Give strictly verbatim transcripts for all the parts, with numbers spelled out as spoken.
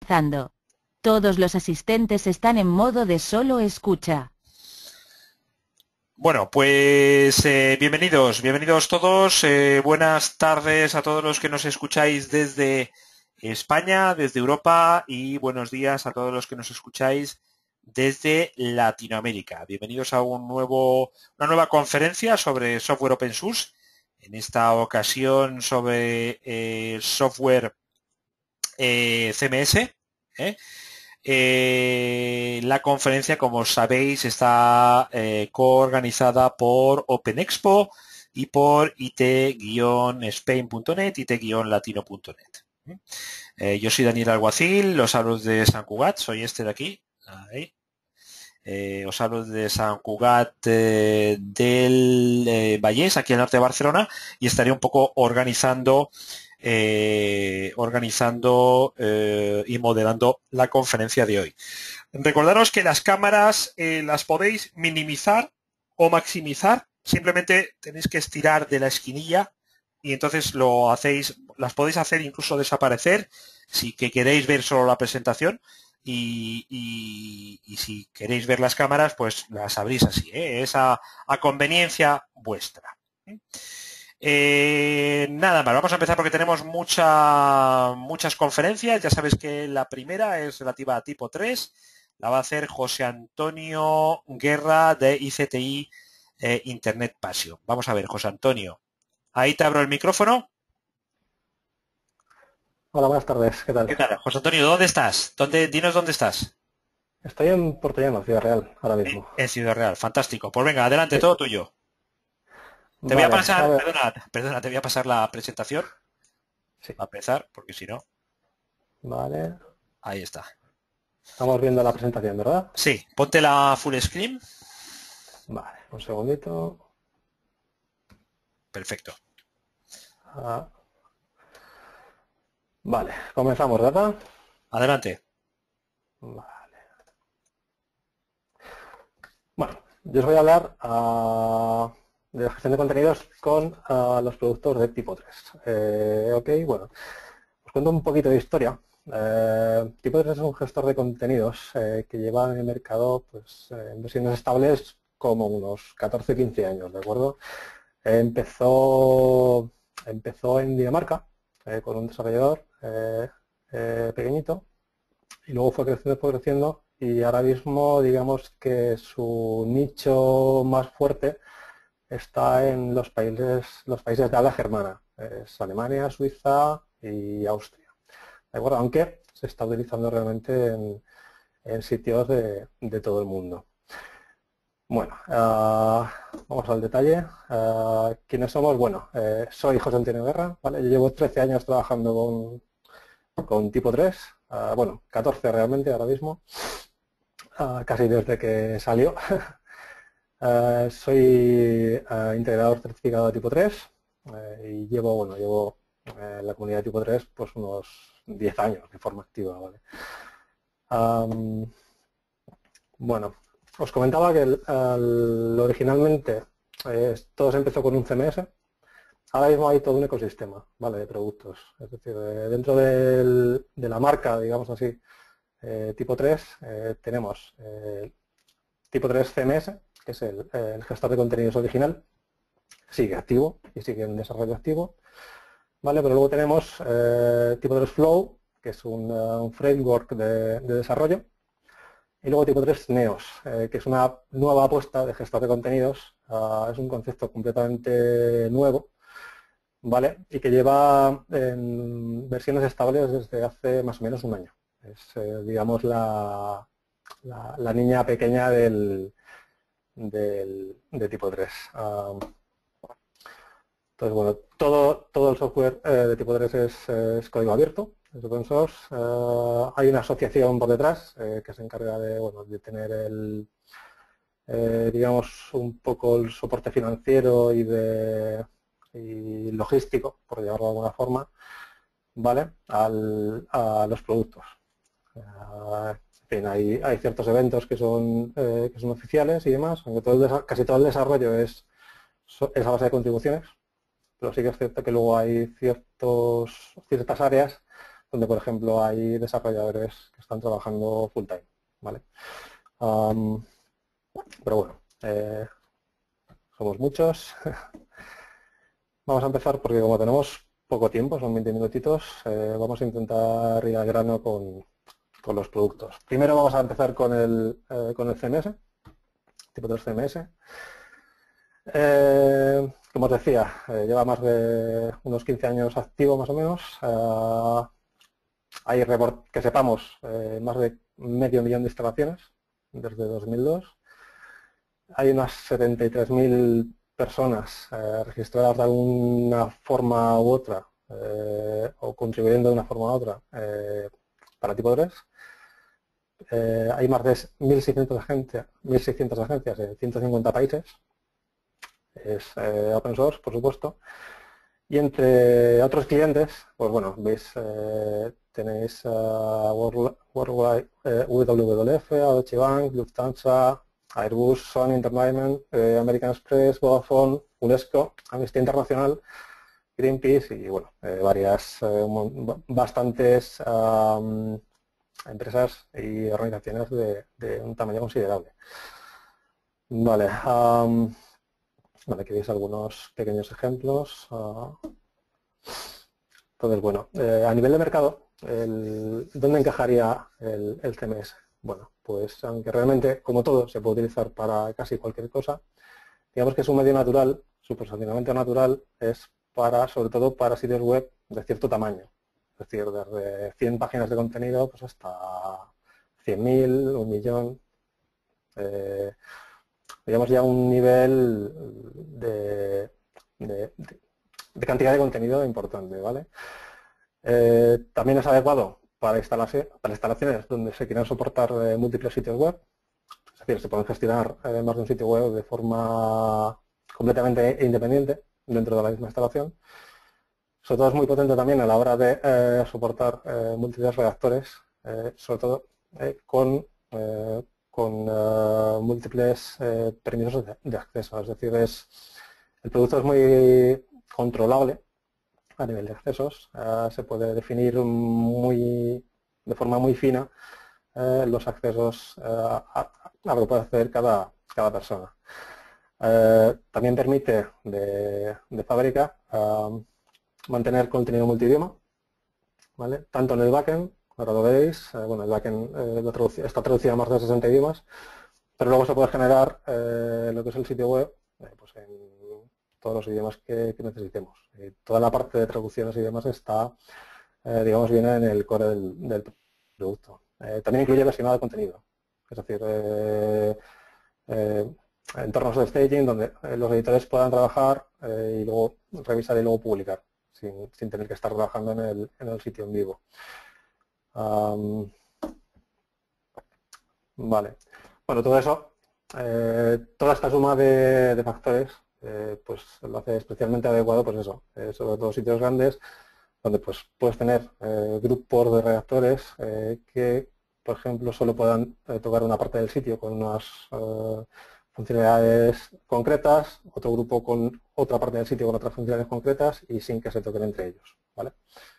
empezando. Todos los asistentes están en modo de solo escucha. Bueno, pues eh, bienvenidos, bienvenidos todos. Eh, buenas tardes a todos los que nos escucháis desde España, desde Europa, y buenos días a todos los que nos escucháis desde Latinoamérica. Bienvenidos a un nuevo, una nueva conferencia sobre software open source. En esta ocasión sobre eh, software eh, C M S. ¿eh? Eh, la conferencia, como sabéis, está eh, coorganizada por OpenExpo y por I T Spain punto net, I T latino punto net. Eh, yo soy Daniel Alguacil, los hablo de San Cugat, soy este de aquí. Ahí. Eh, os hablo de San Cugat eh, del eh, Vallès, aquí al norte de Barcelona, y estaré un poco organizando Eh, organizando eh, y moderando la conferencia de hoy. Recordaros que las cámaras eh, las podéis minimizar o maximizar, simplemente tenéis que estirar de la esquinilla y entonces lo hacéis, las podéis hacer incluso desaparecer si que queréis ver solo la presentación y, y, y si queréis ver las cámaras pues las abrís así, ¿eh? Es a, a conveniencia vuestra. ¿eh? Eh, nada más, vamos a empezar porque tenemos mucha, muchas conferencias. Ya sabes que la primera es relativa a tipo tres, la va a hacer José Antonio Guerra de I C T I eh, Internet Passion. Vamos a ver, José Antonio, ahí te abro el micrófono. Hola, buenas tardes, ¿qué tal? ¿Qué tal? José Antonio, ¿dónde estás? ¿Dónde, dinos dónde estás. Estoy en Portollano, Ciudad Real, ahora mismo. En Ciudad Real, fantástico. Pues venga, adelante, Sí. todo tuyo. Te Vale, voy a pasar, a perdona, perdona, te voy a pasar la presentación. Sí. Va a empezar, porque si no. Vale. Ahí está. Estamos viendo la presentación, ¿verdad? Sí, ponte la full screen. Vale, un segundito. Perfecto. Ah. Vale, comenzamos, ¿verdad? Adelante. Vale. Bueno, yo os voy a hablar uh, de la gestión de contenidos con uh, los productos de tipo tres. Eh, ok, bueno, os cuento un poquito de historia. Eh, tipo tres es un gestor de contenidos eh, que lleva en el mercado pues, eh, en versiones estables como unos catorce a quince años, ¿de acuerdo? Eh, empezó, empezó en Dinamarca eh, con un desarrollador eh, eh, pequeñito y luego fue creciendo, fue creciendo y ahora mismo digamos que su nicho más fuerte está en los países, los países de habla germana, es Alemania, Suiza y Austria. ¿De acuerdo? Aunque se está utilizando realmente en, en sitios de, de todo el mundo. Bueno, uh, vamos al detalle. Uh, ¿Quiénes somos? Bueno, eh, soy José Antonio Guerra, ¿vale? Yo llevo trece años trabajando con, con tipo tres, uh, bueno, catorce realmente ahora mismo, uh, casi desde que salió. uh, soy uh, integrador certificado de tipo tres uh, y llevo, bueno, llevo en la comunidad de tipo tres pues unos diez años de forma activa, ¿vale? Um, bueno, os comentaba que el, el, originalmente eh, todo se empezó con un C M S. Ahora mismo hay todo un ecosistema, ¿vale? De productos. Es decir, eh, dentro del, de la marca, digamos así, eh, tipo tres, eh, tenemos eh, tipo tres C M S, que es el, el gestor de contenidos original. Sigue activo y sigue en desarrollo activo. ¿Vale? Pero luego tenemos eh, tipo tres Flow, que es un, uh, un framework de, de desarrollo, y luego tipo tres Neos, eh, que es una nueva apuesta de gestor de contenidos, uh, es un concepto completamente nuevo, ¿vale? Y que lleva en versiones estables desde hace más o menos un año. Es, eh, digamos, la, la, la niña pequeña del, del, de tipo tres. Uh, Entonces, bueno, todo, todo el software eh, de tipo tres es, es código abierto, es open source. Eh, hay una asociación por detrás eh, que se encarga de, bueno, de tener el, eh, digamos, un poco el soporte financiero y, de, y logístico, por llamarlo de alguna forma, ¿vale? Al, a los productos. Eh, en fin, hay, hay ciertos eventos que son, eh, que son oficiales y demás, aunque todo el, casi todo el desarrollo es, es a base de contribuciones. Pero sí que es cierto que luego hay ciertos, ciertas áreas donde por ejemplo hay desarrolladores que están trabajando full time, ¿vale? Um, pero bueno, eh, somos muchos. Vamos a empezar porque como tenemos poco tiempo, son veinte minutitos, eh, vamos a intentar ir al grano con, con los productos. Primero vamos a empezar con el, eh, con el C M S, tipo tres C M S. Eh, como os decía, eh, lleva más de unos quince años activo más o menos. Eh, hay, que sepamos, eh, más de medio millón de instalaciones desde dos mil dos. Hay unas setenta y tres mil personas eh, registradas de alguna forma u otra eh, o contribuyendo de una forma u otra eh, para tipo tres. Eh, hay más de mil seiscientas agencias, mil seiscientas agencias en ciento cincuenta países. Es eh, open source, por supuesto. Y entre otros clientes, pues bueno, veis, eh, tenéis uh, World, Worldwide, eh, W W F, Deutsche Bank, Lufthansa, Airbus, Sony Entertainment, eh, American Express, Vodafone, UNESCO, Amnistía Internacional, Greenpeace y bueno, eh, varias, eh, bastantes um, empresas y organizaciones de, de un tamaño considerable. Vale, um, vale, aquí veis algunos pequeños ejemplos. Uh, entonces, bueno, eh, a nivel de mercado, el, ¿dónde encajaría el, el C M S? Bueno, pues aunque realmente, como todo, se puede utilizar para casi cualquier cosa, digamos que es un medio natural, su posicionamiento natural es para, sobre todo para sitios web de cierto tamaño. Es decir, desde cien páginas de contenido pues hasta cien mil, un millón. Eh, digamos ya un nivel de, de, de cantidad de contenido importante, ¿vale? Eh, también es adecuado para, instalación, para instalaciones donde se quieran soportar eh, múltiples sitios web, es decir, se pueden gestionar eh, más de un sitio web de forma completamente independiente dentro de la misma instalación. Sobre todo es muy potente también a la hora de eh, soportar eh, múltiples redactores, eh, sobre todo eh, con, eh, con uh, múltiples eh, permisos de, de acceso, es decir, es, el producto es muy controlable a nivel de accesos, uh, se puede definir muy, de forma muy fina eh, los accesos uh, a, a lo que puede hacer cada, cada persona. Uh, también permite de, de fábrica uh, mantener contenido multidioma, ¿vale? Tanto en el backend, ahora lo veis, eh, bueno, el backend eh, lo traduci está traducido a más de sesenta idiomas, pero luego se puede generar eh, lo que es el sitio web eh, pues en todos los idiomas que, que necesitemos. Y toda la parte de traducciones y demás está, eh, digamos, viene en el core del, del producto. Eh, también incluye versionado de contenido, es decir, eh, eh, entornos de staging donde eh, los editores puedan trabajar eh, y luego revisar y luego publicar, sin, sin tener que estar trabajando en el, en el sitio en vivo. Um, vale. Bueno, todo eso, eh, toda esta suma de, de factores, eh, pues lo hace especialmente adecuado, pues eso, eh, sobre todo sitios grandes, donde pues puedes tener eh, grupos de redactores eh, que, por ejemplo, solo puedan eh, tocar una parte del sitio con unas eh, funcionalidades concretas, otro grupo con otra parte del sitio con otras funcionalidades concretas y sin que se toquen entre ellos, ¿vale?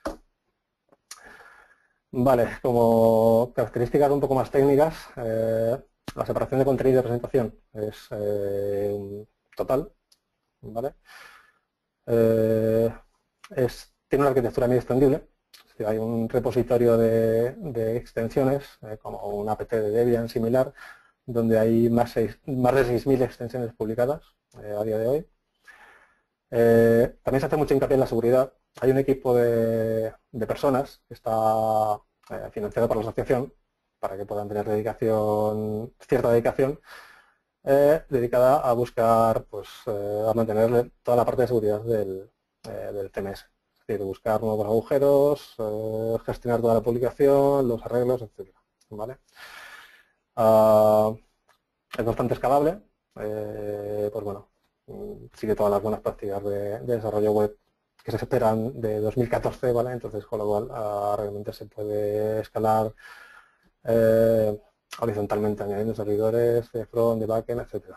Vale, como características un poco más técnicas, eh, la separación de contenido y de presentación es eh, total, ¿vale? Eh, es, tiene una arquitectura muy extendible, es decir, hay un repositorio de, de extensiones, eh, como un apt de Debian similar, donde hay más, seis, más de seis mil extensiones publicadas eh, a día de hoy. Eh, también se hace mucho hincapié en la seguridad. Hay un equipo de, de personas que está eh, financiado por la asociación para que puedan tener dedicación, cierta dedicación eh, dedicada a buscar, pues, eh, a mantener toda la parte de seguridad del, eh, del C M S. Es decir, buscar nuevos agujeros, eh, gestionar toda la publicación, los arreglos, etcétera, ¿vale? Uh, es bastante escalable, eh, pues bueno, sigue todas las buenas prácticas de, de desarrollo web que se esperan de dos mil catorce, ¿vale? Entonces, con lo cual, uh, realmente se puede escalar eh, horizontalmente, añadiendo servidores de front, de backend, etcétera.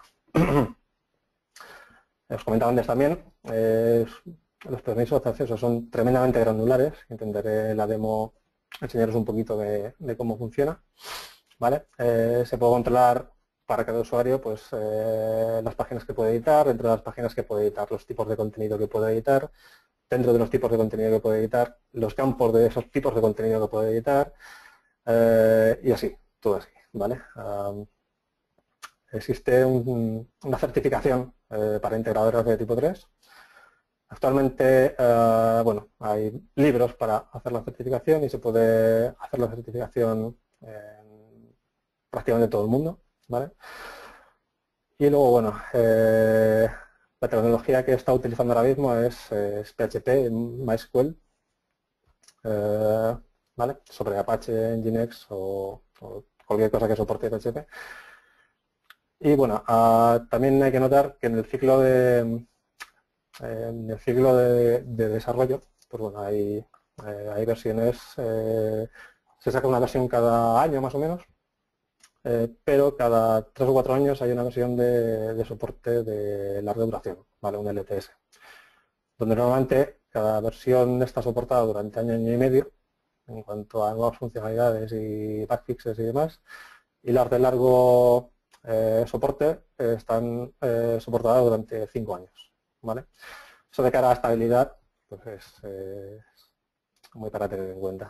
Os comentaba antes también, eh, los permisos de acceso son tremendamente granulares. Intentaré en la demo enseñaros un poquito de, de cómo funciona. ¿Vale? Eh, se puede controlar para cada usuario pues, eh, las páginas que puede editar, dentro de las páginas que puede editar, los tipos de contenido que puede editar, dentro de los tipos de contenido que puede editar, los campos de esos tipos de contenido que puede editar, eh, y así, todo así. ¿Vale? Um, existe un, una certificación eh, para integradoras de tipo tres. Actualmente, eh, bueno, hay libros para hacer la certificación y se puede hacer la certificación en prácticamente todo el mundo, ¿vale? Y luego, bueno, eh, la tecnología que está utilizando ahora mismo es, es P H P, MySQL, eh, ¿vale? Sobre Apache, Nginx o, o cualquier cosa que soporte P H P. Y bueno, uh, también hay que notar que en el ciclo de en el ciclo de, de desarrollo, pues bueno, hay, eh, hay versiones, eh, se saca una versión cada año más o menos, eh, pero cada tres o cuatro años hay una versión de, de soporte de larga duración, ¿vale? Un L T S, donde normalmente cada versión está soportada durante año, año y medio, en cuanto a nuevas funcionalidades y bugfixes y demás, y las de largo eh, soporte eh, están eh, soportadas durante cinco años, ¿vale? Eso de cara a estabilidad, pues es eh, muy para tener en cuenta.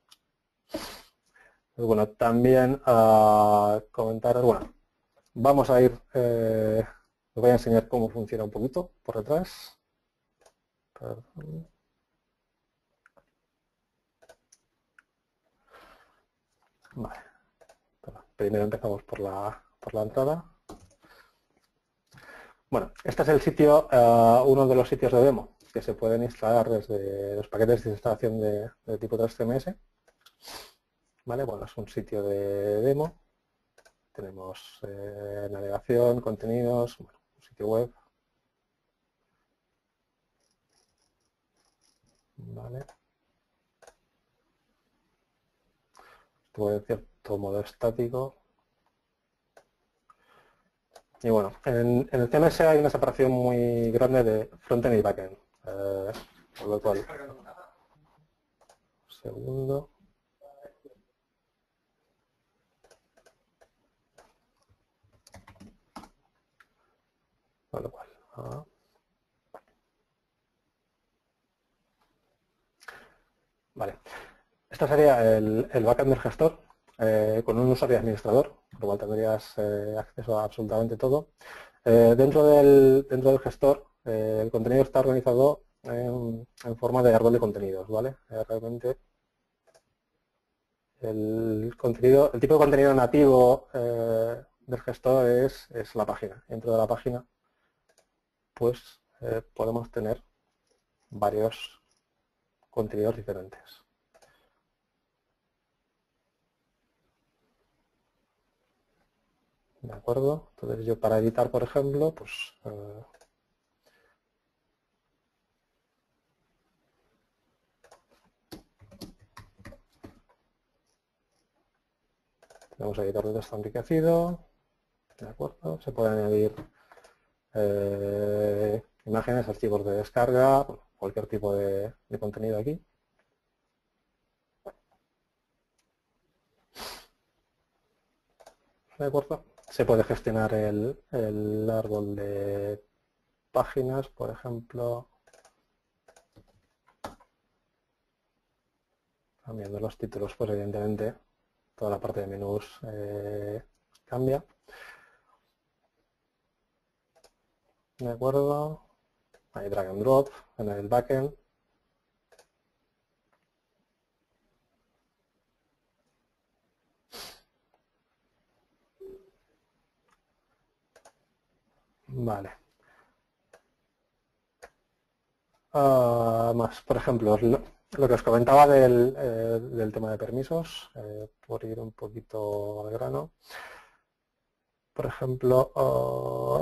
Pues bueno, también a comentar, bueno, vamos a ir, eh, os voy a enseñar cómo funciona un poquito por detrás. Perdón. Vale. Primero empezamos por la, por la entrada. Bueno, este es el sitio, uh, uno de los sitios de demo que se pueden instalar desde los paquetes de instalación de, de tipo tres C M S. ¿Vale? Bueno, es un sitio de demo. Tenemos eh, navegación, contenidos, bueno, un sitio web. ¿Vale? Estuvo en cierto modo estático. Y bueno, en, en el C M S hay una separación muy grande de frontend y backend. Eh, por lo cual, un segundo. Por lo cual, ah. Vale. Este sería el, el backend del gestor, eh, con un usuario administrador, por lo cual tendrías eh, acceso a absolutamente todo. Eh, dentro, del, dentro del gestor, eh, el contenido está organizado en, en forma de árbol de contenidos, ¿vale? Eh, realmente el contenido, el tipo de contenido nativo eh, del gestor es, es la página. Dentro de la página, pues eh, podemos tener varios contenidos diferentes. ¿De acuerdo? Entonces yo para editar, por ejemplo, pues eh, tenemos editor de texto enriquecido, ¿de acuerdo? Se pueden añadir eh, imágenes, archivos de descarga, bueno, cualquier tipo de, de contenido aquí. ¿De acuerdo? Se puede gestionar el, el árbol de páginas, por ejemplo, cambiando los títulos, pues evidentemente toda la parte de menús eh, cambia. ¿De acuerdo? Hay drag and drop en el backend. Vale. Uh, más, por ejemplo, lo, lo que os comentaba del, eh, del tema de permisos, eh, por ir un poquito al grano. Por ejemplo, uh,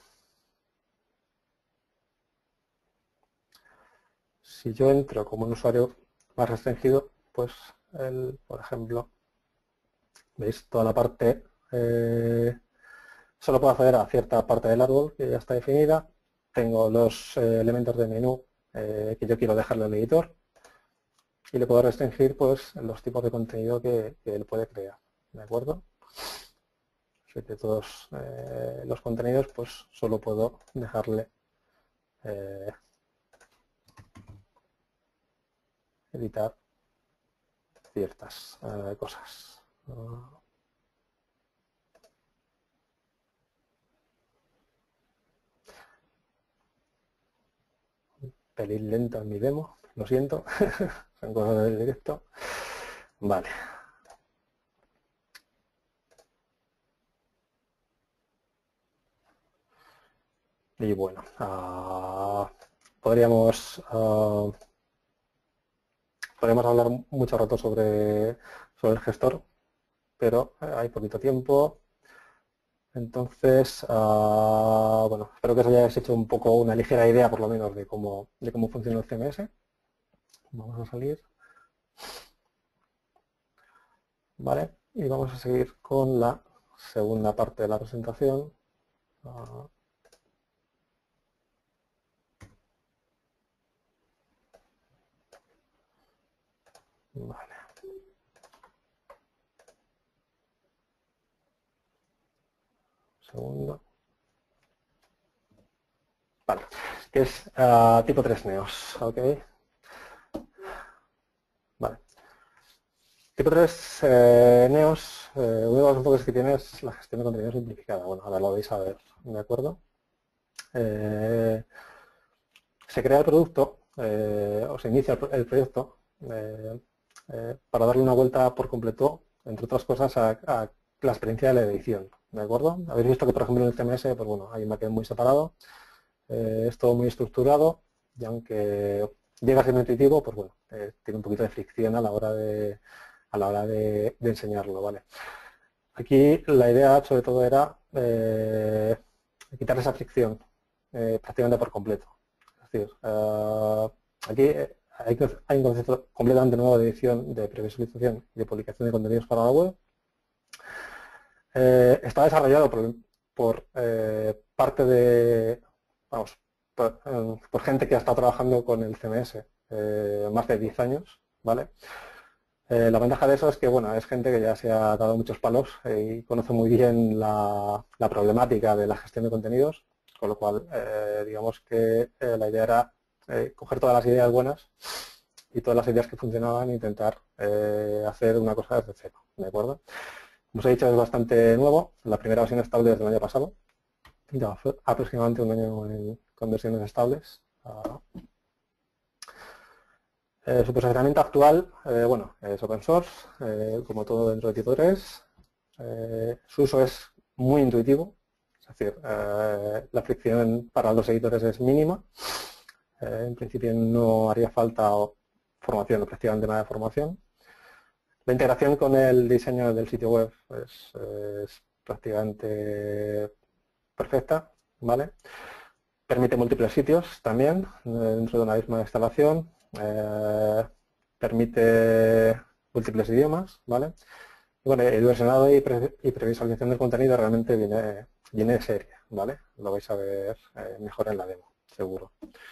si yo entro como un usuario más restringido, pues, el, por ejemplo, veis toda la parte, eh, solo puedo acceder a cierta parte del árbol que ya está definida. Tengo los eh, elementos de menú eh, que yo quiero dejarle al editor. y le puedo restringir pues los tipos de contenido que, que él puede crear, ¿de acuerdo? Así que todos eh, los contenidos pues solo puedo dejarle eh, editar ciertas eh, cosas. Uh, pelín lento en mi demo, lo siento, son cosas del directo. Vale. Y bueno, uh, podríamos uh, podríamos hablar mucho rato sobre, sobre el gestor, pero hay poquito tiempo. Entonces, uh, bueno, espero que os hayáis hecho un poco una ligera idea, por lo menos, de cómo, de cómo funciona el C M S. Vamos a salir. Vale, y vamos a seguir con la segunda parte de la presentación. Uh, vale. Segundo. Vale, que es uh, tipo tres neos, ¿ok? Vale. Tipo tres eh, neos, eh, uno de los enfoques que tiene es la gestión de contenido simplificada. Bueno, ahora lo vais a ver, ¿de acuerdo? Eh, se crea el producto, eh, o se inicia el, el proyecto eh, eh, para darle una vuelta por completo, entre otras cosas, a, a la experiencia de la edición, ¿de acuerdo? Habéis visto que, por ejemplo, en el C M S, pues bueno, hay un backend muy separado, eh, es todo muy estructurado, y aunque llega a ser intuitivo, pues bueno, eh, tiene un poquito de fricción a la hora de, a la hora de, de enseñarlo, ¿vale? Aquí la idea, sobre todo, era eh, quitar esa fricción eh, prácticamente por completo. Es decir, uh, aquí hay, hay un concepto completamente nuevo de edición, de previsualización y de publicación de contenidos para la web. Eh, está desarrollado por, por eh, parte de, vamos, por, eh, por gente que ha estado trabajando con el C M S eh, más de diez años, ¿vale? Eh, la ventaja de eso es que, bueno, es gente que ya se ha dado muchos palos eh, y conoce muy bien la, la problemática de la gestión de contenidos, con lo cual, eh, digamos que eh, la idea era eh, coger todas las ideas buenas y todas las ideas que funcionaban e intentar eh, hacer una cosa desde cero, ¿de acuerdo? Como os he dicho, es bastante nuevo, la primera versión estable desde el año pasado, ya fue aproximadamente un año en, con versiones estables. Uh, Eh, su posicionamiento actual, eh, bueno, es open source, eh, como todo dentro de tipo tres. Eh, su uso es muy intuitivo, es decir, eh, la fricción para los editores es mínima. Eh, en principio no haría falta formación o prácticamente nada de formación. La integración con el diseño del sitio web pues, es prácticamente perfecta, ¿vale? Permite múltiples sitios también eh, dentro de una misma instalación. Eh, permite múltiples idiomas, ¿vale? Y bueno, el versionado y, pre y previsualización del contenido realmente viene, viene de serie, ¿vale? Lo vais a ver eh, mejor en la demo, seguro.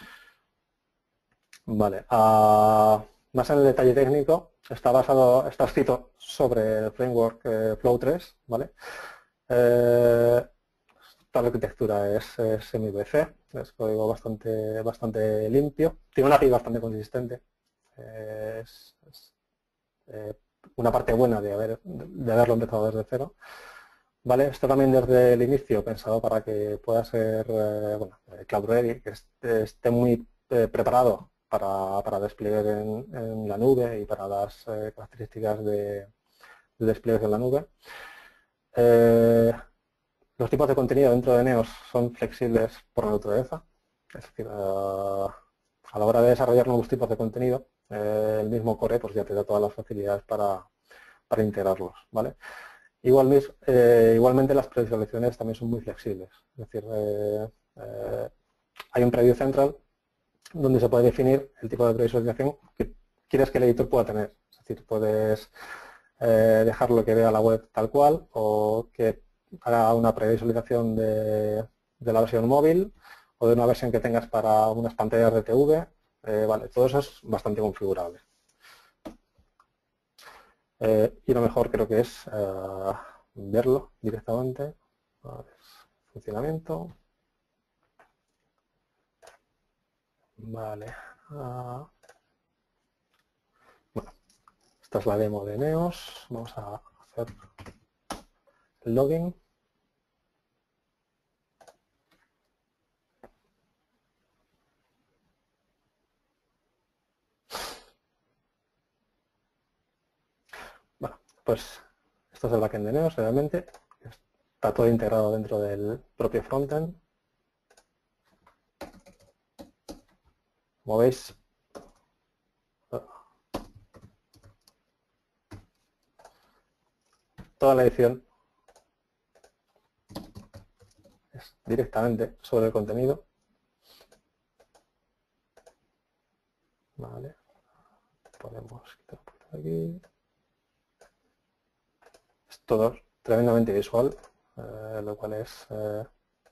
Vale, uh, más en el detalle técnico, está basado, está escrito sobre el framework eh, Flow tres, ¿vale? Eh, Toda la arquitectura es, es M V C, es código bastante, bastante limpio, tiene una A P I bastante consistente, eh, es, es eh, una parte buena de, haber, de haberlo empezado desde cero. Vale, esto también desde el inicio pensado para que pueda ser eh, bueno, cloud ready, que esté, esté muy eh, preparado para, para despliegue en, en la nube y para las eh, características de, de despliegues en la nube. Eh, Los tipos de contenido dentro de Neos son flexibles por naturaleza, es decir, uh, a la hora de desarrollar nuevos tipos de contenido, eh, el mismo core pues, ya te da todas las facilidades para, para integrarlos, ¿vale? Igual, eh, igualmente las previsualizaciones también son muy flexibles, es decir, eh, eh, hay un preview central donde se puede definir el tipo de previsualización que quieres que el editor pueda tener, es decir, puedes eh, dejarlo que vea la web tal cual o que haga una previsualización de, de la versión móvil o de una versión que tengas para unas pantallas de T V, eh, vale, todo eso es bastante configurable. Eh, y lo mejor creo que es uh, verlo directamente. Vale. Funcionamiento. Vale. Uh, bueno, esta es la demo de Neos. Vamos a hacer el login. Bueno, pues esto es el backend de Neos realmente. Está todo integrado dentro del propio frontend. Como veis, toda la edición es directamente sobre el contenido. Vale. Podemos quitar un poquito de aquí. Es todo tremendamente visual, eh, lo cual es... Eh,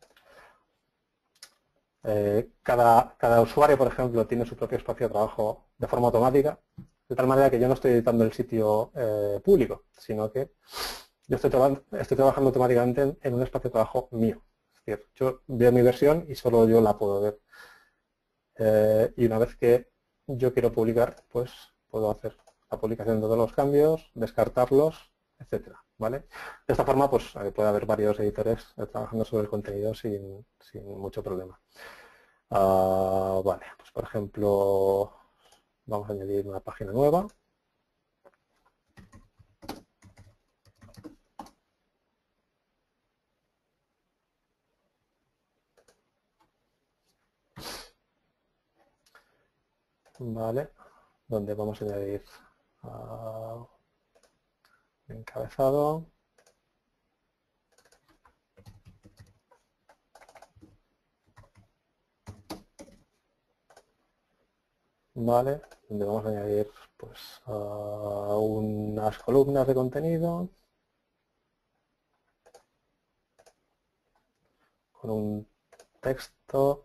eh, cada, cada usuario, por ejemplo, tiene su propio espacio de trabajo de forma automática, de tal manera que yo no estoy editando el sitio eh, público, sino que yo estoy, traba estoy trabajando automáticamente en, en un espacio de trabajo mío. Es decir, yo veo mi versión y solo yo la puedo ver. Eh, y una vez que yo quiero publicar, pues puedo hacer la publicación de todos los cambios, descartarlos, etcétera. ¿Vale? De esta forma, pues puede haber varios editores eh, trabajando sobre el contenido sin, sin mucho problema. Uh, vale, pues por ejemplo, vamos a añadir una página nueva. Vale, donde vamos a añadir uh, encabezado. Vale, donde vamos a añadir pues uh, unas columnas de contenido con un texto.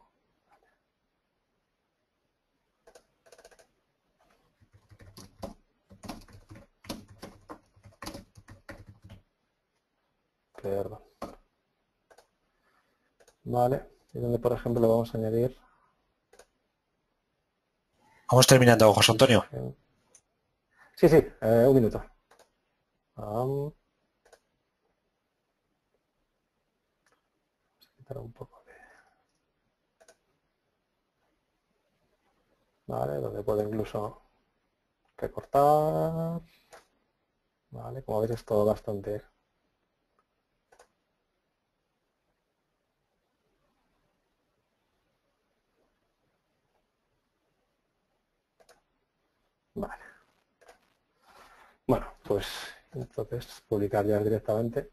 Perdón. Vale, y donde por ejemplo le vamos a añadir... Vamos terminando, José Antonio. Sí, sí, eh, un minuto. Um, vamos a quitar un poco de... Vale, donde puedo incluso recortar. Vale, como veis es todo bastante... Vale. Bueno, pues entonces publicar ya directamente.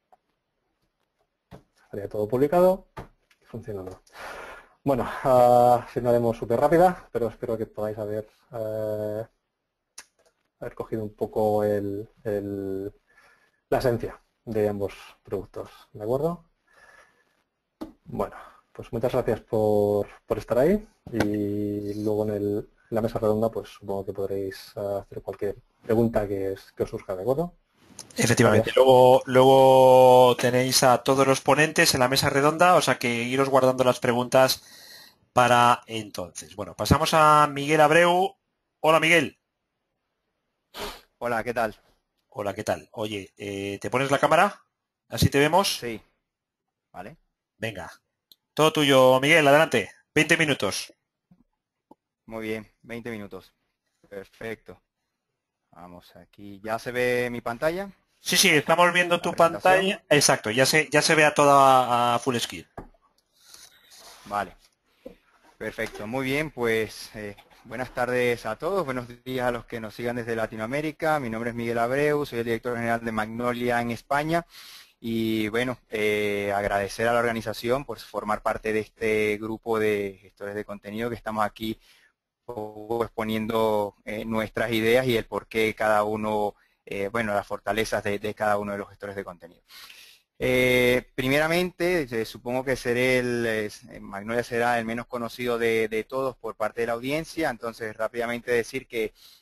Estaría todo publicado y funcionando. Bueno, uh, si no haremos súper rápida, pero espero que podáis haber, uh, haber cogido un poco el, el, la esencia de ambos productos, ¿de acuerdo? Bueno, pues muchas gracias por, por estar ahí y luego en, el, en la mesa redonda pues supongo que podréis uh, hacer cualquier pregunta que, es, que os surja, ¿de acuerdo? Efectivamente, luego, luego tenéis a todos los ponentes en la mesa redonda, o sea que iros guardando las preguntas para entonces. Bueno, pasamos a Miguel Abreu. Hola, Miguel. Hola, ¿qué tal? Hola, ¿qué tal? Oye, eh, ¿te pones la cámara? ¿Así te vemos? Sí. Vale. Venga. Todo tuyo, Miguel, adelante. veinte minutos. Muy bien, veinte minutos. Perfecto. Vamos aquí. ¿Ya se ve mi pantalla? Sí, sí, estamos viendo tu pantalla. Exacto, ya se, ya se ve a toda a full screen. Vale. Perfecto, muy bien, pues eh, buenas tardes a todos, buenos días a los que nos sigan desde Latinoamérica. Mi nombre es Miguel Abreu, soy el director general de Magnolia en España y bueno, eh, agradecer a la organización por formar parte de este grupo de gestores de contenido que estamos aquí exponiendo eh, nuestras ideas y el por qué cada uno, eh, bueno, las fortalezas de, de cada uno de los gestores de contenido. Eh, primeramente, eh, supongo que seré el, eh, Magnolia será el menos conocido de, de todos por parte de la audiencia, entonces rápidamente decir que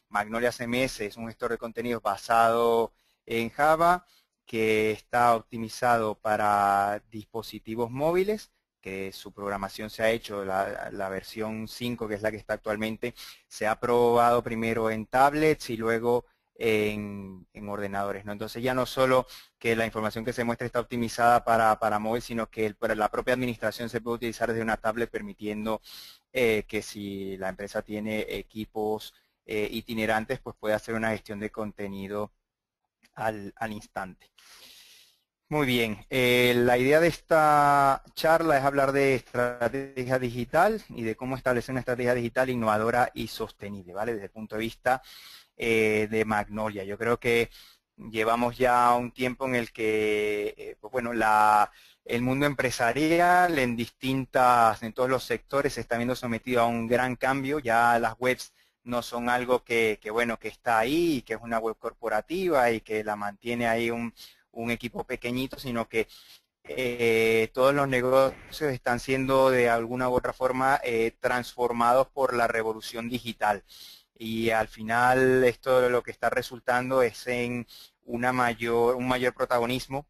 Magnolia C M S es un gestor de contenidos basado en Java que está optimizado para dispositivos móviles, que su programación se ha hecho, la, la versión cinco, que es la que está actualmente, se ha probado primero en tablets y luego en, en ordenadores, ¿no? Entonces ya no solo que la información que se muestra está optimizada para, para móvil, sino que el, para la propia administración se puede utilizar desde una tablet, permitiendo eh, que si la empresa tiene equipos eh, itinerantes, pues puede hacer una gestión de contenido al, al instante. Muy bien, eh, la idea de esta charla es hablar de estrategia digital y de cómo establecer una estrategia digital innovadora y sostenible, ¿vale? Desde el punto de vista eh, de Magnolia. Yo creo que llevamos ya un tiempo en el que, eh, pues bueno, la, el mundo empresarial en distintas, en todos los sectores se está viendo sometido a un gran cambio. Ya las webs no son algo que, que bueno, que está ahí, que es una web corporativa y que la mantiene ahí un un equipo pequeñito, sino que eh, todos los negocios están siendo de alguna u otra forma eh, transformados por la revolución digital. Y al final esto lo que está resultando es en una mayor, un mayor protagonismo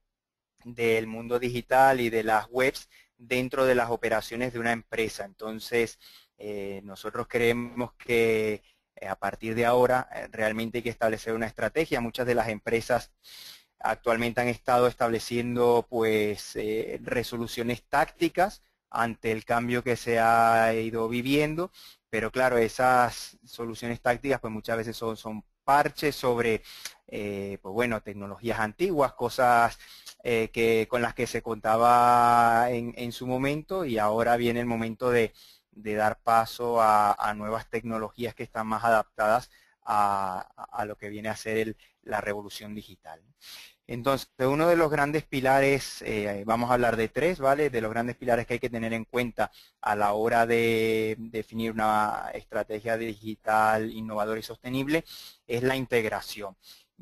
del mundo digital y de las webs dentro de las operaciones de una empresa. Entonces, eh, nosotros creemos que eh, a partir de ahora eh, realmente hay que establecer una estrategia. Muchas de las empresas actualmente han estado estableciendo pues eh, resoluciones tácticas ante el cambio que se ha ido viviendo, pero claro, esas soluciones tácticas pues muchas veces son, son parches sobre eh, pues bueno, tecnologías antiguas, cosas eh, que, con las que se contaba en, en su momento, y ahora viene el momento de, de dar paso a, a nuevas tecnologías que están más adaptadas a, a lo que viene a ser el, la revolución digital. Entonces, uno de los grandes pilares, eh, vamos a hablar de tres, ¿vale? De los grandes pilares que hay que tener en cuenta a la hora de definir una estrategia digital innovadora y sostenible, es la integración.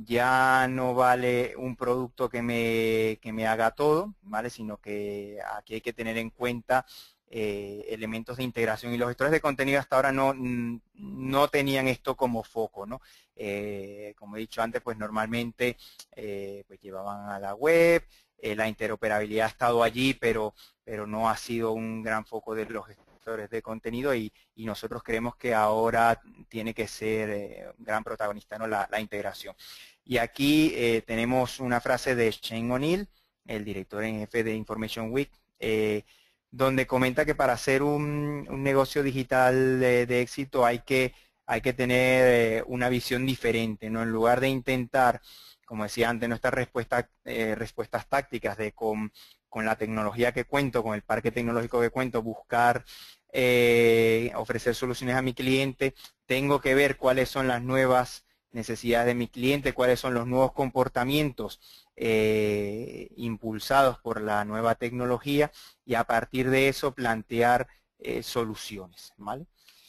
Ya no vale un producto que me, que me haga todo, ¿vale? Sino que aquí hay que tener en cuenta Eh, elementos de integración, y los gestores de contenido hasta ahora no, no tenían esto como foco, ¿no? Eh, como he dicho antes, pues normalmente eh, pues llevaban a la web, eh, la interoperabilidad ha estado allí, pero, pero no ha sido un gran foco de los gestores de contenido, y, y nosotros creemos que ahora tiene que ser eh, un gran protagonista, ¿no? La, la integración. Y aquí eh, tenemos una frase de Shane O'Neill, el director en jefe de Information Week, eh, donde comenta que para hacer un, un negocio digital de, de éxito hay que, hay que tener eh, una visión diferente, ¿no? En lugar de intentar, como decía antes, nuestras respuestas, eh, respuestas tácticas de con, con la tecnología que cuento, con el parque tecnológico que cuento, buscar eh, ofrecer soluciones a mi cliente, tengo que ver cuáles son las nuevas necesidades de mi cliente, cuáles son los nuevos comportamientos eh, impulsados por la nueva tecnología, y a partir de eso plantear eh, soluciones, ¿vale?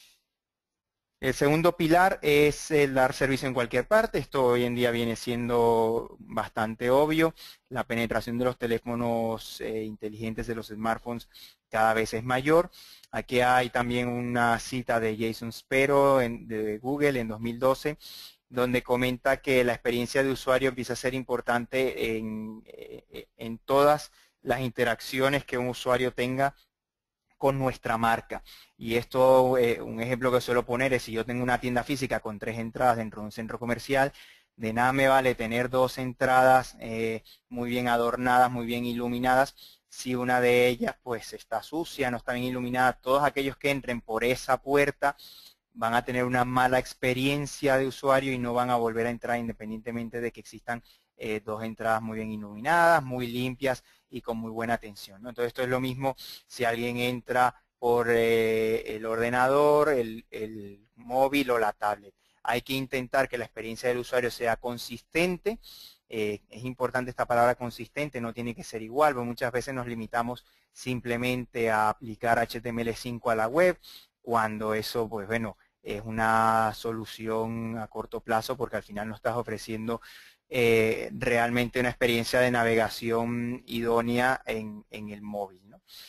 El segundo pilar es el dar servicio en cualquier parte. Esto hoy en día viene siendo bastante obvio. La penetración de los teléfonos eh, inteligentes, de los smartphones, cada vez es mayor. Aquí hay también una cita de Jason Spero en, de Google en dos mil doce, donde comenta que la experiencia de usuario empieza a ser importante en, en todas las interacciones que un usuario tenga con nuestra marca. Y esto, eh, un ejemplo que suelo poner es: si yo tengo una tienda física con tres entradas dentro de un centro comercial, de nada me vale tener dos entradas eh, muy bien adornadas, muy bien iluminadas, si una de ellas pues está sucia, no está bien iluminada. Todos aquellos que entren por esa puerta van a tener una mala experiencia de usuario y no van a volver a entrar, independientemente de que existan eh, dos entradas muy bien iluminadas, muy limpias y con muy buena atención, ¿no? Entonces esto es lo mismo si alguien entra por eh, el ordenador, el, el móvil o la tablet. Hay que intentar que la experiencia del usuario sea consistente. Eh, es importante esta palabra consistente, no tiene que ser igual, porque muchas veces nos limitamos simplemente a aplicar H T M L cinco a la web, cuando eso, pues bueno, es una solución a corto plazo, porque al final no estás ofreciendo eh, realmente una experiencia de navegación idónea en, en el móvil, ¿no?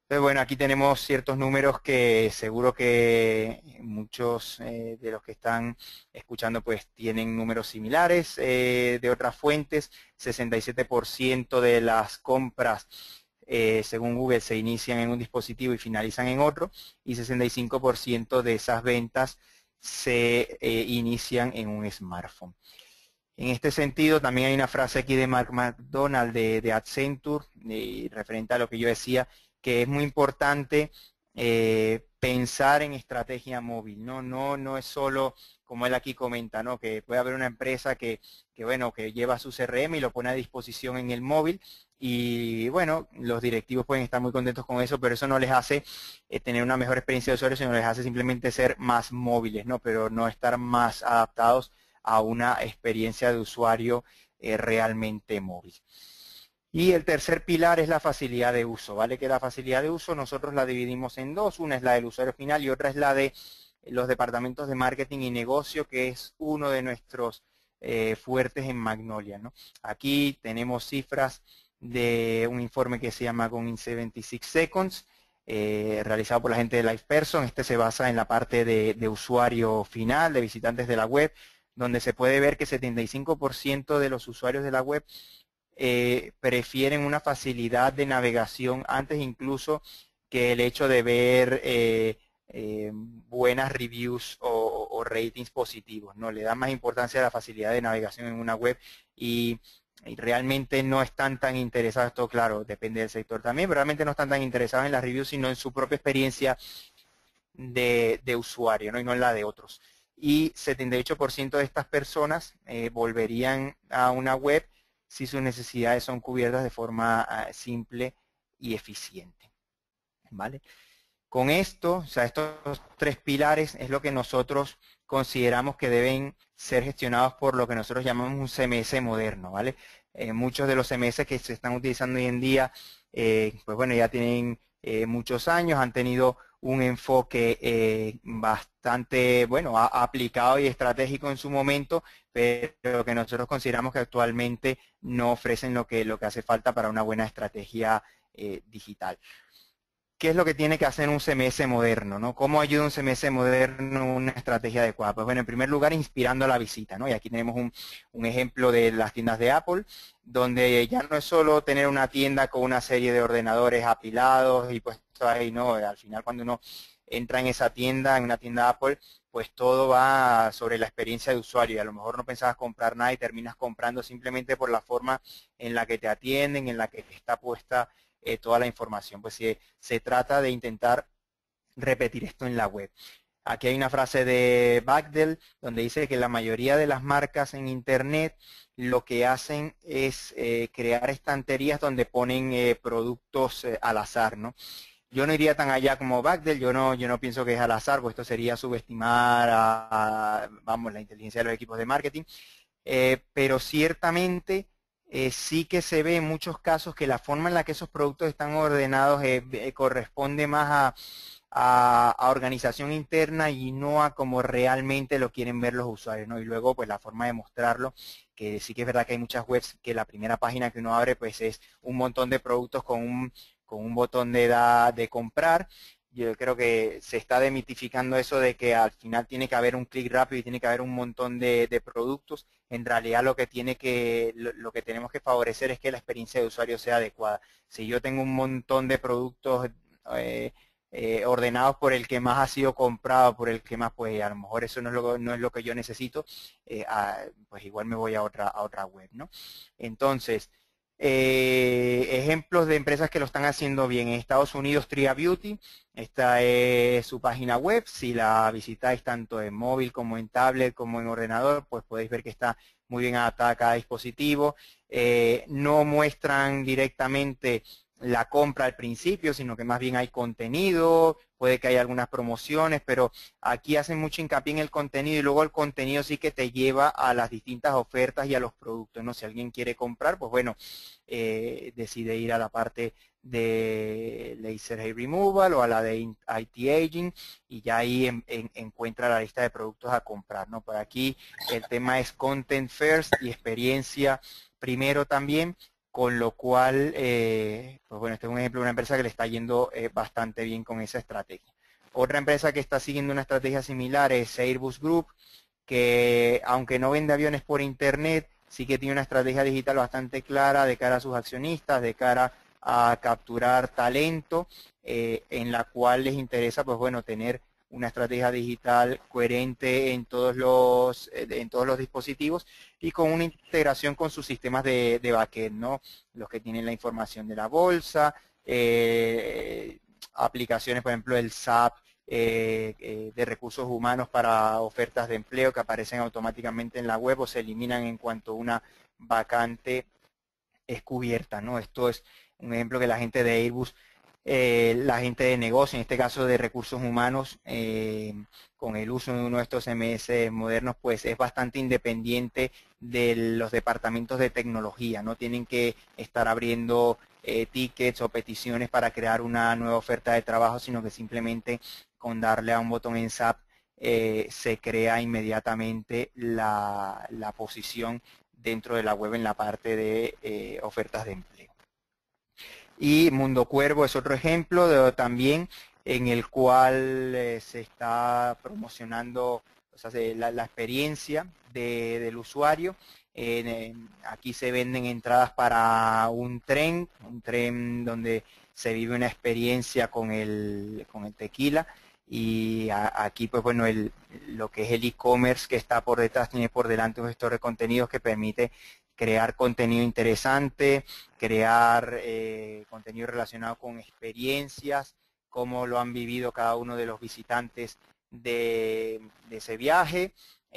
Entonces, bueno, aquí tenemos ciertos números que seguro que muchos eh, de los que están escuchando pues tienen números similares eh, de otras fuentes. sesenta y siete por ciento de las compras eh, según Google se inician en un dispositivo y finalizan en otro, y sesenta y cinco por ciento de esas ventas se eh, inician en un smartphone. En este sentido, también hay una frase aquí de Mark McDonald de, de Accenture, eh, referente a lo que yo decía, que es muy importante eh, pensar en estrategia móvil, ¿no? No, no es solo, como él aquí comenta, ¿no? Que puede haber una empresa que, que, bueno, que lleva su C R M y lo pone a disposición en el móvil, y bueno, los directivos pueden estar muy contentos con eso, pero eso no les hace eh, tener una mejor experiencia de usuario, sino les hace simplemente ser más móviles, ¿no? Pero no estar más adaptados a una experiencia de usuario eh, realmente móvil. Y el tercer pilar es la facilidad de uso, ¿vale? Que la facilidad de uso nosotros la dividimos en dos, una es la del usuario final y otra es la de los departamentos de marketing y negocio, que es uno de nuestros eh, fuertes en Magnolia, ¿no? Aquí tenemos cifras de un informe que se llama Going setenta y seis Seconds, eh, realizado por la gente de LivePerson. Este se basa en la parte de, de usuario final, de visitantes de la web, donde se puede ver que setenta y cinco por ciento de los usuarios de la web eh, prefieren una facilidad de navegación antes incluso que el hecho de ver eh, eh, buenas reviews o, o ratings positivos, ¿no? Le da más importancia a la facilidad de navegación en una web y, y realmente no están tan interesados, esto claro, depende del sector también, pero realmente no están tan interesados en las reviews, sino en su propia experiencia de, de usuario, ¿no? Y no en la de otros. Y setenta y ocho por ciento de estas personas eh, volverían a una web si sus necesidades son cubiertas de forma uh, simple y eficiente, ¿vale? Con esto, o sea, estos tres pilares es lo que nosotros consideramos que deben ser gestionados por lo que nosotros llamamos un C M S moderno, ¿vale? Eh, muchos de los C M S que se están utilizando hoy en día, eh, pues bueno, ya tienen eh, muchos años, han tenido un enfoque eh, bastante, bueno, ha, ha aplicado y estratégico en su momento, pero que nosotros consideramos que actualmente no ofrecen lo que, lo que hace falta para una buena estrategia eh, digital. ¿Qué es lo que tiene que hacer un C M S moderno, ¿no? ¿Cómo ayuda un C M S moderno a una estrategia adecuada? Pues bueno, en primer lugar, inspirando a la visita, ¿no? Y aquí tenemos un, un ejemplo de las tiendas de Apple, donde ya no es solo tener una tienda con una serie de ordenadores apilados y pues ahí, ¿no? Al final cuando uno entra en esa tienda, en una tienda Apple, pues todo va sobre la experiencia de usuario y a lo mejor no pensabas comprar nada y terminas comprando simplemente por la forma en la que te atienden, en la que está puesta Eh, toda la información. Pues se, se trata de intentar repetir esto en la web. Aquí hay una frase de Bagdell donde dice que la mayoría de las marcas en internet lo que hacen es eh, crear estanterías donde ponen eh, productos eh, al azar, ¿no? Yo no iría tan allá como Bagdell, yo no, yo no pienso que es al azar, pues esto sería subestimar a, a vamos, la inteligencia de los equipos de marketing, eh, pero ciertamente Eh, sí que se ve en muchos casos que la forma en la que esos productos están ordenados eh, eh, corresponde más a, a, a organización interna y no a como realmente lo quieren ver los usuarios, ¿no? Y luego pues la forma de mostrarlo, que sí que es verdad que hay muchas webs que la primera página que uno abre pues es un montón de productos con un, con un botón de, da, de comprar. Yo creo que se está demitificando eso de que al final tiene que haber un clic rápido y tiene que haber un montón de, de productos. En realidad lo que tiene que lo, lo que tenemos que favorecer es que la experiencia de usuario sea adecuada. Si yo tengo un montón de productos eh, eh, ordenados por el que más ha sido comprado, por el que más, pues a lo mejor eso no es lo, no es lo que yo necesito, eh, a, pues igual me voy a otra, a otra web, ¿no? Entonces, Eh, ejemplos de empresas que lo están haciendo bien. En Estados Unidos, Tria Beauty, esta es su página web. Si la visitáis tanto en móvil como en tablet como en ordenador, pues podéis ver que está muy bien adaptada a cada dispositivo. Eh, no muestran directamente la compra al principio, sino que más bien hay contenido, puede que haya algunas promociones, pero aquí hacen mucho hincapié en el contenido y luego el contenido sí que te lleva a las distintas ofertas y a los productos, ¿no? Si alguien quiere comprar, pues bueno, eh, decide ir a la parte de Laser Hair Removal o a la de Anti-Aging y ya ahí en, en, encuentra la lista de productos a comprar, ¿no? Por aquí el tema es Content First y experiencia primero también. con lo cual, eh, pues bueno, este es un ejemplo de una empresa que le está yendo eh, bastante bien con esa estrategia. Otra empresa que está siguiendo una estrategia similar es Airbus Group, que aunque no vende aviones por internet, sí que tiene una estrategia digital bastante clara de cara a sus accionistas, de cara a capturar talento, eh, en la cual les interesa, pues bueno, tener una estrategia digital coherente en todos los en todos los dispositivos y con una integración con sus sistemas de, de backend, ¿no? Los que tienen la información de la bolsa, eh, aplicaciones, por ejemplo, el S A P eh, eh, de recursos humanos para ofertas de empleo que aparecen automáticamente en la web o se eliminan en cuanto una vacante es cubierta, ¿no? Esto es un ejemplo que la gente de Airbus, eh, la gente de negocio, en este caso de recursos humanos, eh, con el uso de uno de estos M S modernos, pues es bastante independiente de los departamentos de tecnología, no tienen que estar abriendo eh, tickets o peticiones para crear una nueva oferta de trabajo, sino que simplemente con darle a un botón en S A P eh, se crea inmediatamente la, la posición dentro de la web en la parte de eh, ofertas de empleo. Y Mundo Cuervo es otro ejemplo de, también en el cual eh, se está promocionando, o sea, la, la experiencia de, del usuario. Eh, aquí se venden entradas para un tren, un tren donde se vive una experiencia con el, con el tequila. Y a, aquí, pues bueno, el, lo que es el e-commerce que está por detrás tiene por delante un gestor de contenidos que permite crear contenido interesante, crear eh, contenido relacionado con experiencias, cómo lo han vivido cada uno de los visitantes de, de ese viaje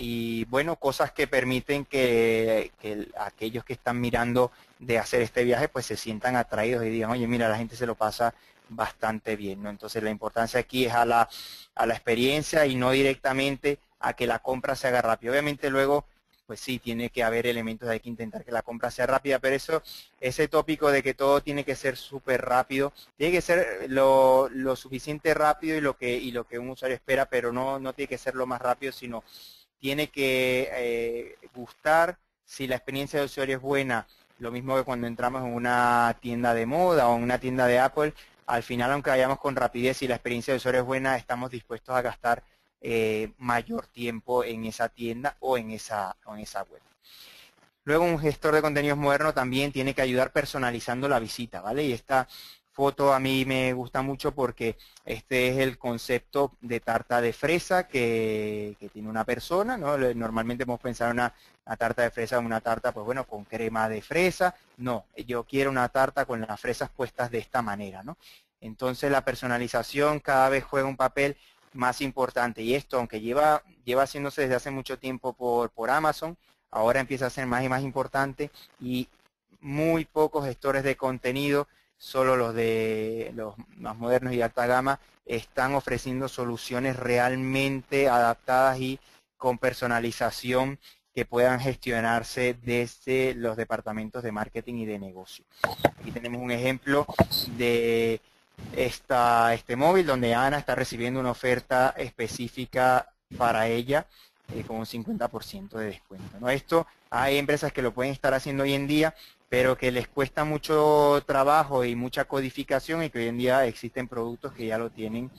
y bueno, cosas que permiten que, que aquellos que están mirando de hacer este viaje pues se sientan atraídos y digan, oye, mira, la gente se lo pasa bastante bien, ¿no? Entonces la importancia aquí es a la, a la experiencia y no directamente a que la compra se haga rápido. Obviamente luego pues sí, tiene que haber elementos, hay que intentar que la compra sea rápida, pero eso, ese tópico de que todo tiene que ser súper rápido, tiene que ser lo, lo suficiente rápido y lo que y lo que un usuario espera, pero no, no tiene que ser lo más rápido, sino tiene que eh, gustar. Si la experiencia de usuario es buena, lo mismo que cuando entramos en una tienda de moda o en una tienda de Apple, al final, aunque vayamos con rapidez y la experiencia de usuario es buena, estamos dispuestos a gastar Eh, mayor tiempo en esa tienda o en esa, o en esa web. Luego un gestor de contenidos moderno también tiene que ayudar personalizando la visita, ¿vale? Y esta foto a mí me gusta mucho porque este es el concepto de tarta de fresa que, que tiene una persona, ¿no? Normalmente hemos pensado en una, una tarta de fresa, una tarta, pues bueno, con crema de fresa. No, yo quiero una tarta con las fresas puestas de esta manera, ¿no? Entonces la personalización cada vez juega un papel más importante y esto, aunque lleva, lleva haciéndose desde hace mucho tiempo por, por Amazon, ahora empieza a ser más y más importante y muy pocos gestores de contenido, solo los de los más modernos y de alta gama, están ofreciendo soluciones realmente adaptadas y con personalización que puedan gestionarse desde los departamentos de marketing y de negocio. Aquí tenemos un ejemplo de Esta, este móvil donde Ana está recibiendo una oferta específica para ella eh, con un cincuenta por ciento de descuento, ¿no? Esto hay empresas que lo pueden estar haciendo hoy en día, pero que les cuesta mucho trabajo y mucha codificación y que hoy en día existen productos que ya lo tienen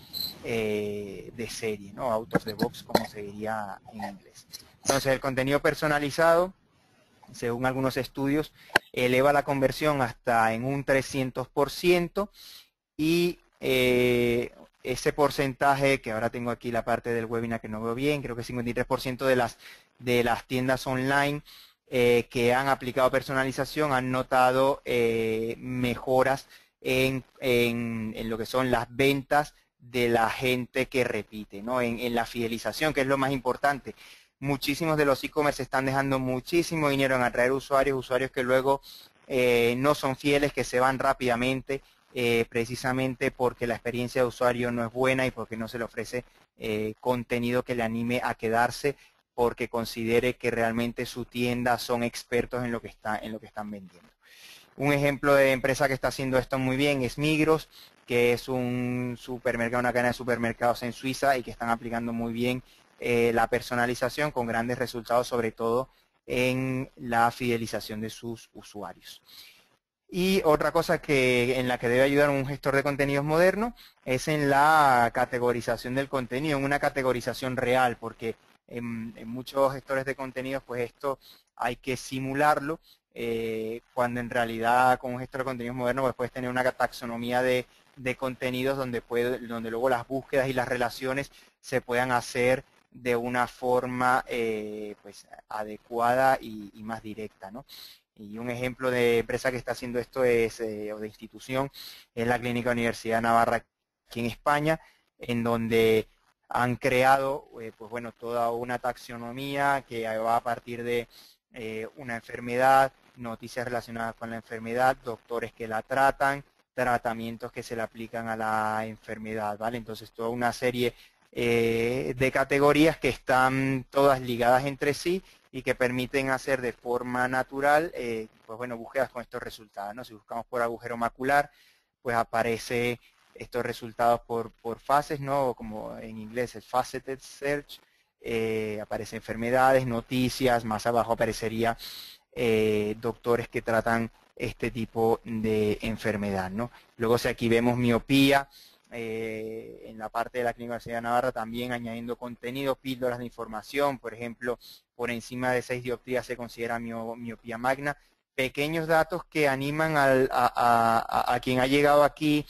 eh, de serie, ¿no? Out of the box, como se diría en inglés. Entonces, el contenido personalizado, según algunos estudios, eleva la conversión hasta en un trescientos por ciento. Y eh, ese porcentaje, que ahora tengo aquí la parte del webinar que no veo bien, creo que cincuenta y tres por ciento de las, de las tiendas online eh, que han aplicado personalización han notado eh, mejoras en, en, en lo que son las ventas de la gente que repite, ¿no? En, en la fidelización, que es lo más importante. Muchísimos de los e-commerce están dejando muchísimo dinero en atraer usuarios, usuarios que luego eh, no son fieles, que se van rápidamente, Eh, precisamente porque la experiencia de usuario no es buena y porque no se le ofrece eh, contenido que le anime a quedarse porque considere que realmente su tienda son expertos en lo que está, en lo que están vendiendo. Un ejemplo de empresa que está haciendo esto muy bien es Migros, que es un supermercado, una cadena de supermercados en Suiza y que están aplicando muy bien eh, la personalización con grandes resultados, sobre todo en la fidelización de sus usuarios. Y otra cosa que, en la que debe ayudar un gestor de contenidos moderno es en la categorización del contenido, en una categorización real, porque en, en muchos gestores de contenidos pues esto hay que simularlo, eh, cuando en realidad con un gestor de contenidos moderno pues puedes tener una taxonomía de, de contenidos donde, puede, donde luego las búsquedas y las relaciones se puedan hacer de una forma eh, pues, adecuada y, y más directa, ¿no? Y un ejemplo de empresa que está haciendo esto es, eh, o de institución, es la Clínica Universidad de Navarra aquí en España, en donde han creado eh, pues bueno, toda una taxonomía que va a partir de eh, una enfermedad, noticias relacionadas con la enfermedad, doctores que la tratan, tratamientos que se le aplican a la enfermedad, ¿vale? Entonces toda una serie eh, de categorías que están todas ligadas entre sí y que permiten hacer de forma natural, eh, pues bueno, búsquedas con estos resultados, ¿no? Si buscamos por agujero macular, pues aparece estos resultados por, por fases, ¿no? Como en inglés el faceted search, eh, aparecen enfermedades, noticias, más abajo aparecería eh, doctores que tratan este tipo de enfermedad, ¿no? Luego si aquí vemos miopía, eh, en la parte de la Clínica Universidad de Navarra también añadiendo contenido, píldoras de información, por ejemplo, por encima de seis dioptrías se considera mio, miopía magna, pequeños datos que animan al, a, a, a quien ha llegado aquí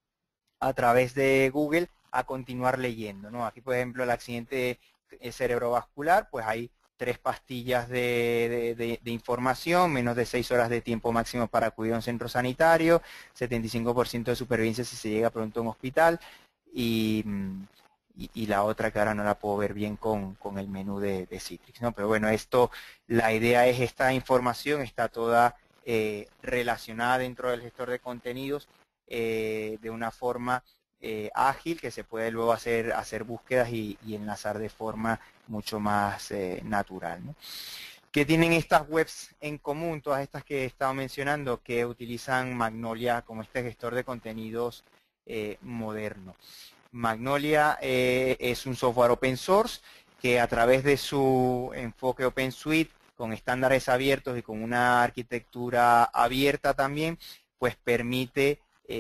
a través de Google a continuar leyendo, ¿no? Aquí, por ejemplo, el accidente cerebrovascular, pues hay tres pastillas de, de, de, de información, menos de seis horas de tiempo máximo para acudir a un centro sanitario, setenta y cinco por ciento de supervivencia si se llega pronto a un hospital, y, y, y la otra que ahora no la puedo ver bien con, con el menú de, de Citrix, ¿no? Pero bueno, esto, la idea es esta información está toda eh, relacionada dentro del gestor de contenidos, Eh, de una forma eh, ágil que se puede luego hacer, hacer búsquedas y, y enlazar de forma mucho más eh, natural, ¿no? ¿Qué tienen estas webs en común, todas estas que he estado mencionando, que utilizan Magnolia como este gestor de contenidos eh, moderno? Magnolia eh, es un software open source que a través de su enfoque Open Suite, con estándares abiertos y con una arquitectura abierta también, pues permite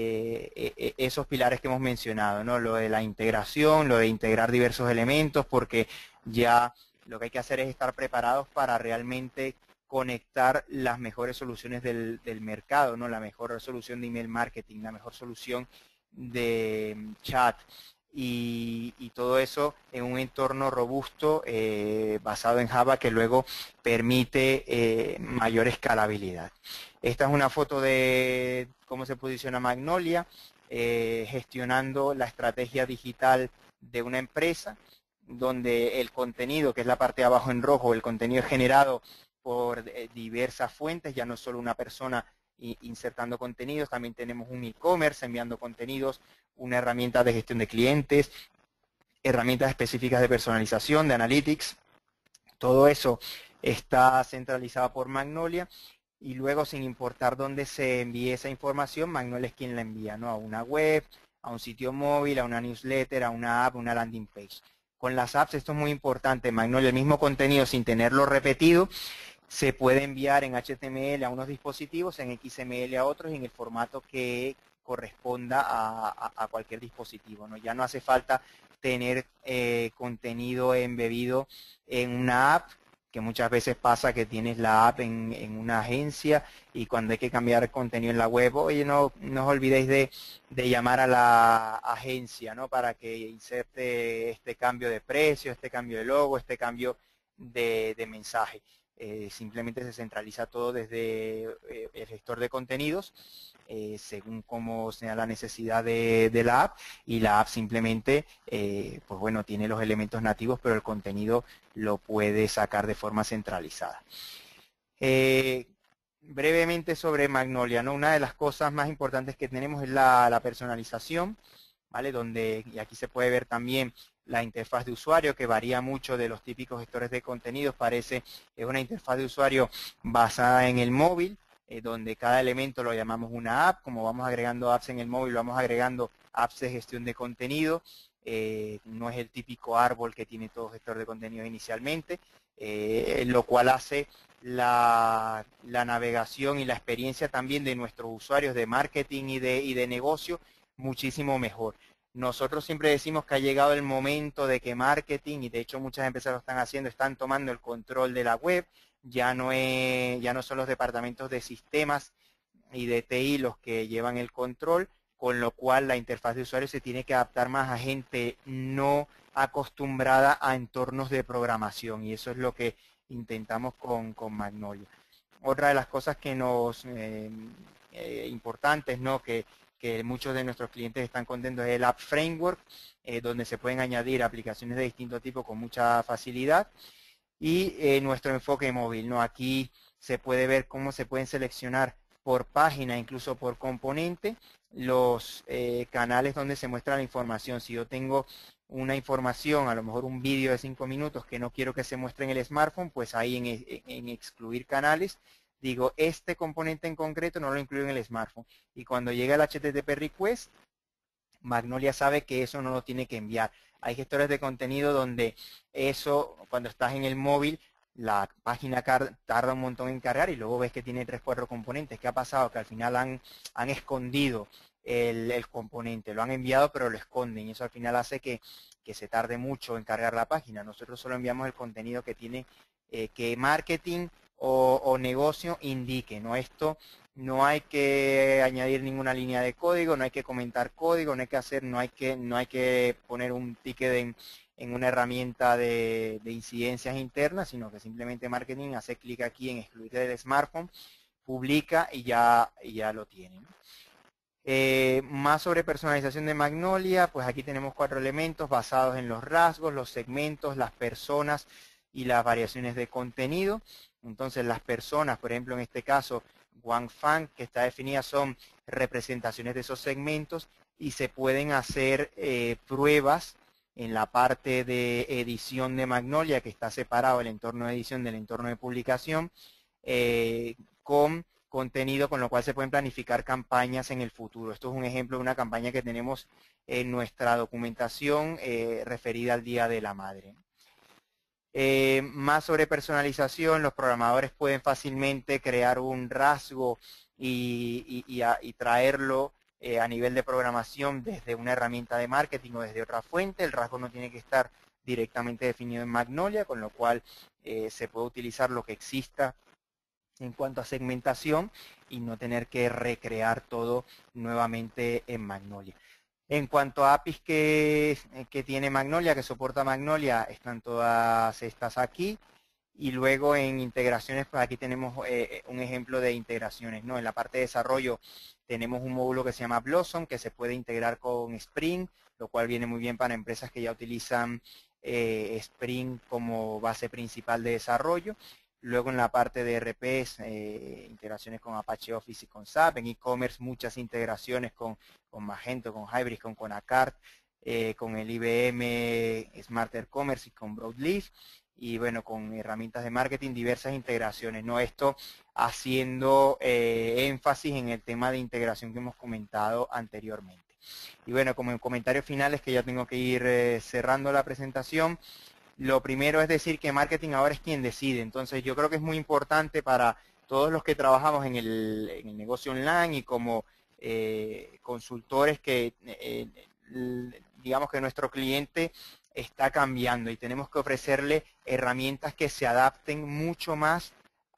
Eh, esos pilares que hemos mencionado, ¿no? Lo de la integración, lo de integrar diversos elementos, porque ya lo que hay que hacer es estar preparados para realmente conectar las mejores soluciones del, del mercado, ¿no? La mejor solución de email marketing, la mejor solución de chat y, y todo eso en un entorno robusto eh, basado en Java que luego permite eh, mayor escalabilidad. Esta es una foto de cómo se posiciona Magnolia, eh, gestionando la estrategia digital de una empresa, donde el contenido, que es la parte de abajo en rojo, el contenido es generado por eh, diversas fuentes, ya no solo una persona insertando contenidos, también tenemos un e-commerce enviando contenidos, una herramienta de gestión de clientes, herramientas específicas de personalización, de analytics, todo eso está centralizado por Magnolia. Y luego, sin importar dónde se envíe esa información, Magnolia es quien la envía, ¿no? A una web, a un sitio móvil, a una newsletter, a una app, una landing page. Con las apps esto es muy importante. Magnolia, el mismo contenido sin tenerlo repetido, se puede enviar en H T M L a unos dispositivos, en X M L a otros y en el formato que corresponda a, a, a cualquier dispositivo, ¿no? Ya no hace falta tener eh, contenido embebido en una app, que muchas veces pasa que tienes la app en, en una agencia y cuando hay que cambiar contenido en la web, oye, no, no os olvidéis de, de llamar a la agencia, ¿no? Para que inserte este cambio de precio, este cambio de logo, este cambio de, de mensaje. Eh, simplemente se centraliza todo desde eh, el gestor de contenidos, eh, según cómo sea la necesidad de, de la app, y la app simplemente, eh, pues bueno, tiene los elementos nativos, pero el contenido lo puede sacar de forma centralizada. Eh, brevemente sobre Magnolia, ¿no? Una de las cosas más importantes que tenemos es la, la personalización, ¿vale? Donde, y aquí se puede ver también la interfaz de usuario, que varía mucho de los típicos gestores de contenidos. Parece es una interfaz de usuario basada en el móvil, eh, donde cada elemento lo llamamos una app. Como vamos agregando apps en el móvil, vamos agregando apps de gestión de contenido. Eh, no es el típico árbol que tiene todo gestor de contenido inicialmente, eh, lo cual hace la, la navegación y la experiencia también de nuestros usuarios de marketing y de, y de negocio muchísimo mejor. Nosotros siempre decimos que ha llegado el momento de que marketing, y de hecho muchas empresas lo están haciendo, están tomando el control de la web. Ya no, es, ya no son los departamentos de sistemas y de T I los que llevan el control, con lo cual la interfaz de usuario se tiene que adaptar más a gente no acostumbrada a entornos de programación, y eso es lo que intentamos con, con Magnolia. Otra de las cosas que nos eh, eh, importantes, ¿no? que, que muchos de nuestros clientes están contentos, es el App Framework, eh, donde se pueden añadir aplicaciones de distinto tipo con mucha facilidad, y eh, nuestro enfoque móvil, ¿no? Aquí se puede ver cómo se pueden seleccionar por página, incluso por componente, los eh, canales donde se muestra la información. Si yo tengo una información, a lo mejor un vídeo de cinco minutos que no quiero que se muestre en el smartphone, pues ahí en, en, en excluir canales, digo, este componente en concreto no lo incluyo en el smartphone. Y cuando llega el H T T P request, Magnolia sabe que eso no lo tiene que enviar. Hay gestores de contenido donde eso, cuando estás en el móvil, la página tarda un montón en cargar y luego ves que tiene tres, cuatro componentes. ¿Qué ha pasado? Que al final han, han escondido el, el componente. Lo han enviado pero lo esconden, y eso al final hace que, que se tarde mucho en cargar la página. Nosotros solo enviamos el contenido que tiene eh, que marketing o, o negocio indique, ¿no? Esto no hay que añadir ninguna línea de código, no hay que comentar código, no hay que hacer, no hay que, no hay que poner un ticket en, en una herramienta de, de incidencias internas, sino que simplemente marketing hace clic aquí en excluir del smartphone, publica y ya, y ya lo tiene, ¿no? Eh, más sobre personalización de Magnolia, pues aquí tenemos cuatro elementos basados en los rasgos, los segmentos, las personas y las variaciones de contenido. Entonces las personas, por ejemplo en este caso, OneFan, que está definida, son representaciones de esos segmentos, y se pueden hacer eh, pruebas en la parte de edición de Magnolia, que está separado el entorno de edición del entorno de publicación, eh, con contenido con lo cual se pueden planificar campañas en el futuro. Esto es un ejemplo de una campaña que tenemos en nuestra documentación eh, referida al Día de la Madre. Eh, más sobre personalización, los programadores pueden fácilmente crear un rasgo y, y, y, a, y traerlo eh, a nivel de programación desde una herramienta de marketing o desde otra fuente. El rasgo no tiene que estar directamente definido en Magnolia, con lo cual eh, se puede utilizar lo que exista en cuanto a segmentación y no tener que recrear todo nuevamente en Magnolia. En cuanto a A P Is que, que tiene Magnolia, que soporta Magnolia, están todas estas aquí. Y luego en integraciones, pues aquí tenemos eh, un ejemplo de integraciones, ¿no? En la parte de desarrollo tenemos un módulo que se llama Blossom, que se puede integrar con Spring, lo cual viene muy bien para empresas que ya utilizan eh, Spring como base principal de desarrollo. Luego en la parte de E R Ps, eh, integraciones con Apache Office y con S A P. En e-commerce muchas integraciones con, con Magento, con Hybris, con Conacart, eh, con el I B M Smarter Commerce y con Broadleaf. Y bueno, con herramientas de marketing, diversas integraciones, ¿no? Esto haciendo eh, énfasis en el tema de integración que hemos comentado anteriormente. Y bueno, como en comentarios finales, que ya tengo que ir eh, cerrando la presentación, lo primero es decir que marketing ahora es quien decide. Entonces yo creo que es muy importante para todos los que trabajamos en el, en el negocio online y como eh, consultores que eh, digamos que nuestro cliente está cambiando y tenemos que ofrecerle herramientas que se adapten mucho más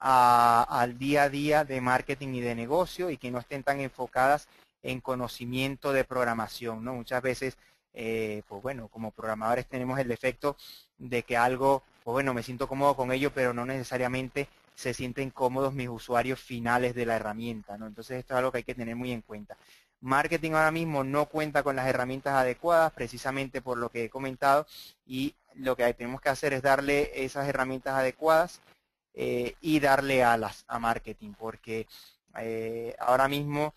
a, al día a día de marketing y de negocio y que no estén tan enfocadas en conocimiento de programación, ¿no? Muchas veces, eh, pues bueno, como programadores tenemos el defecto de que algo, pues bueno, me siento cómodo con ello, pero no necesariamente se sienten cómodos mis usuarios finales de la herramienta, ¿no? Entonces esto es algo que hay que tener muy en cuenta. Marketing ahora mismo no cuenta con las herramientas adecuadas, precisamente por lo que he comentado, y lo que tenemos que hacer es darle esas herramientas adecuadas eh, y darle alas a marketing, porque eh, ahora mismo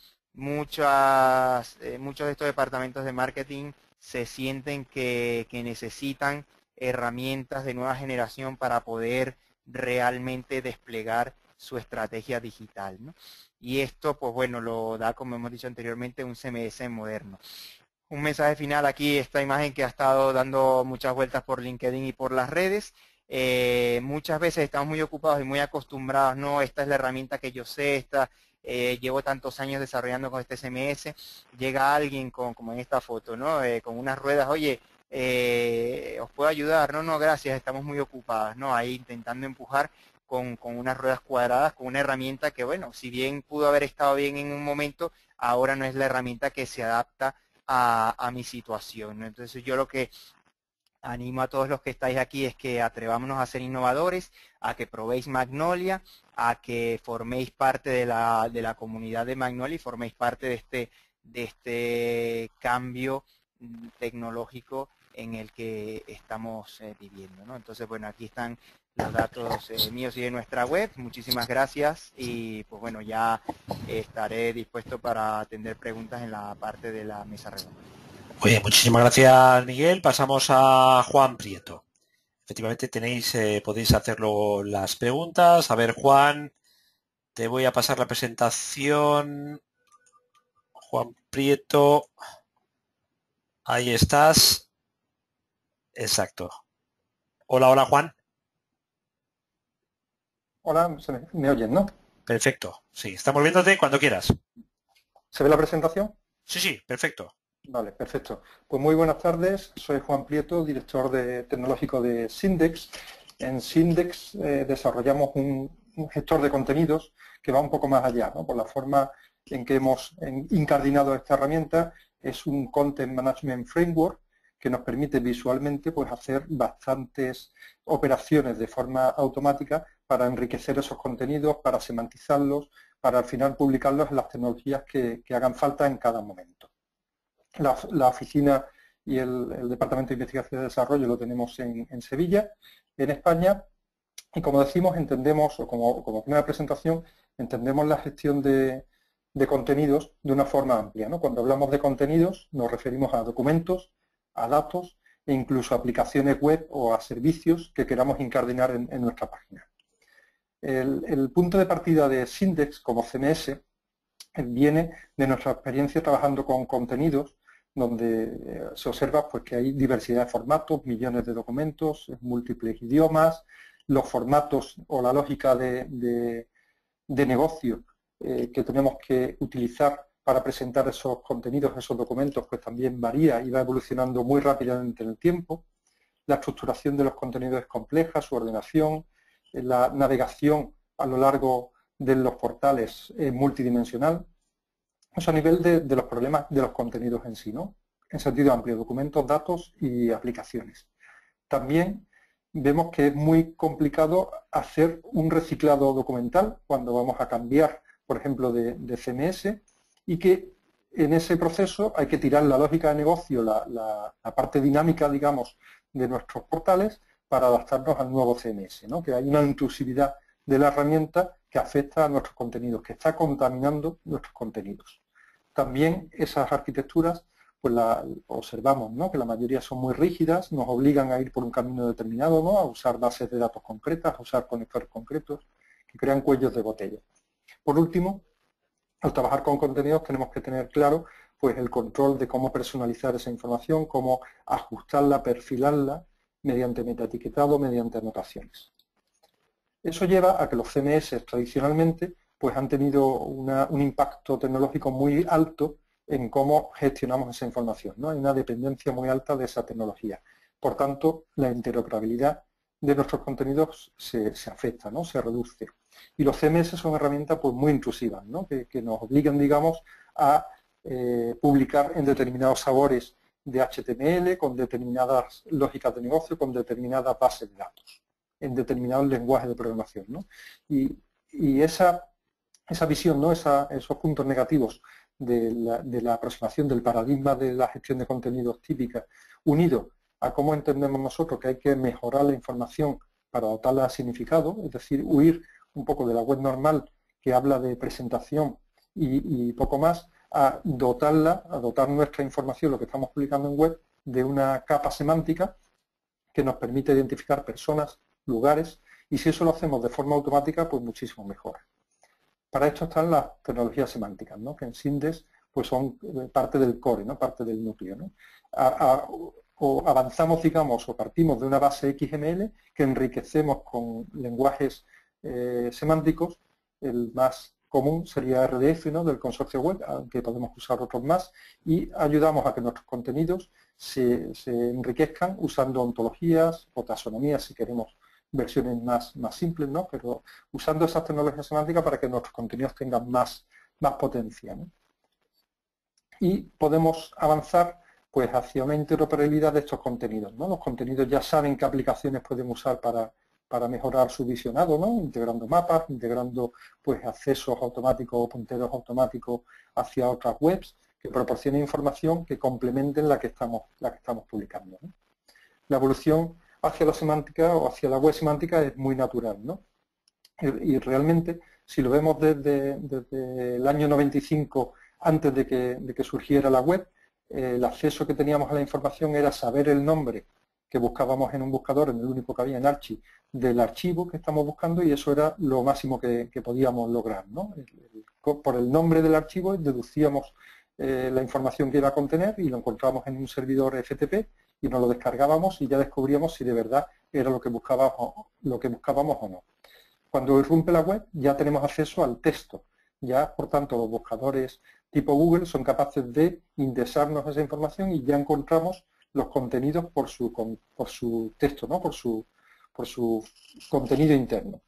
muchas, eh, muchos de estos departamentos de marketing se sienten que, que necesitan herramientas de nueva generación para poder realmente desplegar su estrategia digital, ¿no? Y esto, pues bueno, lo da, como hemos dicho anteriormente, un C M S moderno. Un mensaje final aquí, esta imagen que ha estado dando muchas vueltas por LinkedIn y por las redes. eh, muchas veces estamos muy ocupados y muy acostumbrados, no, esta es la herramienta que yo sé, esta, eh, llevo tantos años desarrollando con este C M S, llega alguien con, como en esta foto, ¿no? Eh, con unas ruedas, oye, eh, ¿os puedo ayudar? No, no, gracias, estamos muy ocupados, ¿no? Ahí intentando empujar con, con unas ruedas cuadradas, con una herramienta que, bueno, si bien pudo haber estado bien en un momento, ahora no es la herramienta que se adapta a, a mi situación, ¿no? Entonces yo lo que animo a todos los que estáis aquí es que atrevámonos a ser innovadores, a que probéis Magnolia, a que forméis parte de la, de la comunidad de Magnolia y forméis parte de este, de este cambio tecnológico en el que estamos eh, viviendo, ¿no? Entonces, bueno, aquí están los datos eh, míos y de nuestra web. Muchísimas gracias y, pues bueno, ya eh, estaré dispuesto para atender preguntas en la parte de la mesa redonda. Muy bien, muchísimas gracias, Miguel. Pasamos a Juan Prieto. Efectivamente tenéis, eh, podéis hacerlo las preguntas. A ver, Juan, te voy a pasar la presentación. Juan Prieto, ahí estás. Exacto. Hola, hola, Juan. Hola, ¿se me, me oyen, no? Perfecto. Sí, estamos viéndote cuando quieras. ¿Se ve la presentación? Sí, sí, perfecto. Vale, perfecto. Pues muy buenas tardes, soy Juan Prieto, director de, tecnológico de Sindex. En Sindex eh, desarrollamos un, un gestor de contenidos que va un poco más allá, ¿no? Por la forma en que hemos en, incardinado esta herramienta, es un Content Management Framework que nos permite visualmente pues, hacer bastantes operaciones de forma automática para enriquecer esos contenidos, para semantizarlos, para al final publicarlos en las tecnologías que, que hagan falta en cada momento. La, la oficina y el, el Departamento de Investigación y Desarrollo lo tenemos en, en Sevilla, en España, y como decimos, entendemos, o como, como primera presentación, entendemos la gestión de, de contenidos de una forma amplia, ¿no? Cuando hablamos de contenidos nos referimos a documentos, a datos e incluso a aplicaciones web o a servicios que queramos incardinar en, en nuestra página. El, el punto de partida de Sindex como C M S viene de nuestra experiencia trabajando con contenidos donde se observa pues, que hay diversidad de formatos, millones de documentos, múltiples idiomas, los formatos o la lógica de, de, de negocio eh, que tenemos que utilizar para presentar esos contenidos, esos documentos, pues también varía y va evolucionando muy rápidamente en el tiempo. La estructuración de los contenidos es compleja, su ordenación, la navegación a lo largo de los portales es multidimensional. Eso a nivel de, de los problemas de los contenidos en sí, ¿no? En sentido amplio, documentos, datos y aplicaciones. También vemos que es muy complicado hacer un reciclado documental cuando vamos a cambiar, por ejemplo, de, de C M S y que en ese proceso hay que tirar la lógica de negocio, la, la, la parte dinámica, digamos, de nuestros portales para adaptarnos al nuevo C M S, ¿no? Que hay una intrusividad de la herramienta que afecta a nuestros contenidos, que está contaminando nuestros contenidos. También esas arquitecturas, pues las observamos, ¿no? Que la mayoría son muy rígidas, nos obligan a ir por un camino determinado, ¿no? A usar bases de datos concretas, a usar conectores concretos, que crean cuellos de botella. Por último, al trabajar con contenidos tenemos que tener claro pues, el control de cómo personalizar esa información, cómo ajustarla, perfilarla, mediante metaetiquetado, mediante anotaciones. Eso lleva a que los C M S tradicionalmente pues, han tenido una, un impacto tecnológico muy alto en cómo gestionamos esa información, ¿no? Hay una dependencia muy alta de esa tecnología. Por tanto, la interoperabilidad de nuestros contenidos se, se afecta, ¿no? Se reduce. Y los C M S son herramientas pues, muy intrusivas, ¿no? que, que nos obligan, digamos, a eh, publicar en determinados sabores de H T M L, con determinadas lógicas de negocio, con determinadas bases de datos, en determinados lenguajes de programación, ¿no? Y, y esa, esa visión, ¿no? esa, esos puntos negativos de la, de la aproximación del paradigma de la gestión de contenidos típica, unido a cómo entendemos nosotros que hay que mejorar la información para dotarla de significado, es decir, huir un poco de la web normal que habla de presentación y, y poco más, a dotarla, a dotar nuestra información, lo que estamos publicando en web, de una capa semántica que nos permite identificar personas, lugares, y si eso lo hacemos de forma automática, pues muchísimo mejor. Para esto están las tecnologías semánticas, ¿no? Que en Sindex pues son parte del core, ¿no? Parte del núcleo, ¿no? A, a, o avanzamos, digamos, o partimos de una base X M L que enriquecemos con lenguajes eh, semánticos. El más común sería R D F, ¿no?, del consorcio web, aunque podemos usar otros más, y ayudamos a que nuestros contenidos se, se enriquezcan usando ontologías o taxonomías, si queremos versiones más, más simples, ¿no?, pero usando esas tecnologías semánticas para que nuestros contenidos tengan más, más potencia, ¿no? Y podemos avanzar pues hacia una interoperabilidad de estos contenidos, ¿no? Los contenidos ya saben qué aplicaciones pueden usar para, para mejorar su visionado, ¿no?, integrando mapas, integrando pues accesos automáticos o punteros automáticos hacia otras webs que proporcionen información que complementen la que estamos, la que estamos publicando, ¿no? La evolución hacia la semántica o hacia la web semántica es muy natural, ¿no? Y, y realmente, si lo vemos desde, desde el año noventa y cinco, antes de que, de que surgiera la web, eh, el acceso que teníamos a la información era saber el nombre que buscábamos en un buscador, en el único que había en Archie, del archivo que estamos buscando, y eso era lo máximo que, que podíamos lograr, ¿no? El, el, por el nombre del archivo deducíamos eh, la información que iba a contener y lo encontrábamos en un servidor F T P y nos lo descargábamos y ya descubríamos si de verdad era lo que buscábamos, lo que buscábamos o no. Cuando irrumpe la web ya tenemos acceso al texto. Ya, por tanto, los buscadores tipo Google son capaces de indexarnos esa información y ya encontramos los contenidos por su, por su texto, ¿no?, por su, por su contenido interno.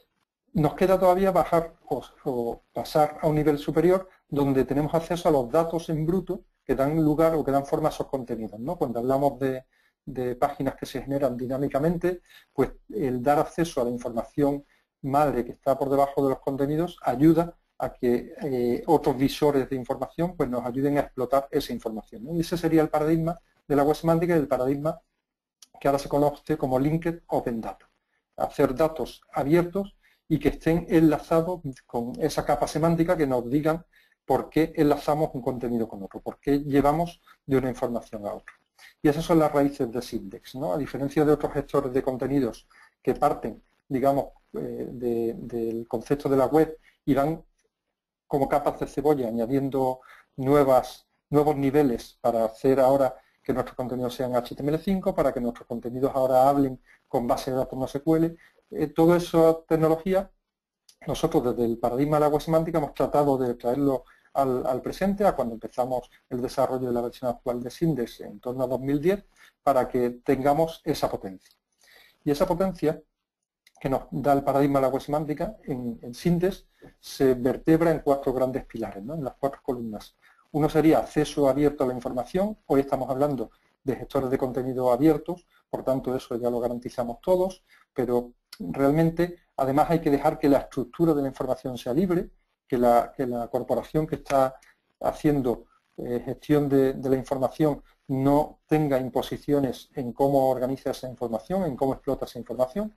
Nos queda todavía bajar o, o pasar a un nivel superior donde tenemos acceso a los datos en bruto que dan lugar o que dan forma a esos contenidos, ¿no? Cuando hablamos de, de páginas que se generan dinámicamente, pues el dar acceso a la información madre que está por debajo de los contenidos ayuda a que eh, otros visores de información pues nos ayuden a explotar esa información, ¿no? Y ese sería el paradigma de la web semántica y el paradigma que ahora se conoce como Linked Open Data. Hacer datos abiertos y que estén enlazados con esa capa semántica que nos digan por qué enlazamos un contenido con otro, por qué llevamos de una información a otra. Y esas son las raíces de Sindex, ¿no? A diferencia de otros gestores de contenidos que parten, digamos, eh, de, del concepto de la web y van como capas de cebolla añadiendo nuevas, nuevos niveles para hacer ahora que nuestros contenidos sean H T M L cinco, para que nuestros contenidos ahora hablen con base de datos NoSQL. Eh, toda esa tecnología, nosotros desde el paradigma de la web semántica hemos tratado de traerlo al, al presente, a cuando empezamos el desarrollo de la versión actual de Sindex en torno a dos mil diez, para que tengamos esa potencia. Y esa potencia que nos da el paradigma de la web semántica en, en Sindex se vertebra en cuatro grandes pilares, ¿no?, en las cuatro columnas. Uno sería acceso abierto a la información. Hoy estamos hablando de gestores de contenido abiertos, por tanto eso ya lo garantizamos todos, pero realmente además hay que dejar que la estructura de la información sea libre, que la, que la corporación que está haciendo eh, gestión de, de la información no tenga imposiciones en cómo organiza esa información, en cómo explota esa información.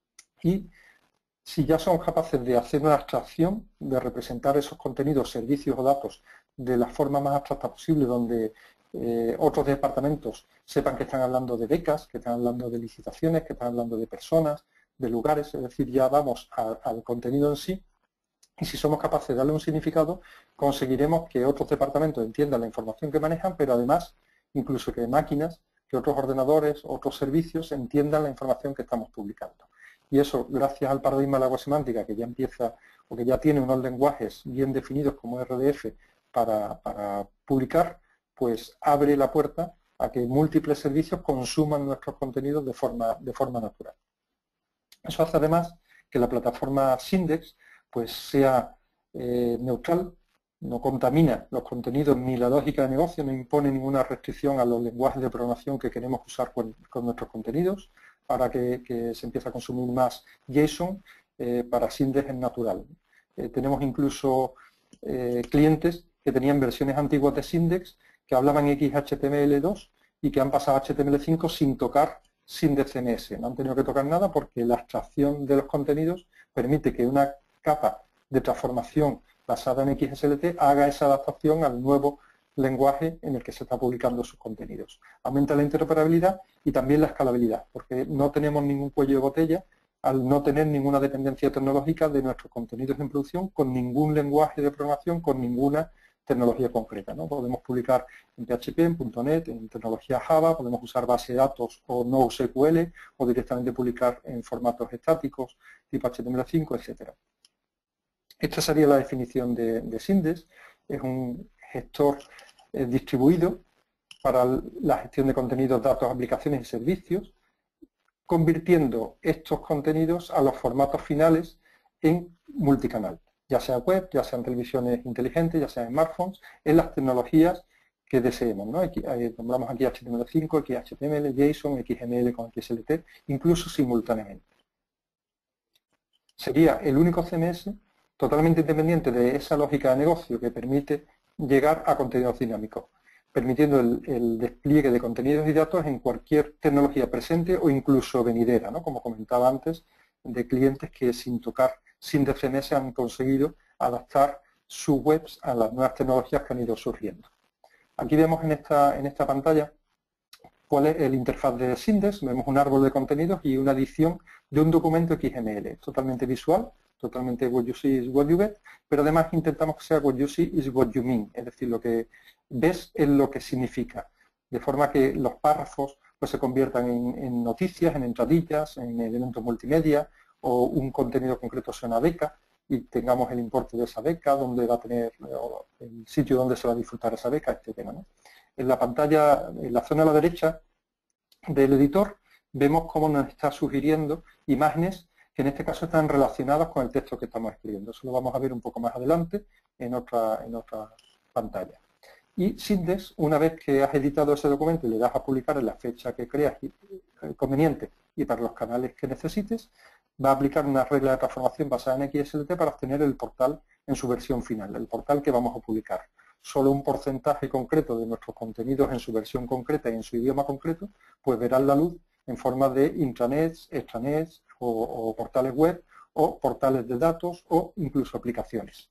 Y si ya somos capaces de hacer una abstracción, de representar esos contenidos, servicios o datos de la forma más abstracta posible, donde eh, otros departamentos sepan que están hablando de becas, que están hablando de licitaciones, que están hablando de personas, de lugares, es decir, ya vamos a, al contenido en sí, y si somos capaces de darle un significado, conseguiremos que otros departamentos entiendan la información que manejan, pero además, incluso que máquinas, que otros ordenadores, otros servicios entiendan la información que estamos publicando. Y eso, gracias al paradigma de la web semántica, que ya empieza o que ya tiene unos lenguajes bien definidos como R D F para, para publicar, pues abre la puerta a que múltiples servicios consuman nuestros contenidos de forma, de forma natural. Eso hace además que la plataforma Sindex pues, sea eh, neutral, no contamina los contenidos ni la lógica de negocio, no impone ninguna restricción a los lenguajes de programación que queremos usar con, con nuestros contenidos. Ahora que, que se empieza a consumir más JSON, eh, para Sindex es natural. Eh, tenemos incluso eh, clientes que tenían versiones antiguas de Sindex que hablaban X H T M L dos y que han pasado a H T M L cinco sin tocar Sindex C M S. No han tenido que tocar nada porque la abstracción de los contenidos permite que una capa de transformación basada en X S L T haga esa adaptación al nuevo lenguaje en el que se está publicando sus contenidos. Aumenta la interoperabilidad y también la escalabilidad, porque no tenemos ningún cuello de botella al no tener ninguna dependencia tecnológica de nuestros contenidos en producción con ningún lenguaje de programación, con ninguna tecnología concreta, ¿no? Podemos publicar en P H P, en punto net, en tecnología Java, podemos usar base de datos o NoSQL, o directamente publicar en formatos estáticos tipo H T M L cinco, etcétera. Esta sería la definición de, de Sindex. Es un gestor eh, distribuido para la gestión de contenidos, datos, aplicaciones y servicios, convirtiendo estos contenidos a los formatos finales en multicanal, ya sea web, ya sean televisiones inteligentes, ya sean smartphones, en las tecnologías que deseemos, ¿no? Aquí, eh, nombramos aquí H T M L cinco, aquí H T M L, JSON, X M L con X L T, incluso simultáneamente. Sería el único C M S totalmente independiente de esa lógica de negocio que permite llegar a contenidos dinámicos, permitiendo el, el despliegue de contenidos y datos en cualquier tecnología presente o incluso venidera, ¿no? Como comentaba antes, de clientes que sin tocar Sindex C M S han conseguido adaptar sus webs a las nuevas tecnologías que han ido surgiendo. Aquí vemos en esta, en esta pantalla cuál es el interfaz de Sindex. Vemos un árbol de contenidos y una edición de un documento X M L, totalmente visual, totalmente what you see is what you get, pero además intentamos que sea what you see is what you mean, es decir, lo que ves es lo que significa, de forma que los párrafos pues, se conviertan en, en noticias, en entradillas, en elementos multimedia, o un contenido concreto sea una beca y tengamos el importe de esa beca, donde va a tener el sitio donde se va a disfrutar esa beca, etcétera, ¿no? En la pantalla, en la zona a la derecha del editor, vemos cómo nos está sugiriendo imágenes que en este caso están relacionadas con el texto que estamos escribiendo. Eso lo vamos a ver un poco más adelante en otra, en otra pantalla. Y Sindex, una vez que has editado ese documento y le das a publicar en la fecha que creas conveniente y para los canales que necesites, va a aplicar una regla de transformación basada en X L T para obtener el portal en su versión final, el portal que vamos a publicar. Solo un porcentaje concreto de nuestros contenidos en su versión concreta y en su idioma concreto, pues verán la luz en forma de intranets, extranets o, o portales web o portales de datos o incluso aplicaciones.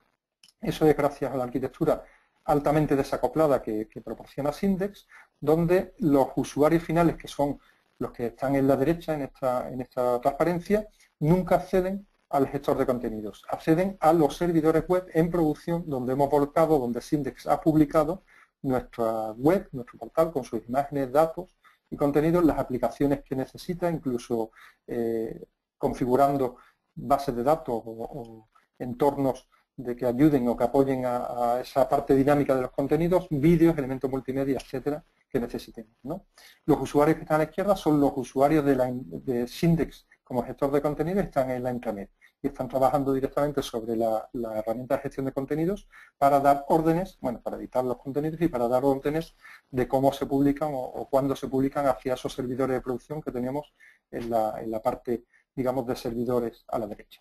Eso es gracias a la arquitectura altamente desacoplada que, que proporciona Sindex, donde los usuarios finales, que son los que están en la derecha en esta, en esta transparencia, nunca acceden al gestor de contenidos, acceden a los servidores web en producción donde hemos volcado, donde Sindex ha publicado nuestra web, nuestro portal con sus imágenes, datos y contenidos, las aplicaciones que necesita, incluso eh, configurando bases de datos o, o entornos de que ayuden o que apoyen a, a esa parte dinámica de los contenidos, vídeos, elementos multimedia, etcétera, que necesitemos, ¿no? Los usuarios que están a la izquierda son los usuarios de, la, de Sindex como gestor de contenidos, están en la intranet y están trabajando directamente sobre la, la herramienta de gestión de contenidos para dar órdenes, bueno, para editar los contenidos y para dar órdenes de cómo se publican o, o cuándo se publican hacia esos servidores de producción que tenemos en la, en la parte, digamos, de servidores a la derecha.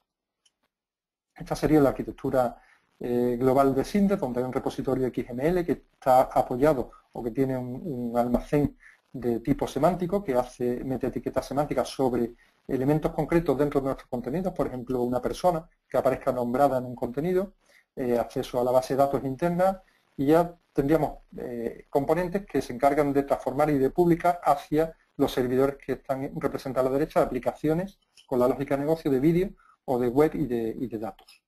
Esta sería la arquitectura eh, global de Sindex, donde hay un repositorio X M L que está apoyado o que tiene un, un almacén de tipo semántico que hace, mete etiquetas semánticas sobre elementos concretos dentro de nuestros contenidos, por ejemplo, una persona que aparezca nombrada en un contenido, eh, acceso a la base de datos interna, y ya tendríamos eh, componentes que se encargan de transformar y de publicar hacia los servidores que están representados a la derecha, de aplicaciones con la lógica de negocio de vídeo o de web y de, y de datos.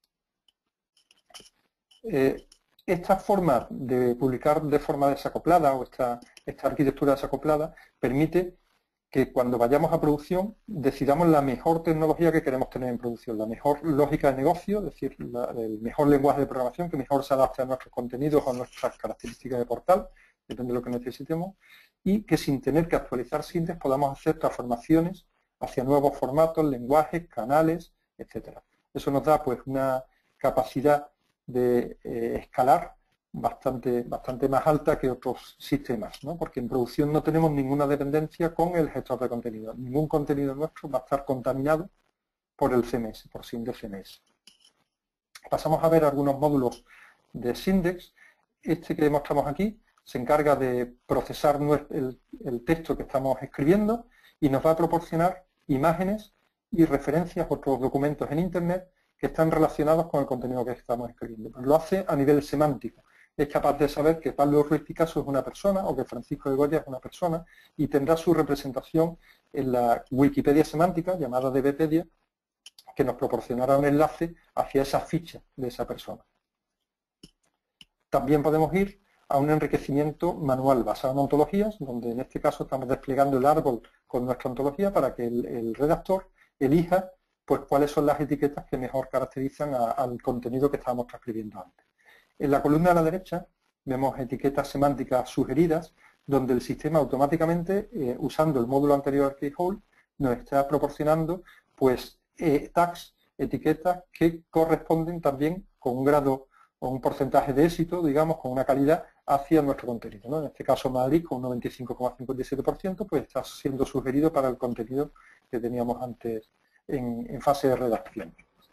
Eh, esta forma de publicar de forma desacoplada o esta, esta arquitectura desacoplada permite que cuando vayamos a producción decidamos la mejor tecnología que queremos tener en producción, la mejor lógica de negocio, es decir, la, el mejor lenguaje de programación que mejor se adapte a nuestros contenidos o a nuestras características de portal, depende de lo que necesitemos, y que sin tener que actualizar Sindex podamos hacer transformaciones hacia nuevos formatos, lenguajes, canales, etcétera. Eso nos da pues una capacidad de eh, escalar bastante, bastante más alta que otros sistemas, ¿no? Porque en producción no tenemos ninguna dependencia con el gestor de contenido. Ningún contenido nuestro va a estar contaminado por el C M S, por Sindex C M S. Pasamos a ver algunos módulos de Sindex. Este que mostramos aquí se encarga de procesar el, el texto que estamos escribiendo y nos va a proporcionar imágenes y referencias a otros documentos en Internet que están relacionados con el contenido que estamos escribiendo. Pero lo hace a nivel semántico. Es capaz de saber que Pablo Ruiz Picasso es una persona o que Francisco de Goya es una persona y tendrá su representación en la Wikipedia semántica, llamada DBpedia, que nos proporcionará un enlace hacia esa ficha de esa persona. También podemos ir a un enriquecimiento manual basado en ontologías, donde en este caso estamos desplegando el árbol con nuestra ontología para que el, el redactor elija pues cuáles son las etiquetas que mejor caracterizan a, al contenido que estábamos transcribiendo antes. En la columna a la derecha vemos etiquetas semánticas sugeridas, donde el sistema automáticamente, eh, usando el módulo anterior al Keyhole, nos está proporcionando pues eh, tags, etiquetas que corresponden también con un grado o un porcentaje de éxito, digamos, con una calidad hacia nuestro contenido, ¿no? En este caso Madrid, con un noventa y cinco coma cincuenta y siete por ciento, pues está siendo sugerido para el contenido que teníamos antes en, en fase de redacción.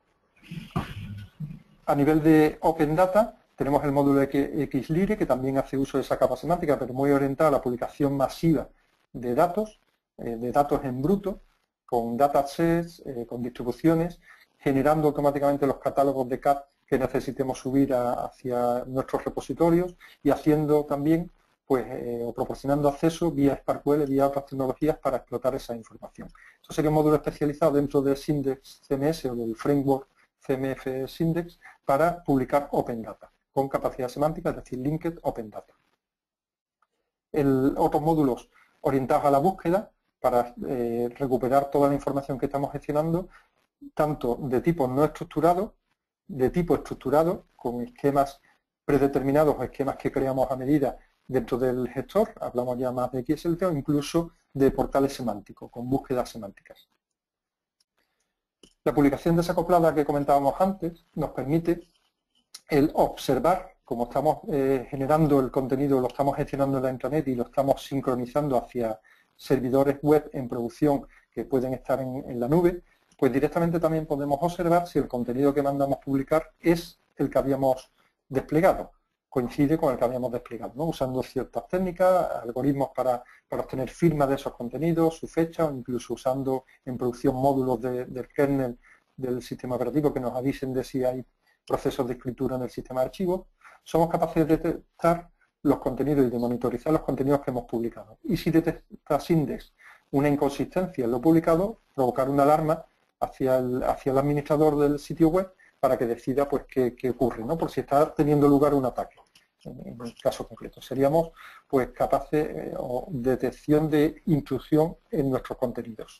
A nivel de Open Data, tenemos el módulo Xlire, que también hace uso de esa capa semántica, pero muy orientado a la publicación masiva de datos, eh, de datos en bruto, con datasets, eh, con distribuciones, generando automáticamente los catálogos de C A D que necesitemos subir a, hacia nuestros repositorios y haciendo también, pues, eh, o proporcionando acceso vía SparkQL, vía otras tecnologías para explotar esa información. Esto sería un módulo especializado dentro del Syndex C M S o del framework C M F Syndex para publicar Open Data, con capacidad semántica, es decir, Linked Open Data. El, otros módulos orientados a la búsqueda para eh, recuperar toda la información que estamos gestionando, tanto de tipo no estructurado, de tipo estructurado, con esquemas predeterminados o esquemas que creamos a medida dentro del gestor, hablamos ya más de X L T, o incluso de portales semánticos, con búsquedas semánticas. La publicación desacoplada que comentábamos antes nos permite el observar, como estamos eh, generando el contenido, lo estamos gestionando en la intranet y lo estamos sincronizando hacia servidores web en producción que pueden estar en, en la nube, pues directamente también podemos observar si el contenido que mandamos publicar es el que habíamos desplegado, coincide con el que habíamos desplegado, ¿no? Usando ciertas técnicas, algoritmos para, para obtener firmas de esos contenidos, su fecha, o incluso usando en producción módulos de, del kernel del sistema operativo que nos avisen de si hay procesos de escritura en el sistema de archivos. Somos capaces de detectar los contenidos y de monitorizar los contenidos que hemos publicado. Y si detecta Syndex una inconsistencia en lo publicado, provocar una alarma hacia el, hacia el administrador del sitio web para que decida pues qué, qué ocurre, ¿no? Por si está teniendo lugar un ataque, en, en el caso concreto. Seríamos pues capaces eh, o detección de intrusión en nuestros contenidos.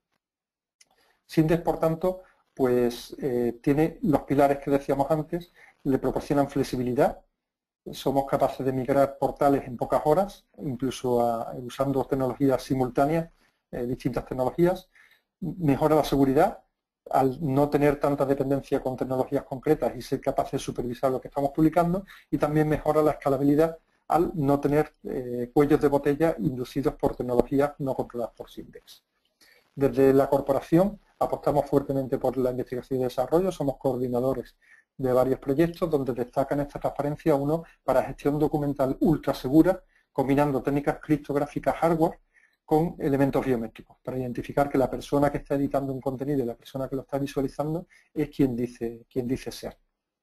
Syndex, por tanto, pues eh, tiene los pilares que decíamos antes, le proporcionan flexibilidad, somos capaces de migrar portales en pocas horas, incluso a, usando tecnologías simultáneas, eh, distintas tecnologías, mejora la seguridad, al no tener tanta dependencia con tecnologías concretas y ser capaz de supervisar lo que estamos publicando, y también mejora la escalabilidad al no tener eh, cuellos de botella inducidos por tecnologías no controladas por Syndex. Desde la corporación apostamos fuertemente por la investigación y desarrollo, somos coordinadores de varios proyectos donde destacan esta transparencia uno para gestión documental ultra segura, combinando técnicas criptográficas hardware con elementos biométricos, para identificar que la persona que está editando un contenido y la persona que lo está visualizando es quien dice, quien dice ser.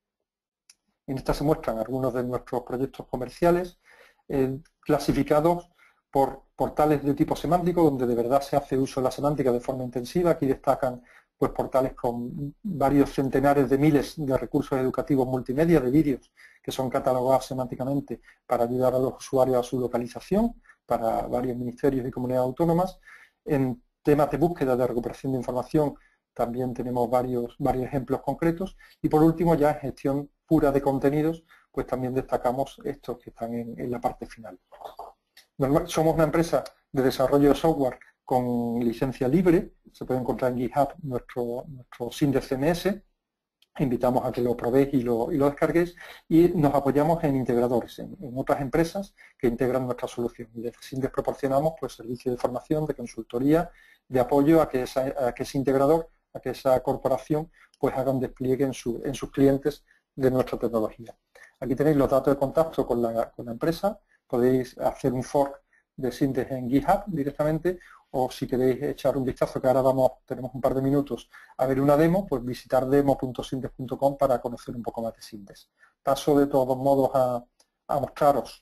En esta se muestran algunos de nuestros proyectos comerciales eh, clasificados por portales de tipo semántico, donde de verdad se hace uso de la semántica de forma intensiva. Aquí destacan pues, portales con varios centenares de miles de recursos educativos multimedia, de vídeos, que son catalogados semánticamente para ayudar a los usuarios a su localización, para varios ministerios y comunidades autónomas. En temas de búsqueda de recuperación de información también tenemos varios, varios ejemplos concretos. Y por último, ya en gestión pura de contenidos, pues también destacamos estos que están en, en la parte final. Normal, somos una empresa de desarrollo de software con licencia libre, se puede encontrar en GitHub nuestro, nuestro Syndex C M S, invitamos a que lo probéis y lo, y lo descarguéis, y nos apoyamos en integradores, en, en otras empresas que integran nuestra solución. Y desde Syndex proporcionamos pues, servicios de formación, de consultoría, de apoyo a que, esa, a que ese integrador, a que esa corporación pues haga un despliegue en, su, en sus clientes de nuestra tecnología. Aquí tenéis los datos de contacto con la, con la empresa, podéis hacer un fork de Syndex en GitHub directamente, o si queréis echar un vistazo, que ahora vamos, tenemos un par de minutos a ver una demo, pues visitar demo punto syndex punto com para conocer un poco más de Syndex. Paso de todos modos a, a mostraros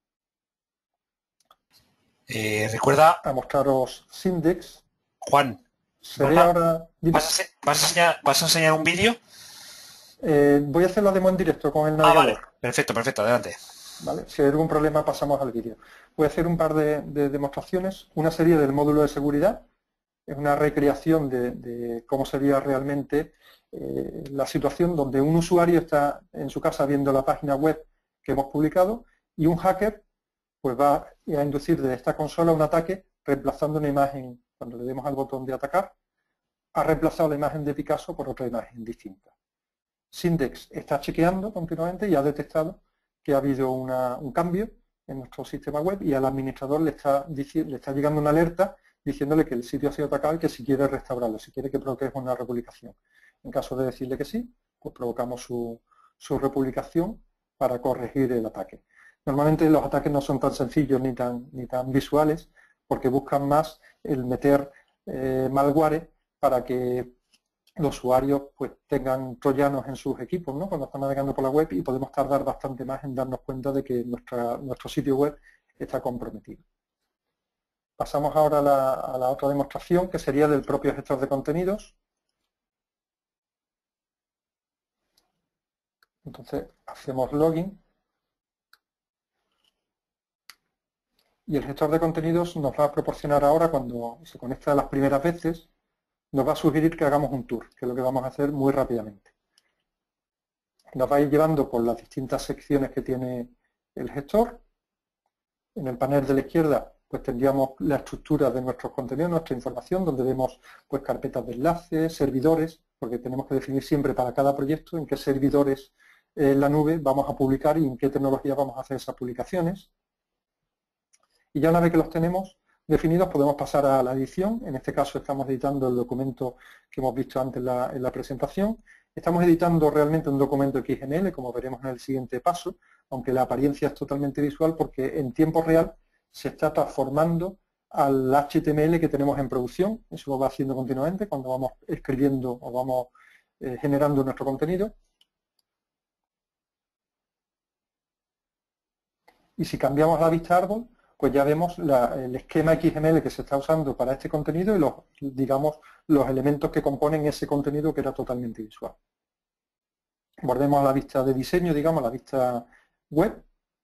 eh, recuerda a mostraros Syndex. Juan, ¿Seré ahora... ¿vas, a, ¿vas, a enseñar, ¿vas a enseñar un vídeo? Eh, voy a hacer la demo en directo con el navegador. Ah, vale, Perfecto, perfecto, adelante. ¿Vale? Si hay algún problema pasamos al vídeo. Voy a hacer un par de, de demostraciones. Una sería del módulo de seguridad. Es una recreación de, de cómo sería realmente eh, la situación donde un usuario está en su casa viendo la página web que hemos publicado y un hacker pues va a inducir desde esta consola un ataque reemplazando una imagen. Cuando le demos al botón de atacar, ha reemplazado la imagen de Picasso por otra imagen distinta. Sindex está chequeando continuamente y ha detectado que ha habido una, un cambio en nuestro sistema web y al administrador le está, le está llegando una alerta diciéndole que el sitio ha sido atacado y que si quiere restaurarlo, si quiere que proteja una republicación. En caso de decirle que sí, pues provocamos su, su republicación para corregir el ataque. Normalmente los ataques no son tan sencillos ni tan, ni tan visuales porque buscan más el meter eh, malware para que los usuarios pues tengan troyanos en sus equipos, ¿no? Cuando están navegando por la web y podemos tardar bastante más en darnos cuenta de que nuestra, nuestro sitio web está comprometido. Pasamos ahora a la, a la otra demostración que sería del propio gestor de contenidos. Entonces hacemos login y el gestor de contenidos nos va a proporcionar ahora, cuando se conecta las primeras veces, nos va a sugerir que hagamos un tour, que es lo que vamos a hacer muy rápidamente. Nos va a ir llevando por las distintas secciones que tiene el gestor. En el panel de la izquierda pues tendríamos la estructura de nuestros contenidos, nuestra información, donde vemos pues carpetas de enlaces, servidores, porque tenemos que definir siempre para cada proyecto en qué servidores en la nube vamos a publicar y en qué tecnología vamos a hacer esas publicaciones. Y ya una vez que los tenemos definidos podemos pasar a la edición. En este caso estamos editando el documento que hemos visto antes en la, en la presentación. Estamos editando realmente un documento X M L, como veremos en el siguiente paso, aunque la apariencia es totalmente visual porque en tiempo real se está transformando al H T M L que tenemos en producción. Eso lo va haciendo continuamente cuando vamos escribiendo o vamos eh, generando nuestro contenido. Y si cambiamos la vista árbol, pues ya vemos la, el esquema X M L que se está usando para este contenido y los, digamos, los elementos que componen ese contenido que era totalmente visual. Volvemos a la vista de diseño, digamos, a la vista web.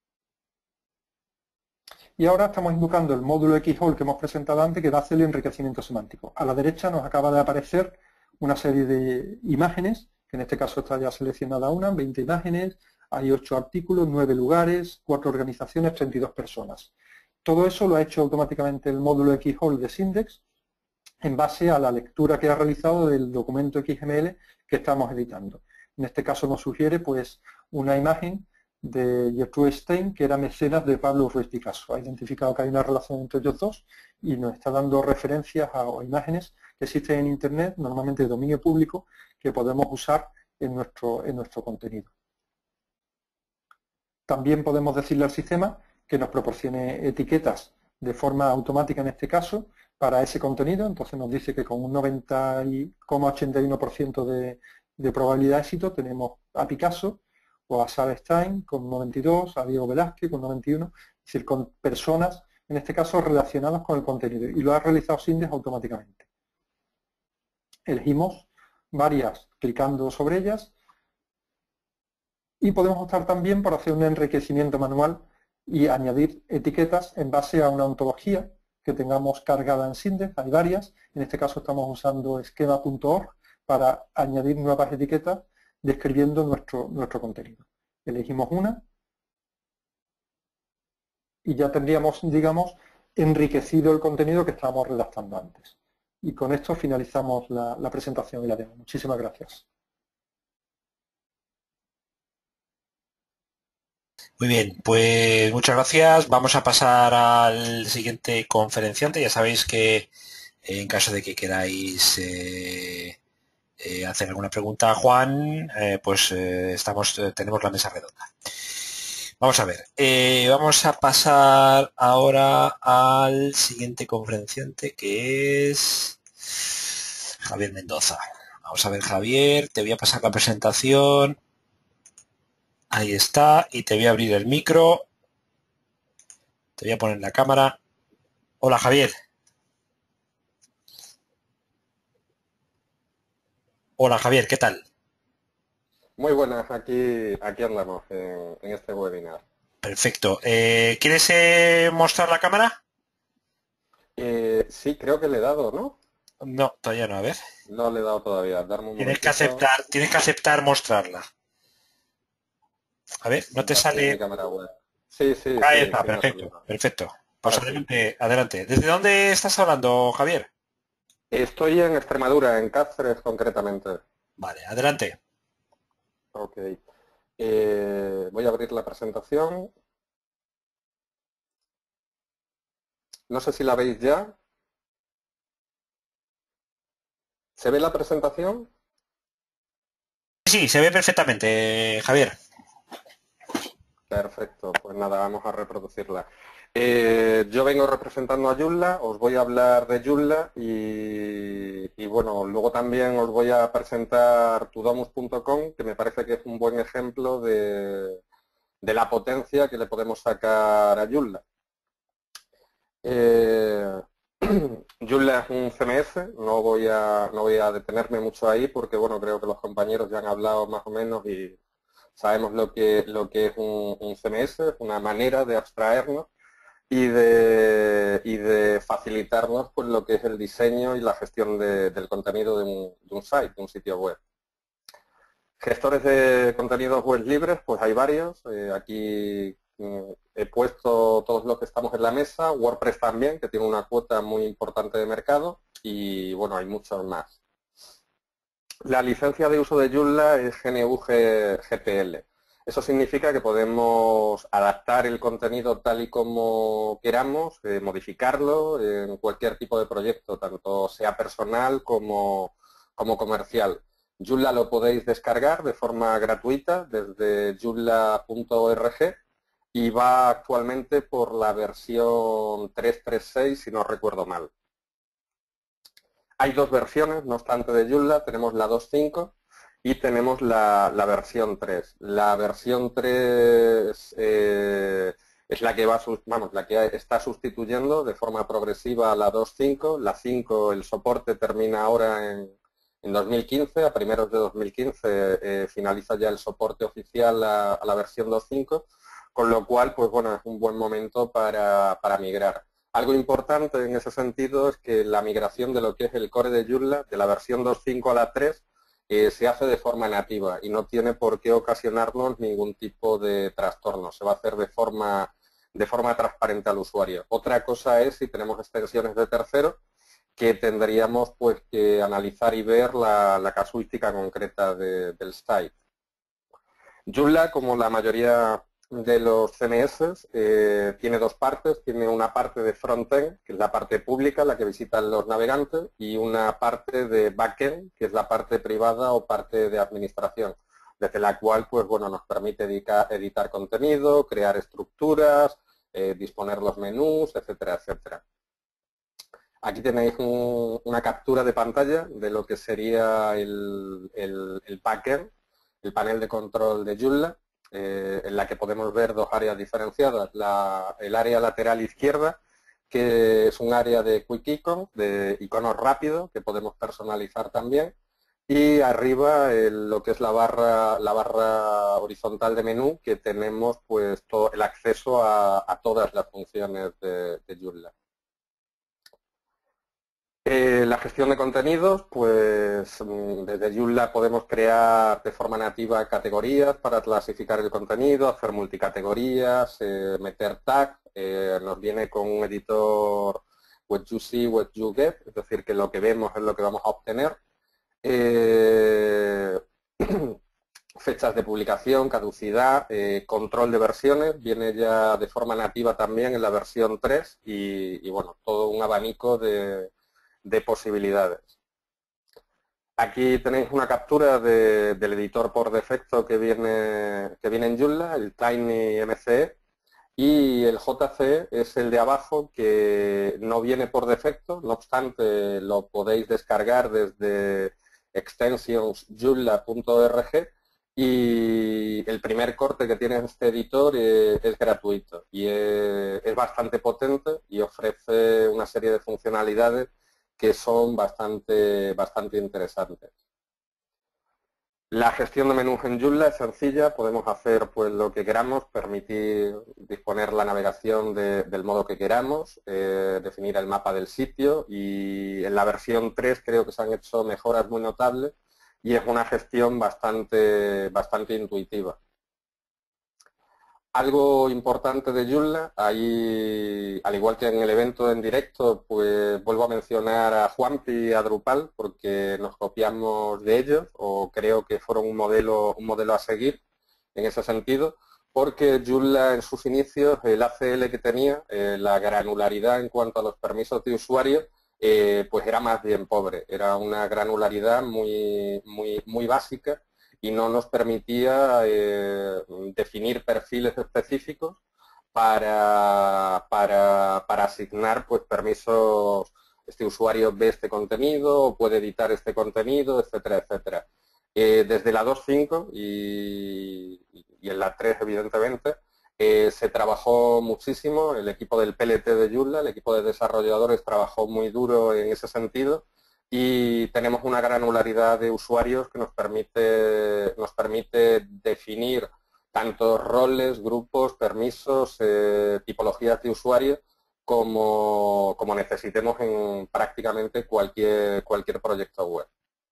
Y ahora estamos invocando el módulo Xhole que hemos presentado antes que va a hacer el enriquecimiento semántico. A la derecha nos acaba de aparecer una serie de imágenes, que en este caso está ya seleccionada una, veinte imágenes, hay ocho artículos, nueve lugares, cuatro organizaciones, treinta y dos personas. Todo eso lo ha hecho automáticamente el módulo Xhole de Sindex en base a la lectura que ha realizado del documento X M L que estamos editando. En este caso nos sugiere pues una imagen de Gertrude Stein, que era mecenas de Pablo Ruiz Picasso. Ha identificado que hay una relación entre ellos dos y nos está dando referencias a o imágenes que existen en Internet, normalmente de dominio público, que podemos usar en nuestro, en nuestro contenido. También podemos decirle al sistema que nos proporcione etiquetas de forma automática en este caso para ese contenido. Entonces nos dice que con un noventa coma ochenta y uno por ciento de, de probabilidad de éxito tenemos a Picasso o a Sarah Stein con noventa y dos, a Diego Velázquez con noventa y uno, es decir, con personas en este caso relacionadas con el contenido y lo ha realizado Sindex automáticamente. Elegimos varias clicando sobre ellas y podemos optar también por hacer un enriquecimiento manual y añadir etiquetas en base a una ontología que tengamos cargada en Sindex. Hay varias, en este caso estamos usando esquema punto org para añadir nuevas etiquetas describiendo nuestro, nuestro contenido. Elegimos una y ya tendríamos, digamos, enriquecido el contenido que estábamos redactando antes. Y con esto finalizamos la, la presentación y la demo. Muchísimas gracias. Muy bien, pues muchas gracias. Vamos a pasar al siguiente conferenciante. Ya sabéis que eh, en caso de que queráis eh, eh, hacer alguna pregunta a Juan, eh, pues eh, estamos, eh, tenemos la mesa redonda. Vamos a ver, eh, vamos a pasar ahora al siguiente conferenciante que es Javier Mendoza. Vamos a ver, Javier, te voy a pasar la presentación. Ahí está, y te voy a abrir el micro. Te voy a poner la cámara. Hola, Javier. Hola, Javier, ¿qué tal? Muy buenas, aquí, aquí andamos en, en este webinar. Perfecto. Eh, ¿Quieres eh, mostrar la cámara? Eh, sí, creo que le he dado, ¿no? No, todavía no, a ver. No le he dado todavía, darme un Tienes que momentito. aceptar, tienes que aceptar mostrarla. A ver, no te Ya estoy en mi sale... cámara web. Sí, sí, Ahí sí, está, sí me ha perfecto, salido. perfecto. Pues Ahora sí. adelante, adelante. ¿Desde dónde estás hablando, Javier? Estoy en Extremadura, en Cáceres concretamente. Vale, adelante. Ok. Eh, voy a abrir la presentación. No sé si la veis ya. ¿Se ve la presentación? Sí, se ve perfectamente, Javier. Perfecto, pues nada, vamos a reproducirla. Eh, yo vengo representando a Joomla, os voy a hablar de Joomla y, y bueno, luego también os voy a presentar tudomus punto com, que me parece que es un buen ejemplo de, de la potencia que le podemos sacar a Joomla. Eh, Joomla es un C M S, no voy, a, no voy a detenerme mucho ahí porque bueno, creo que los compañeros ya han hablado más o menos y sabemos lo que, lo que es un, un C M S, una manera de abstraernos y de, y de facilitarnos pues, lo que es el diseño y la gestión de, del contenido de un, de un site, de un sitio web. Gestores de contenidos web libres, pues hay varios. Eh, aquí mm, he puesto todos los que estamos en la mesa. WordPress también, que tiene una cuota muy importante de mercado. Y bueno, hay muchos más. La licencia de uso de Joomla es G N U G P L. Eso significa que podemos adaptar el contenido tal y como queramos, eh, modificarlo en cualquier tipo de proyecto, tanto sea personal como, como comercial. Joomla lo podéis descargar de forma gratuita desde joomla punto org y va actualmente por la versión tres punto tres punto seis, si no recuerdo mal. Hay dos versiones, no obstante, de Joomla. Tenemos la dos punto cinco y tenemos la, la versión tres. La versión tres eh, es la que, va, vamos, la que está sustituyendo de forma progresiva a la dos punto cinco. La cinco, el soporte termina ahora en, en dos mil quince. A primeros de dos mil quince eh, finaliza ya el soporte oficial a, a la versión dos punto cinco, con lo cual, pues bueno, es un buen momento para, para migrar. Algo importante en ese sentido es que la migración de lo que es el core de Joomla, de la versión dos punto cinco a la tres, eh, se hace de forma nativa y no tiene por qué ocasionarnos ningún tipo de trastorno. Se va a hacer de forma, de forma transparente al usuario. Otra cosa es si tenemos extensiones de terceros, que tendríamos pues que analizar y ver la, la casuística concreta de, del site. Joomla, como la mayoría de los C M S, eh, tiene dos partes. Tiene una parte de frontend, que es la parte pública, la que visitan los navegantes, y una parte de backend, que es la parte privada o parte de administración, desde la cual pues, bueno, nos permite editar, editar contenido, crear estructuras, eh, disponer los menús, etcétera, etcétera. Aquí tenéis un, una captura de pantalla de lo que sería el, el, el backend, el panel de control de Joomla, eh, en la que podemos ver dos áreas diferenciadas. La, el área lateral izquierda, que es un área de Quick Icon, de iconos rápidos, que podemos personalizar también. Y arriba el, lo que es la barra, la barra horizontal de menú, que tenemos pues todo el acceso a, a todas las funciones de, de Joomla. Eh, la gestión de contenidos, pues desde Joomla podemos crear de forma nativa categorías para clasificar el contenido, hacer multicategorías, eh, meter tags, eh, nos viene con un editor what you see, what you get, es decir, que lo que vemos es lo que vamos a obtener. Eh, fechas de publicación, caducidad, eh, control de versiones, viene ya de forma nativa también en la versión tres y, y bueno, todo un abanico de de posibilidades. Aquí tenéis una captura de, del editor por defecto que viene, que viene en Joomla, el TinyMCE, y el J C E es el de abajo que no viene por defecto, no obstante lo podéis descargar desde extensions joomla punto org y el primer corte que tiene este editor es, es gratuito y es, es bastante potente y ofrece una serie de funcionalidades que son bastante, bastante interesantes. La gestión de menús en Joomla es sencilla, podemos hacer pues lo que queramos, permitir disponer la navegación de, del modo que queramos, eh, definir el mapa del sitio, y en la versión tres creo que se han hecho mejoras muy notables y es una gestión bastante, bastante intuitiva. Algo importante de Joomla, ahí, al igual que en el evento en directo, pues vuelvo a mencionar a Juanpi y a Drupal porque nos copiamos de ellos, o creo que fueron un modelo, un modelo a seguir en ese sentido, porque Joomla en sus inicios, el A C L que tenía, eh, la granularidad en cuanto a los permisos de usuario, eh, pues era más bien pobre, era una granularidad muy, muy, muy básica, y no nos permitía eh, definir perfiles específicos para, para, para asignar pues, permisos, este usuario ve este contenido, o puede editar este contenido, etcétera, etcétera. Eh, desde la dos punto cinco y, y en la tres, evidentemente, eh, se trabajó muchísimo, el equipo del P L T de Joomla, el equipo de desarrolladores trabajó muy duro en ese sentido, y tenemos una granularidad de usuarios que nos permite, nos permite definir tanto roles, grupos, permisos, eh, tipologías de usuarios como, como necesitemos en prácticamente cualquier, cualquier proyecto web.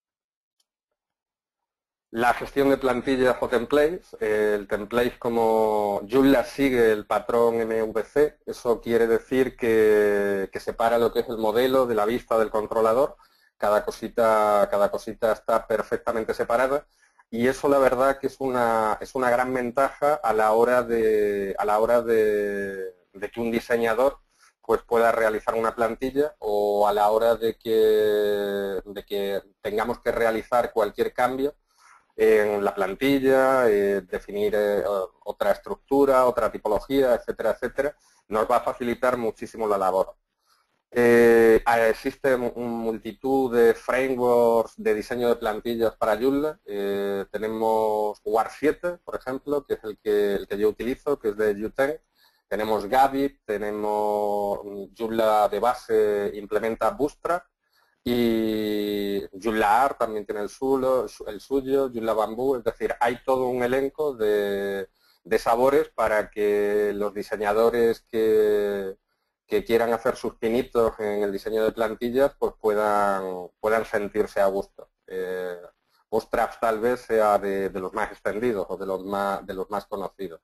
La gestión de plantillas o templates. El template, como Joomla sigue el patrón M V C, eso quiere decir que, que separa lo que es el modelo de la vista del controlador. Cada cosita, cada cosita está perfectamente separada, y eso la verdad que es una, es una gran ventaja a la hora de, a la hora de, de que un diseñador pues pueda realizar una plantilla, o a la hora de que, de que tengamos que realizar cualquier cambio en la plantilla, eh, definir eh, otra estructura, otra tipología, etcétera, etcétera, nos va a facilitar muchísimo la labor. Eh, existen multitud de frameworks de diseño de plantillas para Joomla. Eh, tenemos W A R siete, por ejemplo, que es el que, el que yo utilizo, que es de U diez. Tenemos Gabby, tenemos Joomla de base, implementa Bootstrap, y Joomla Art también tiene el suyo, el suyo, Joomla Bamboo, es decir, hay todo un elenco de, de sabores para que los diseñadores que que quieran hacer sus pinitos en el diseño de plantillas, pues puedan, puedan sentirse a gusto. Eh, Bootstrap tal vez sea de, de los más extendidos o de los más, de los más conocidos.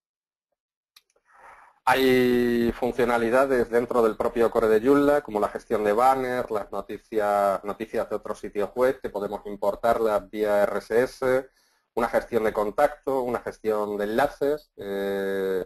Hay funcionalidades dentro del propio core de Joomla, como la gestión de banners, las noticias, noticias de otros sitios web, que podemos importarlas vía R S S, una gestión de contacto, una gestión de enlaces, eh,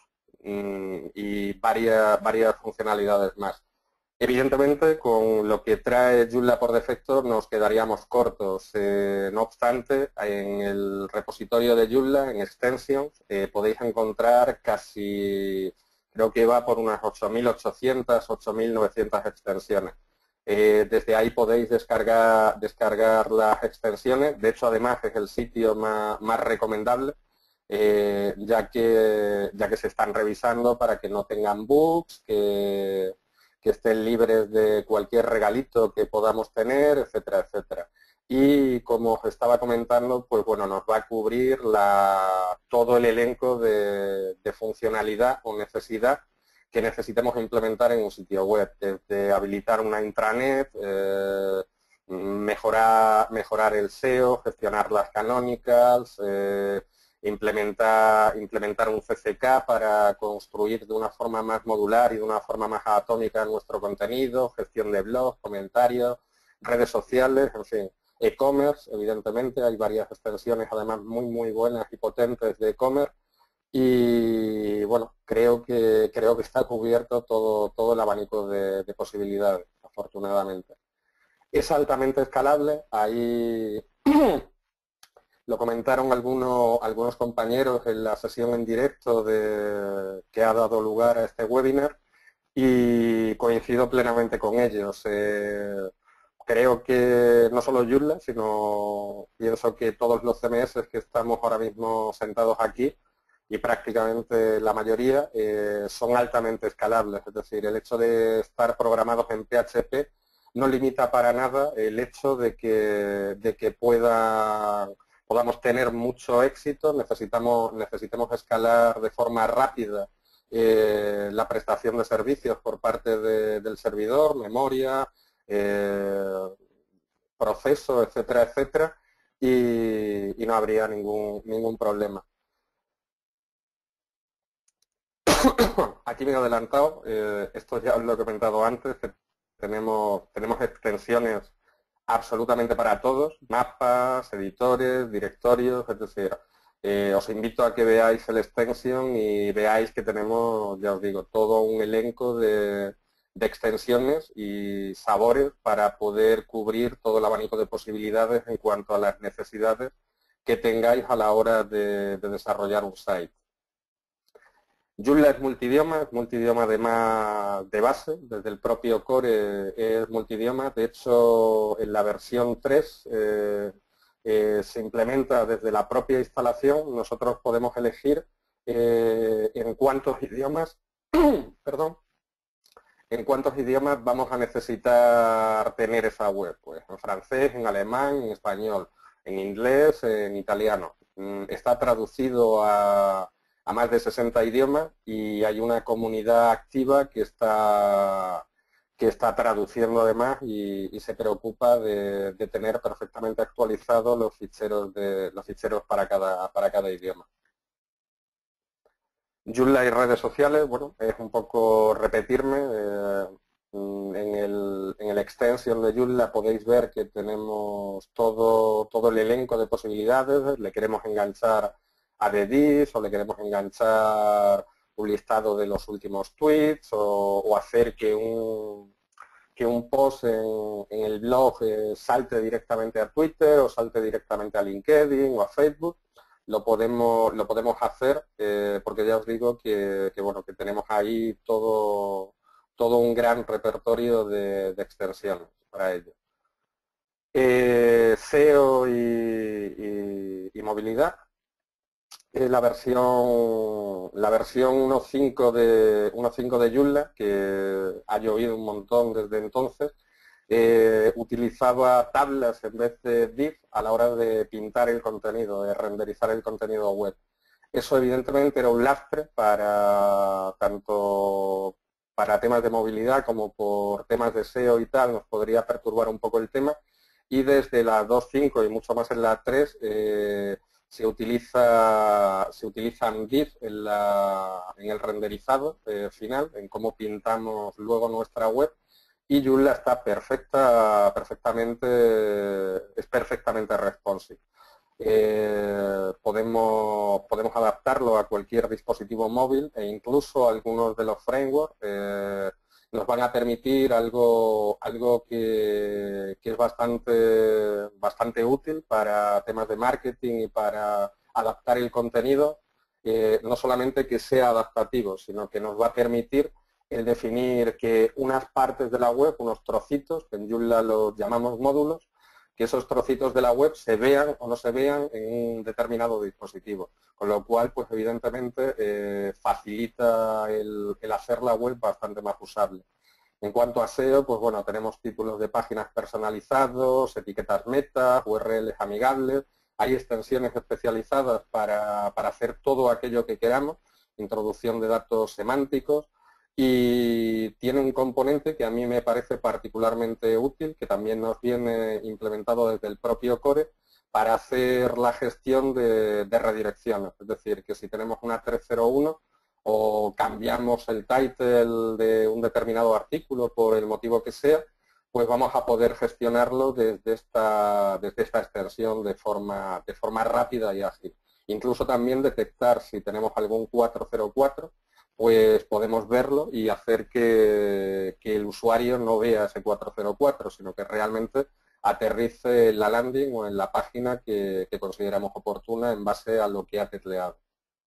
y varias, varias funcionalidades más. Evidentemente, con lo que trae Joomla por defecto nos quedaríamos cortos. Eh, no obstante, en el repositorio de Joomla, en Extensions, eh, podéis encontrar casi, creo que va por unas ocho mil ochocientas, ocho mil novecientas extensiones. Eh, desde ahí podéis descargar, descargar las extensiones. De hecho, además, es el sitio más, más recomendable. Eh, ya, que, ya que se están revisando para que no tengan bugs, que, que estén libres de cualquier regalito que podamos tener, etcétera, etcétera. Y como os estaba comentando, pues bueno, nos va a cubrir la, todo el elenco de, de funcionalidad o necesidad que necesitemos implementar en un sitio web, desde habilitar una intranet, eh, mejorar, mejorar el S E O, gestionar las canonicals, eh, Implementar, implementar un C C K para construir de una forma más modular y de una forma más atómica nuestro contenido, gestión de blogs, comentarios, redes sociales, en fin, e-commerce, evidentemente, hay varias extensiones además muy muy buenas y potentes de e-commerce, y bueno, creo que creo que está cubierto todo, todo el abanico de, de posibilidades, afortunadamente. Es altamente escalable, hay lo comentaron algunos, algunos compañeros en la sesión en directo de, que ha dado lugar a este webinar, y coincido plenamente con ellos. Eh, creo que no solo Joomla, sino pienso que todos los C M S que estamos ahora mismo sentados aquí, y prácticamente la mayoría, eh, son altamente escalables. Es decir, el hecho de estar programados en P H P no limita para nada el hecho de que, de que puedan podamos tener mucho éxito, necesitamos, necesitemos escalar de forma rápida eh, la prestación de servicios por parte de, del servidor, memoria, eh, proceso, etcétera, etcétera, y, y no habría ningún, ningún problema. Aquí me he adelantado, eh, esto ya os lo he comentado antes, que tenemos, tenemos extensiones absolutamente para todos, mapas, editores, directorios, es decir, eh, os invito a que veáis el extension y veáis que tenemos, ya os digo, todo un elenco de, de extensiones y sabores para poder cubrir todo el abanico de posibilidades en cuanto a las necesidades que tengáis a la hora de, de desarrollar un site. Joomla es multidioma, es multidioma además de base, desde el propio core es multidioma. De hecho, en la versión tres eh, eh, se implementa desde la propia instalación. Nosotros podemos elegir eh, en cuántos idiomas, perdón, en cuántos idiomas vamos a necesitar tener esa web. Pues en francés, en alemán, en español, en inglés, en italiano. Está traducido a a más de sesenta idiomas y hay una comunidad activa que está, que está traduciendo además y, y se preocupa de, de tener perfectamente actualizados los ficheros, de, los ficheros para, cada, para cada idioma. Joomla y redes sociales, bueno, es un poco repetirme. Eh, en, el, en el extension de Joomla podéis ver que tenemos todo, todo el elenco de posibilidades, le queremos enganchar a Redis o le queremos enganchar un listado de los últimos tweets o, o hacer que un, que un post en, en el blog eh, salte directamente a Twitter o salte directamente a LinkedIn o a Facebook. Lo podemos, lo podemos hacer eh, porque ya os digo que, que, bueno, que tenemos ahí todo, todo un gran repertorio de, de extensiones para ello. Eh, S E O y, y, y movilidad. Eh, la versión la versión uno punto cinco de uno punto cinco de Joomla, que ha llovido un montón desde entonces, eh, utilizaba tablas en vez de div a la hora de pintar el contenido, de renderizar el contenido web. Eso evidentemente era un lastre para tanto para temas de movilidad como por temas de S E O y tal, nos podría perturbar un poco el tema. Y desde la dos punto cinco y mucho más en la tres, eh, se utiliza se utilizan div en, la, en el renderizado eh, final, en cómo pintamos luego nuestra web, y Joomla está perfecta, perfectamente, es perfectamente responsive. Eh, podemos, podemos adaptarlo a cualquier dispositivo móvil e incluso algunos de los frameworks eh, nos van a permitir algo, algo que, que es bastante, bastante útil para temas de marketing y para adaptar el contenido, eh, no solamente que sea adaptativo, sino que nos va a permitir el definir que unas partes de la web, unos trocitos, que en Joomla los llamamos módulos, que esos trocitos de la web se vean o no se vean en un determinado dispositivo, con lo cual, pues evidentemente, eh, facilita el, el hacer la web bastante más usable. En cuanto a S E O, pues bueno, tenemos títulos de páginas personalizados, etiquetas meta, U R Ls amigables, hay extensiones especializadas para, para hacer todo aquello que queramos, introducción de datos semánticos, y tiene un componente que a mí me parece particularmente útil, que también nos viene implementado desde el propio core, para hacer la gestión de, de redirecciones. Es decir, que si tenemos una tres cero uno o cambiamos el title de un determinado artículo por el motivo que sea, pues vamos a poder gestionarlo desde esta, desde esta extensión de forma, de forma rápida y ágil. Incluso también detectar si tenemos algún cuatro cero cuatro, pues podemos verlo y hacer que, que el usuario no vea ese cuatro cero cuatro, sino que realmente aterrice en la landing o en la página que, que consideramos oportuna en base a lo que ha tecleado.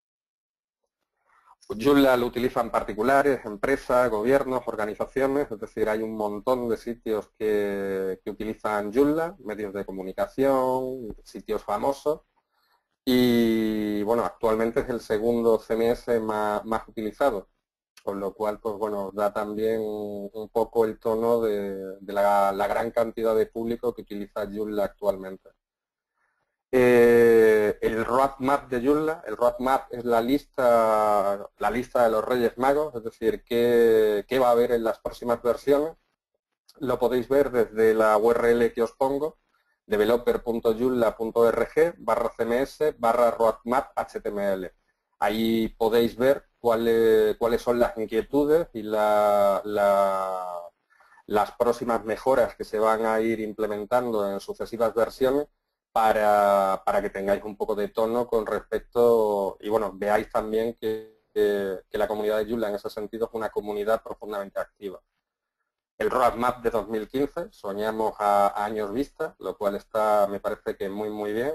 Joomla lo utilizan particulares, empresas, gobiernos, organizaciones, es decir, hay un montón de sitios que, que utilizan Joomla, medios de comunicación, sitios famosos. Y bueno, actualmente es el segundo C M S más, más utilizado, con lo cual, pues bueno, da también un poco el tono de, de la, la gran cantidad de público que utiliza Joomla actualmente. Eh, el roadmap de Joomla, el roadmap es la lista, la lista de los Reyes Magos, es decir, qué, qué va a haber en las próximas versiones. Lo podéis ver desde la U R L que os pongo, developer punto joomla punto org barra cms barra roadmap html. Ahí podéis ver cuáles, cuáles son las inquietudes y la, la, las próximas mejoras que se van a ir implementando en sucesivas versiones para, para que tengáis un poco de tono con respecto, y bueno, veáis también que, que, que la comunidad de Joomla en ese sentido es una comunidad profundamente activa. El roadmap de dos mil quince, soñamos a, a años vista, lo cual está, me parece que muy muy bien.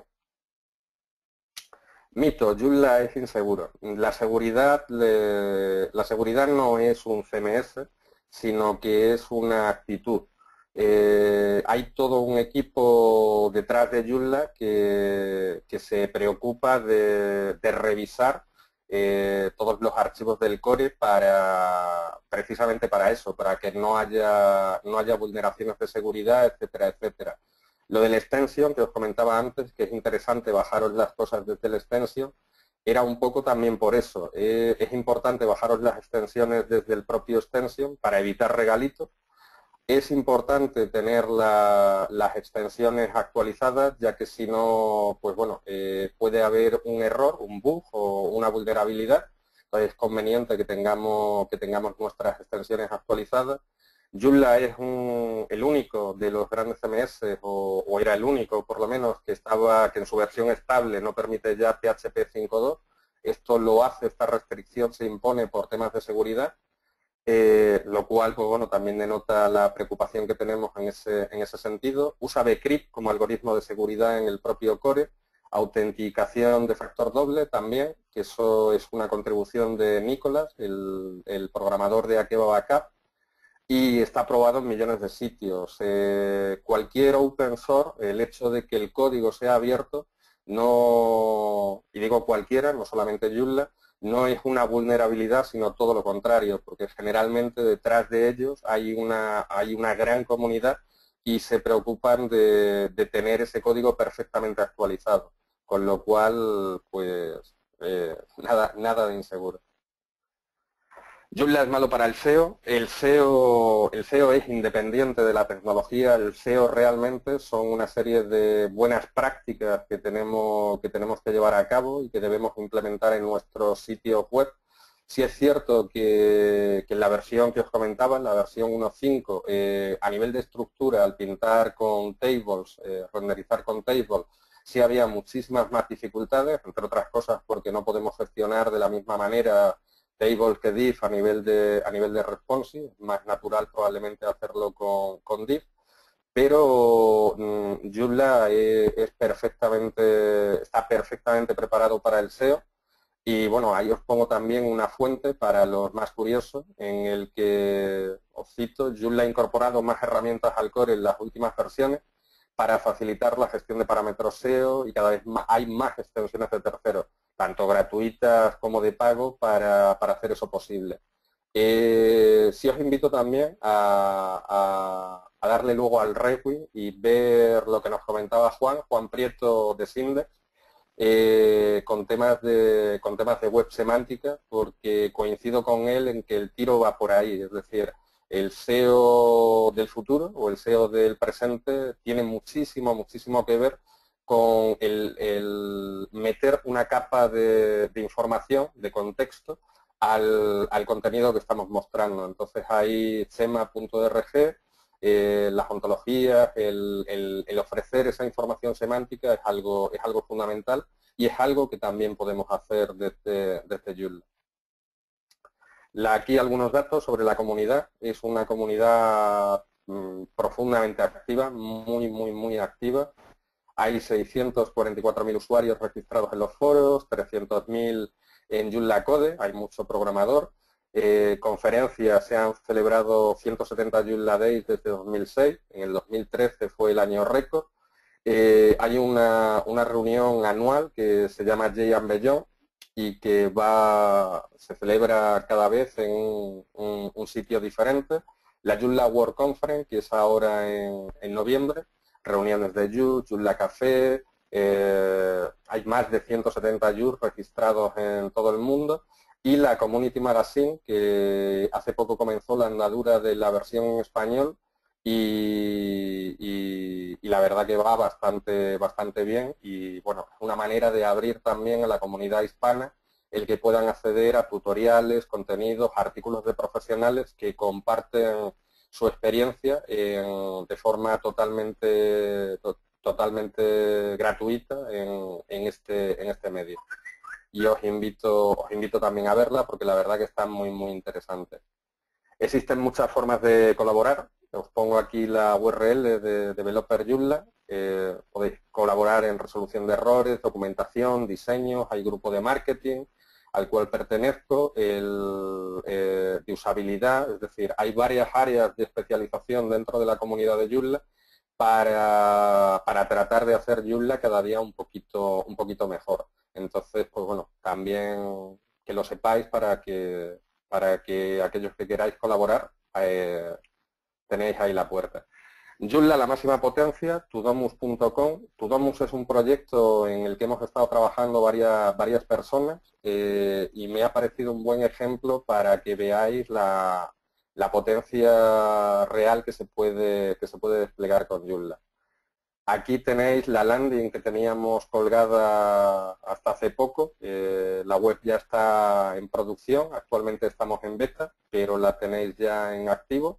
Mito, Joomla es inseguro. La seguridad, le, la seguridad no es un C M S, sino que es una actitud. Eh, hay todo un equipo detrás de Joomla que, que se preocupa de, de revisar eh, todos los archivos del core para precisamente para eso, para que no haya, no haya vulneraciones de seguridad, etcétera, etcétera. Lo del extension, que os comentaba antes, que es interesante bajaros las cosas desde el extension, era un poco también por eso. Eh, es importante bajaros las extensiones desde el propio extension para evitar regalitos. Es importante tener la, las extensiones actualizadas, ya que si no, pues bueno, eh, puede haber un error, un bug o una vulnerabilidad. Entonces es conveniente que tengamos, que tengamos nuestras extensiones actualizadas. Joomla es un, el único de los grandes C M S, o, o era el único por lo menos, que estaba que en su versión estable no permite ya P H P cinco punto dos. Esto lo hace, esta restricción se impone por temas de seguridad. Eh, lo cual pues bueno, también denota la preocupación que tenemos en ese, en ese sentido. Usa bcrypt como algoritmo de seguridad en el propio core, autenticación de factor doble también, que eso es una contribución de Nicolás, el, el programador de Akeba Backup, y está aprobado en millones de sitios. Eh, cualquier open source, el hecho de que el código sea abierto, no, y digo cualquiera, no solamente Joomla, no es una vulnerabilidad, sino todo lo contrario, porque generalmente detrás de ellos hay una, hay una gran comunidad y se preocupan de, de tener ese código perfectamente actualizado, con lo cual, pues, eh, nada, nada de inseguro. Joomla es malo para el S E O. El S E O, el S E O es independiente de la tecnología. El S E O realmente son una serie de buenas prácticas que tenemos que, tenemos que llevar a cabo y que debemos implementar en nuestro sitio web. Sí es cierto que, que en la versión que os comentaba, en la versión uno punto cinco, eh, a nivel de estructura, al pintar con tables, eh, renderizar con tables, sí había muchísimas más dificultades, entre otras cosas porque no podemos gestionar de la misma manera tables que div a nivel de a nivel de responsive, más natural probablemente hacerlo con, con div, pero mmm, Joomla es, es perfectamente, está perfectamente preparado para el S E O. Y bueno, ahí os pongo también una fuente para los más curiosos, en el que os cito, Joomla ha incorporado más herramientas al core en las últimas versiones para facilitar la gestión de parámetros S E O, y cada vez más, hay más extensiones de terceros, tanto gratuitas como de pago, para, para hacer eso posible. Eh, sí os invito también a, a, a darle luego al requiem y ver lo que nos comentaba Juan, Juan Prieto de Sindex, eh, con, temas de, con temas de web semántica, porque coincido con él en que el tiro va por ahí, es decir, el S E O del futuro o el S E O del presente tiene muchísimo, muchísimo que ver con el, el meter una capa de, de información, de contexto, al, al contenido que estamos mostrando. Entonces hay schema punto org, eh, las ontologías, el, el, el ofrecer esa información semántica es algo, es algo fundamental, y es algo que también podemos hacer desde, desde Joomla. La, aquí algunos datos sobre la comunidad. Es una comunidad mmm, profundamente activa, muy, muy, muy activa. Hay seiscientos cuarenta y cuatro mil usuarios registrados en los foros, trescientos mil en Joomla Code, hay mucho programador. Eh, conferencias, se han celebrado ciento setenta Joomla Days desde dos mil seis, en el dos mil trece fue el año récord. Eh, hay una, una reunión anual que se llama J and Beyond, y que va, se celebra cada vez en un, un, un sitio diferente. La Joomla World Conference, que es ahora en, en noviembre, reuniones de Joomla, Joomla Café, Eh, hay más de ciento setenta U R L registrados en todo el mundo y la Community Magazine, que hace poco comenzó la andadura de la versión en español y, y, y la verdad que va bastante, bastante bien y bueno, es una manera de abrir también a la comunidad hispana el que puedan acceder a tutoriales, contenidos, artículos de profesionales que comparten su experiencia en, de forma totalmente, to, totalmente gratuita en, en, este, en este medio. Y os invito, os invito también a verla porque la verdad que está muy, muy interesante. Existen muchas formas de colaborar. Os pongo aquí la U R L de Developer Joomla. Eh, podéis colaborar en resolución de errores, documentación, diseños, hay grupo de marketing al cual pertenezco, el, eh, de usabilidad, es decir, hay varias áreas de especialización dentro de la comunidad de Joomla para, para tratar de hacer Joomla cada día un poquito, un poquito mejor. Entonces, pues bueno, también que lo sepáis para que, para que aquellos que queráis colaborar eh, tenéis ahí la puerta. Joomla, la máxima potencia, tudomus punto com. Tudomus es un proyecto en el que hemos estado trabajando varias, varias personas eh, y me ha parecido un buen ejemplo para que veáis la, la potencia real que se puede, que se puede desplegar con Joomla. Aquí tenéis la landing que teníamos colgada hasta hace poco. Eh, la web ya está en producción, actualmente estamos en beta, pero la tenéis ya en activo.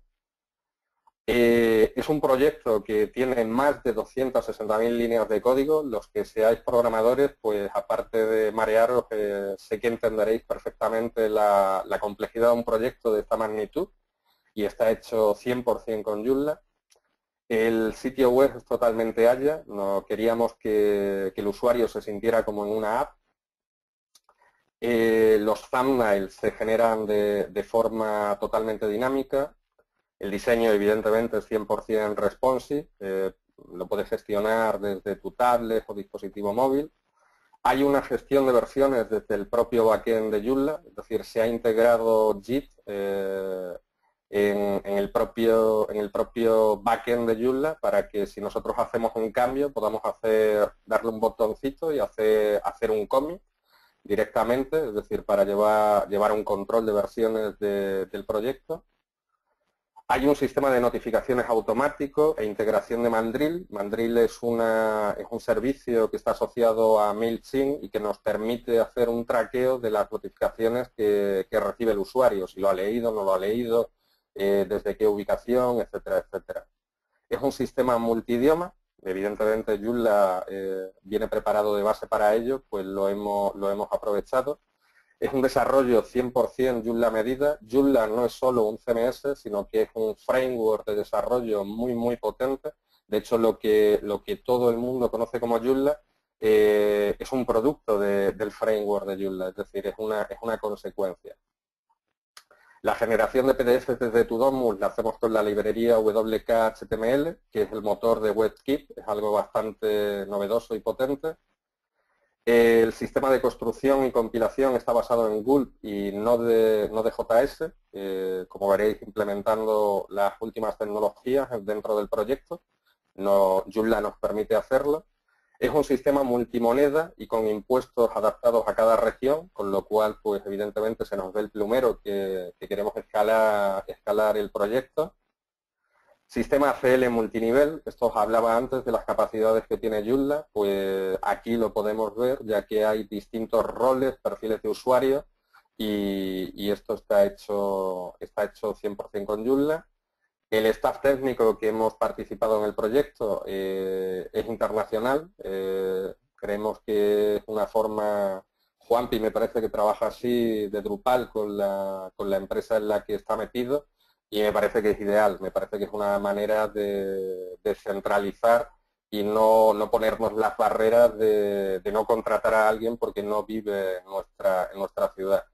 Eh, es un proyecto que tiene más de doscientas sesenta mil líneas de código. Los que seáis programadores, pues aparte de marearos, eh, sé que entenderéis perfectamente la, la complejidad de un proyecto de esta magnitud y está hecho cien por cien con Joomla. El sitio web es totalmente Aya, no queríamos que, que el usuario se sintiera como en una app. Eh, los thumbnails se generan de, de forma totalmente dinámica. El diseño evidentemente es cien por cien responsive, eh, lo puedes gestionar desde tu tablet o dispositivo móvil. Hay una gestión de versiones desde el propio backend de Joomla, es decir, se ha integrado Git eh, en, en, el propio, en el propio backend de Joomla para que si nosotros hacemos un cambio podamos hacer, darle un botoncito y hacer, hacer un commit directamente, es decir, para llevar, llevar un control de versiones de, del proyecto. Hay un sistema de notificaciones automático e integración de Mandrill. Mandrill es, una, es un servicio que está asociado a MailChimp y que nos permite hacer un traqueo de las notificaciones que, que recibe el usuario, si lo ha leído, no lo ha leído, eh, desde qué ubicación, etcétera, etcétera. Es un sistema multidioma. Evidentemente Joomla eh, viene preparado de base para ello, pues lo hemos, lo hemos aprovechado. Es un desarrollo cien por cien Joomla medida. Joomla no es solo un C M S, sino que es un framework de desarrollo muy, muy potente. De hecho, lo que, lo que todo el mundo conoce como Joomla eh, es un producto de, del framework de Joomla, es decir, es una, es una consecuencia. La generación de P D Fs desde Tudomus la hacemos con la librería W K H T M L, que es el motor de WebKit, es algo bastante novedoso y potente. El sistema de construcción y compilación está basado en Gulp y no de, no de J S, eh, como veréis implementando las últimas tecnologías dentro del proyecto. No, Joomla nos permite hacerlo. Es un sistema multimoneda y con impuestos adaptados a cada región, con lo cual, pues evidentemente se nos ve el plumero que, que queremos escalar, escalar el proyecto. Sistema C L multinivel, esto os hablaba antes de las capacidades que tiene Joomla, pues aquí lo podemos ver ya que hay distintos roles, perfiles de usuario y, y esto está hecho, está hecho cien por cien con Joomla. El staff técnico que hemos participado en el proyecto eh, es internacional, eh, creemos que es una forma, Juanpi me parece que trabaja así de Drupal con la, con la empresa en la que está metido. Y me parece que es ideal, me parece que es una manera de descentralizar y no, no ponernos las barreras de, de no contratar a alguien porque no vive en nuestra, en nuestra ciudad.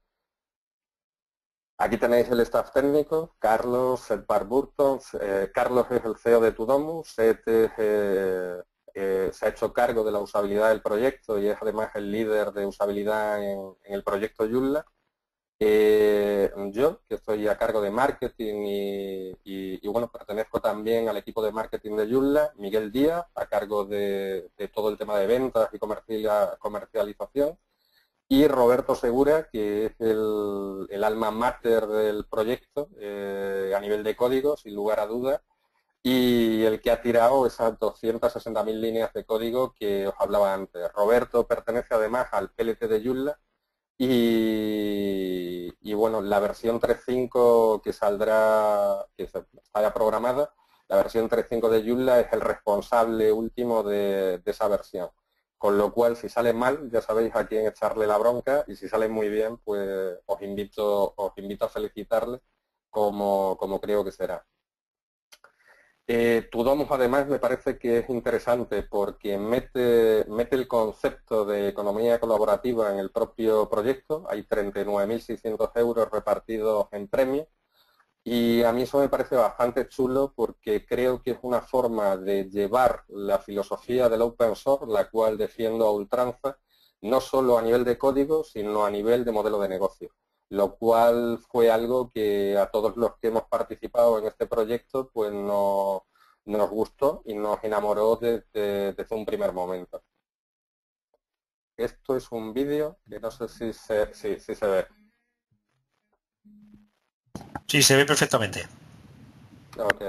Aquí tenéis el staff técnico, Carlos, Sedbar Burton. Eh, Carlos es el C E O de Tudomus, Seth eh, eh, se ha hecho cargo de la usabilidad del proyecto y es además el líder de usabilidad en, en el proyecto Joomla. Eh, eh, yo, que estoy a cargo de marketing y, y, y, bueno, pertenezco también al equipo de marketing de Joomla, Miguel Díaz, a cargo de, de todo el tema de ventas y comercialización, y Roberto Segura, que es el, el alma mater del proyecto eh, a nivel de código, sin lugar a dudas, y el que ha tirado esas doscientas sesenta mil líneas de código que os hablaba antes. Roberto pertenece además al P L T de Joomla y, y bueno, la versión tres punto cinco que saldrá, que está ya programada, la versión tres punto cinco de Joomla es el responsable último de, de esa versión. Con lo cual, si sale mal, ya sabéis a quién echarle la bronca, y si sale muy bien, pues os invito, os invito a felicitarle como, como creo que será. Eh, Tudomus además me parece que es interesante porque mete, mete el concepto de economía colaborativa en el propio proyecto. Hay treinta y nueve mil seiscientos euros repartidos en premios y a mí eso me parece bastante chulo porque creo que es una forma de llevar la filosofía del open source, la cual defiendo a ultranza, no solo a nivel de código, sino a nivel de modelo de negocio. Lo cual fue algo que a todos los que hemos participado en este proyecto pues no, nos gustó y nos enamoró desde, desde un primer momento. Esto es un vídeo que no sé si se, si, si se ve. Sí, se ve perfectamente. Ok.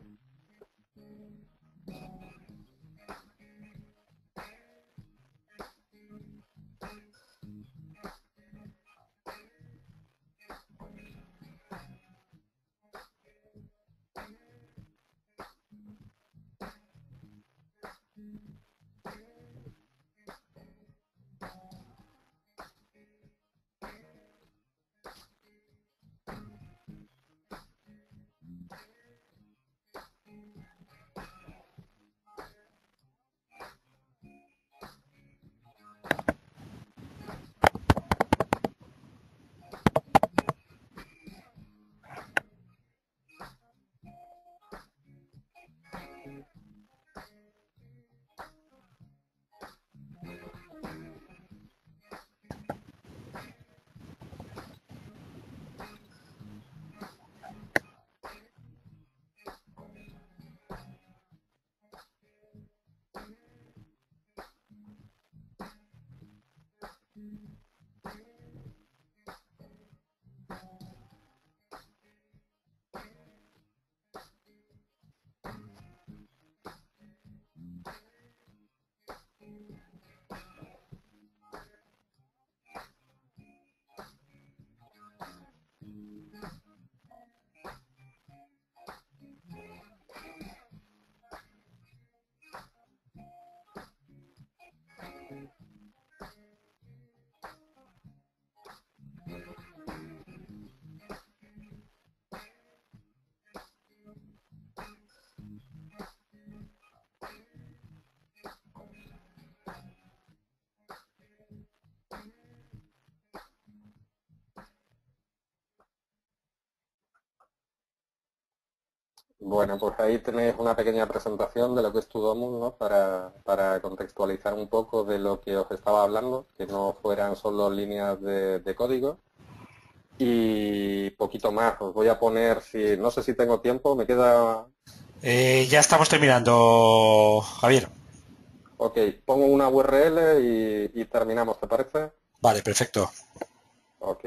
Bueno, pues ahí tenéis una pequeña presentación de lo que es Tudomus, ¿no? Para, para contextualizar un poco de lo que os estaba hablando, que no fueran solo líneas de, de código. Y poquito más, os voy a poner, si no sé si tengo tiempo, me queda... Eh, ya estamos terminando, Javier. Ok, pongo una U R L y, y terminamos, ¿te parece? Vale, perfecto. Ok.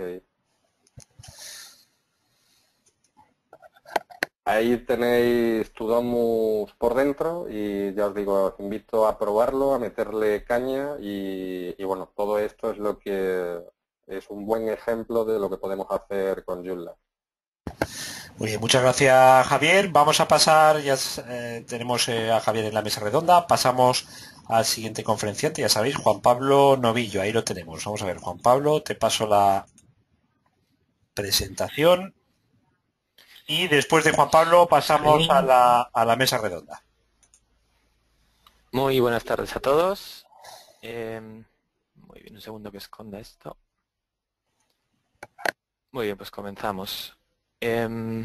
Ahí tenéis Tudomus por dentro y ya os digo, os invito a probarlo, a meterle caña y, y bueno, todo esto es lo que es un buen ejemplo de lo que podemos hacer con Joomla. Muy bien, muchas gracias, Javier. Vamos a pasar, ya eh, tenemos eh, a Javier en la mesa redonda, pasamos al siguiente conferenciante, ya sabéis, Juan Pablo Novillo, ahí lo tenemos. Vamos a ver, Juan Pablo, te paso la presentación. Y después de Juan Pablo pasamos a la, a la mesa redonda. Muy buenas tardes a todos. Eh, muy bien, un segundo que esconda esto. Muy bien, pues comenzamos. Eh,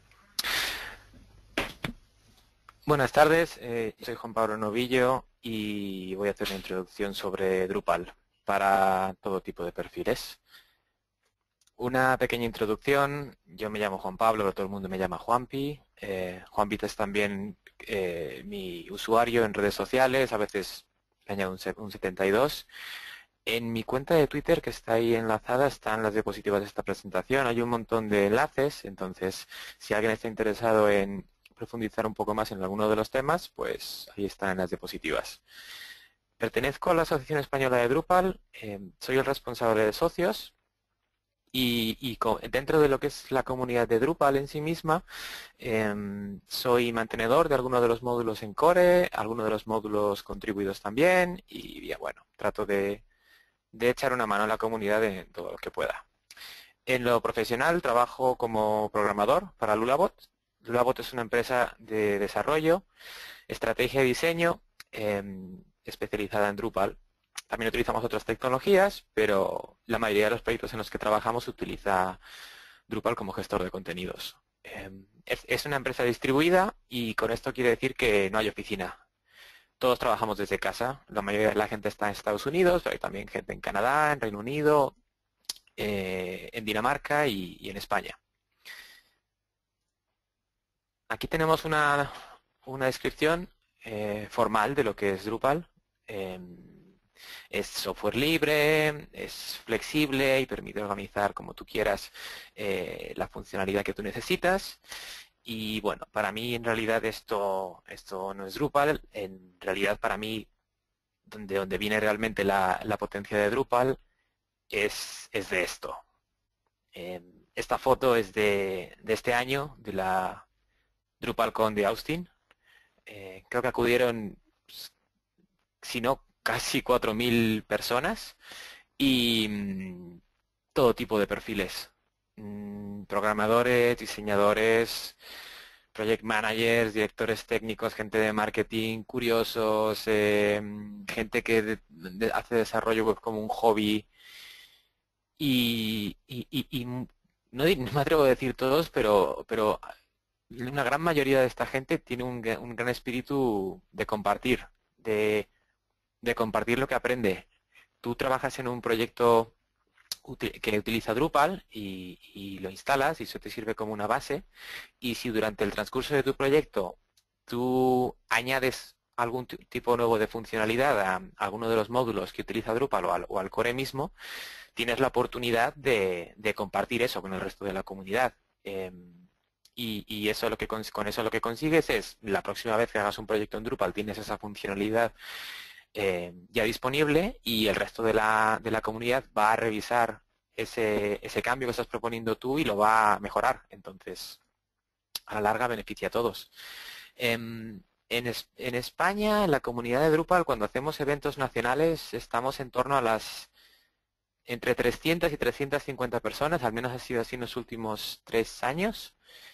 buenas tardes, eh, soy Juan Pablo Novillo y voy a hacer una introducción sobre Drupal para todo tipo de perfiles. una pequeña introducción. Yo me llamo Juan Pablo, pero todo el mundo me llama Juanpi. Eh, Juanpi es también eh, mi usuario en redes sociales, a veces le añado un, un setenta y dos. En mi cuenta de Twitter, que está ahí enlazada, están las diapositivas de esta presentación. Hay un montón de enlaces, entonces si alguien está interesado en profundizar un poco más en alguno de los temas, pues ahí están las diapositivas. Pertenezco a la Asociación Española de Drupal, eh, soy el responsable de socios y, y con, dentro de lo que es la comunidad de Drupal en sí misma, eh, soy mantenedor de algunos de los módulos en Core, algunos de los módulos contribuidos también y ya, bueno, trato de, de echar una mano a la comunidad en todo lo que pueda. En lo profesional trabajo como programador para Lulabot. Lulabot es una empresa de desarrollo, estrategia y diseño eh, especializada en Drupal. También utilizamos otras tecnologías, pero la mayoría de los proyectos en los que trabajamos utiliza Drupal como gestor de contenidos. Eh, es, es una empresa distribuida y con esto quiere decir que no hay oficina. Todos trabajamos desde casa. La mayoría de la gente está en Estados Unidos, pero hay también gente en Canadá, en Reino Unido, eh, en Dinamarca y, y en España. Aquí tenemos una, una descripción eh, formal de lo que es Drupal. Eh, es software libre, es flexible y permite organizar como tú quieras eh, la funcionalidad que tú necesitas. Y bueno, para mí en realidad esto, esto no es Drupal. En realidad para mí, donde, donde viene realmente la, la potencia de Drupal es, es de esto. Eh, esta foto es de, de este año, de la DrupalCon de Austin. Eh, creo que acudieron, si no, casi cuatro mil personas y mmm, todo tipo de perfiles. Mm, programadores, diseñadores, project managers, directores técnicos, gente de marketing, curiosos, eh, gente que de, de, hace desarrollo web como un hobby. Y, y, y, y no, no me atrevo a decir todos, pero, pero una gran mayoría de esta gente tiene un, un gran espíritu de compartir, de, de compartir lo que aprende. Tú trabajas en un proyecto que utiliza Drupal y, y lo instalas y eso te sirve como una base. Y si durante el transcurso de tu proyecto tú añades algún tipo nuevo de funcionalidad a, a alguno de los módulos que utiliza Drupal o al, o al core mismo, tienes la oportunidad de, de compartir eso con el resto de la comunidad. Eh, y, y eso lo que con, con eso lo que consigues es, la próxima vez que hagas un proyecto en Drupal tienes esa funcionalidad eh, ya disponible y el resto de la, de la comunidad va a revisar ese, ese cambio que estás proponiendo tú y lo va a mejorar. Entonces, a la larga beneficia a todos. Eh, En, es, en España, en la comunidad de Drupal, cuando hacemos eventos nacionales, estamos en torno a las entre trescientas y trescientas cincuenta personas, al menos ha sido así en los últimos tres años,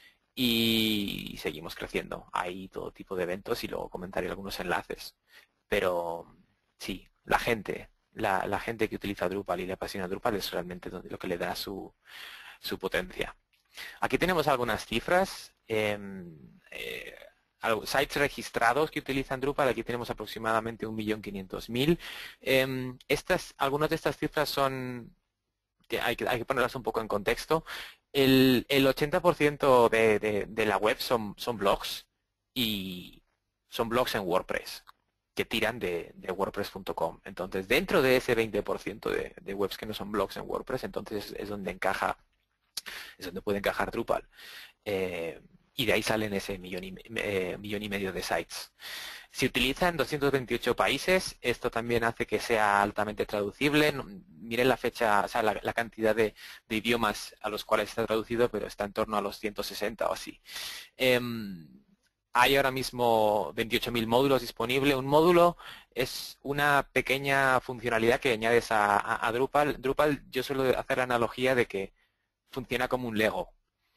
y seguimos creciendo. Hay todo tipo de eventos y luego comentaré algunos enlaces. Pero sí, la gente, la, la gente que utiliza Drupal y le apasiona Drupal es realmente lo que le da su, su potencia. Aquí tenemos algunas cifras. Eh, eh, sites registrados que utilizan Drupal, aquí tenemos aproximadamente un millón quinientos mil. Eh, estas, algunas de estas cifras son, hay que, hay que ponerlas un poco en contexto. El, el ochenta por ciento de, de, de la web son, son blogs y son blogs en WordPress que tiran de, de WordPress punto com. Entonces, dentro de ese veinte por ciento de, de webs que no son blogs en WordPress, entonces es donde encaja, es donde puede encajar Drupal. Eh, y de ahí salen ese millón y, eh, millón y medio de sites. Se utiliza en doscientos veintiocho países, esto también hace que sea altamente traducible. Miren la fecha, o sea, la, la cantidad de, de idiomas a los cuales está traducido, pero está en torno a los ciento sesenta o así. Eh, hay ahora mismo veintiocho mil módulos disponibles. Un módulo es una pequeña funcionalidad que añades a, a, a Drupal. Drupal, yo suelo hacer la analogía de que funciona como un Lego.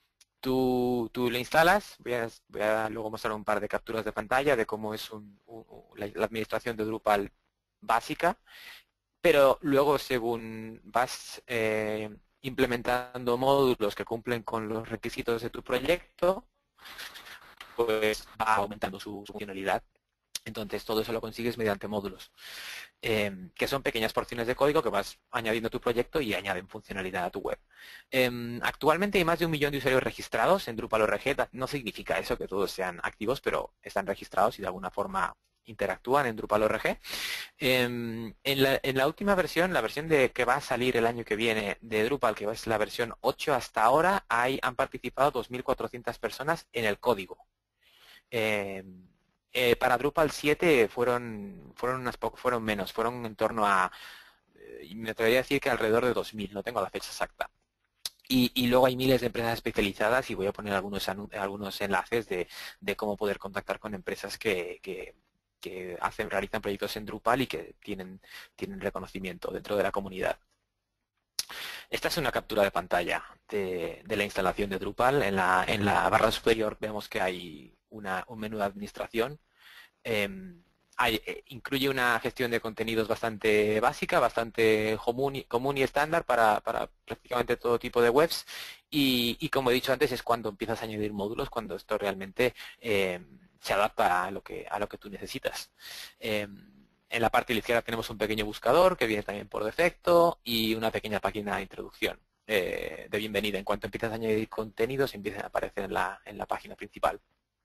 Tú, tú lo instalas, voy a, voy a luego mostrar un par de capturas de pantalla de cómo es un, un, la, la administración de Drupal básica, pero luego según vas eh, implementando módulos que cumplen con los requisitos de tu proyecto, pues va aumentando su, su funcionalidad. Entonces todo eso lo consigues mediante módulos, eh, que son pequeñas porciones de código que vas añadiendo a tu proyecto y añaden funcionalidad a tu web. Eh, actualmente hay más de un millón de usuarios registrados en DrupalORG. No significa eso que todos sean activos, pero están registrados y de alguna forma interactúan en DrupalORG. Eh, en, la, en la última versión, la versión de que va a salir el año que viene de Drupal, que es la versión ocho, hasta ahora hay, han participado dos mil cuatrocientas personas en el código. Eh, Eh, para Drupal siete fueron fueron unas poco, fueron menos, fueron en torno a, eh, me atrevería a decir que alrededor de dos mil, no tengo la fecha exacta. Y, y luego hay miles de empresas especializadas y voy a poner algunos algunos enlaces de, de cómo poder contactar con empresas que, que, que hacen, realizan proyectos en Drupal y que tienen, tienen reconocimiento dentro de la comunidad. Esta es una captura de pantalla de, de la instalación de Drupal. En la, en la barra superior vemos que hay una, un menú de administración. Eh, hay, eh, incluye una gestión de contenidos bastante básica, bastante común y, común y estándar para, para prácticamente todo tipo de webs. Y, y como he dicho antes, es cuando empiezas a añadir módulos, cuando esto realmente eh, se adapta a lo que, a lo que tú necesitas. Eh, En la parte de la izquierda tenemos un pequeño buscador que viene también por defecto y una pequeña página de introducción eh, de bienvenida. En cuanto empiezas a añadir contenidos, empiezan a aparecer en la, en la página principal.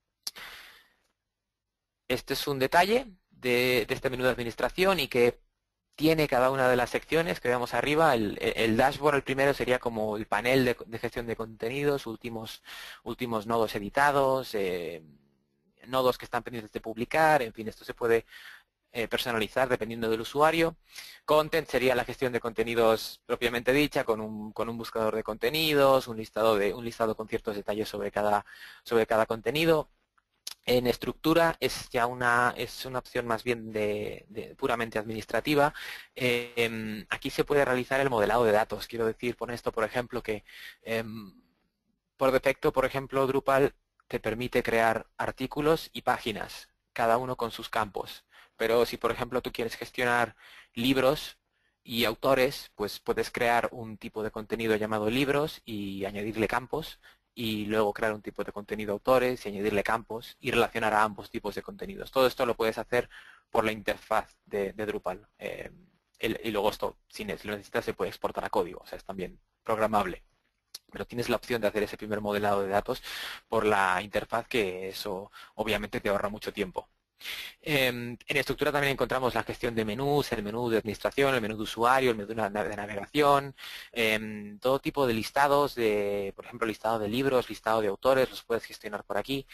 Este es un detalle de, de este menú de administración y que tiene cada una de las secciones que vemos arriba. El, el dashboard, el primero, sería como el panel de, de gestión de contenidos, últimos, últimos nodos editados, eh, nodos que están pendientes de publicar, en fin, esto se puede Eh, personalizar dependiendo del usuario. Content sería la gestión de contenidos propiamente dicha, con un, con un buscador de contenidos, un listado, de, un listado con ciertos detalles sobre cada, sobre cada contenido. En estructura es ya una, es una opción más bien de, de puramente administrativa. Eh, aquí se puede realizar el modelado de datos. Quiero decir con esto, por ejemplo, que eh, por defecto, por ejemplo, Drupal te permite crear artículos y páginas, cada uno con sus campos. Pero si, por ejemplo, tú quieres gestionar libros y autores, pues puedes crear un tipo de contenido llamado libros y añadirle campos, y luego crear un tipo de contenido autores y añadirle campos y relacionar a ambos tipos de contenidos. Todo esto lo puedes hacer por la interfaz de, de Drupal. Eh, el, y luego esto, si lo necesitas, se puede exportar a código, o sea, es también programable. Pero tienes la opción de hacer ese primer modelado de datos por la interfaz, que eso obviamente te ahorra mucho tiempo. Eh, en estructura también encontramos la gestión de menús, el menú de administración, el menú de usuario, el menú de navegación, eh, todo tipo de listados, de, por ejemplo, listado de libros, listado de autores, los puedes gestionar por aquí.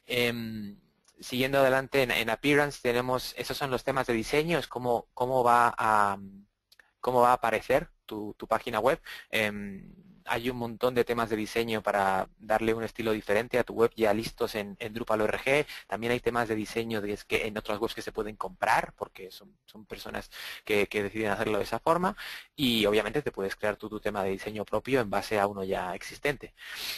Eh, siguiendo adelante en, en Appearance tenemos, esos son los temas de diseño, es cómo, cómo, va, a, cómo va a aparecer tu, tu página web. Eh, Hay un montón de temas de diseño para darle un estilo diferente a tu web ya listos en, en DrupalORG. También hay temas de diseño de, es que en otras webs que se pueden comprar, porque son, son personas que, que deciden hacerlo de esa forma. Y obviamente te puedes crear tú tu tema de diseño propio en base a uno ya existente.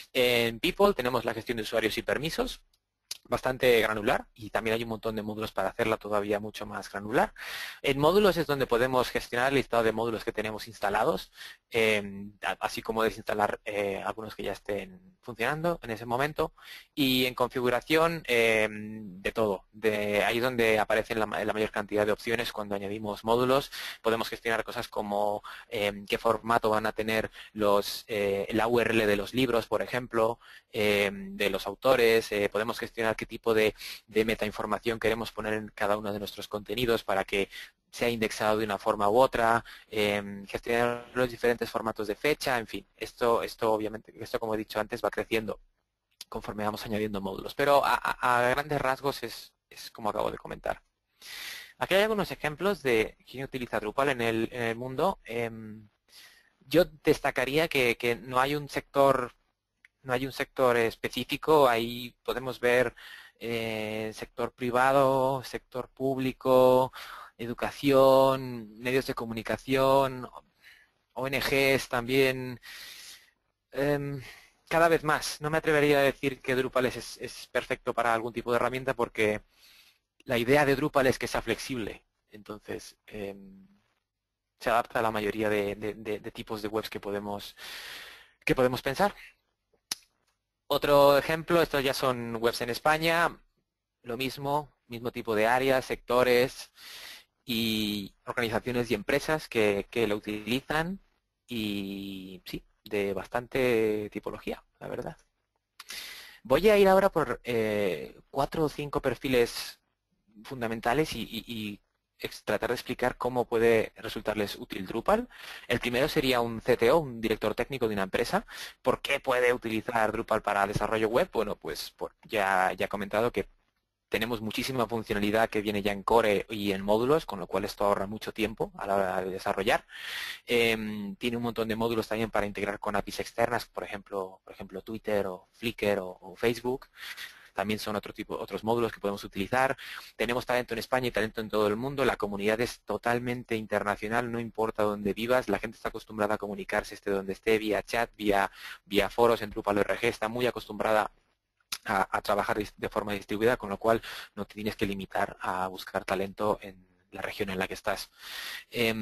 En People tenemos la gestión de usuarios y permisos, bastante granular, y también hay un montón de módulos para hacerla todavía mucho más granular. En módulos es donde podemos gestionar el listado de módulos que tenemos instalados, eh, así como desinstalar eh, algunos que ya estén funcionando en ese momento. Y en configuración, eh, de todo. De ahí es donde aparecen la, la mayor cantidad de opciones cuando añadimos módulos. Podemos gestionar cosas como eh, qué formato van a tener los, eh, la U R L de los libros, por ejemplo, eh, de los autores. Eh, podemos gestionar qué tipo de, de metainformación queremos poner en cada uno de nuestros contenidos para que sea indexado de una forma u otra, eh, gestionar los diferentes formatos de fecha, en fin. Esto, esto obviamente, esto como he dicho antes, va creciendo conforme vamos añadiendo módulos. Pero a, a, a grandes rasgos es, es como acabo de comentar. Aquí hay algunos ejemplos de quién utiliza Drupal en el, en el mundo. Eh, yo destacaría que, que no hay un sector No hay un sector específico. Ahí podemos ver eh, sector privado, sector público, educación, medios de comunicación, O N Ges también. Eh, cada vez más. No me atrevería a decir que Drupal es, es, es perfecto para algún tipo de herramienta, porque la idea de Drupal es que sea flexible. Entonces, eh, se adapta a la mayoría de, de, de, de tipos de webs que podemos, que podemos pensar. Otro ejemplo, estos ya son webs en España, lo mismo, mismo tipo de áreas, sectores y organizaciones y empresas que, que lo utilizan y sí, de bastante tipología, la verdad. Voy a ir ahora por eh, cuatro o cinco perfiles fundamentales y, y, y tratar de explicar cómo puede resultarles útil Drupal. El primero sería un C T O, un director técnico de una empresa. ¿Por qué puede utilizar Drupal para desarrollo web? Bueno, pues por, ya, ya he comentado que tenemos muchísima funcionalidad que viene ya en core y en módulos, con lo cual esto ahorra mucho tiempo a la hora de desarrollar. Eh, tiene un montón de módulos también para integrar con A P Is externas, por ejemplo, por ejemplo Twitter o Flickr o, o Facebook. También son otro tipo, otros módulos que podemos utilizar. Tenemos talento en España y talento en todo el mundo. La comunidad es totalmente internacional, no importa dónde vivas. La gente está acostumbrada a comunicarse esté donde esté, vía chat, vía, vía foros en Drupal punto org. Está muy acostumbrada A, a trabajar de forma distribuida, con lo cual no te tienes que limitar a buscar talento en la región en la que estás. Eh,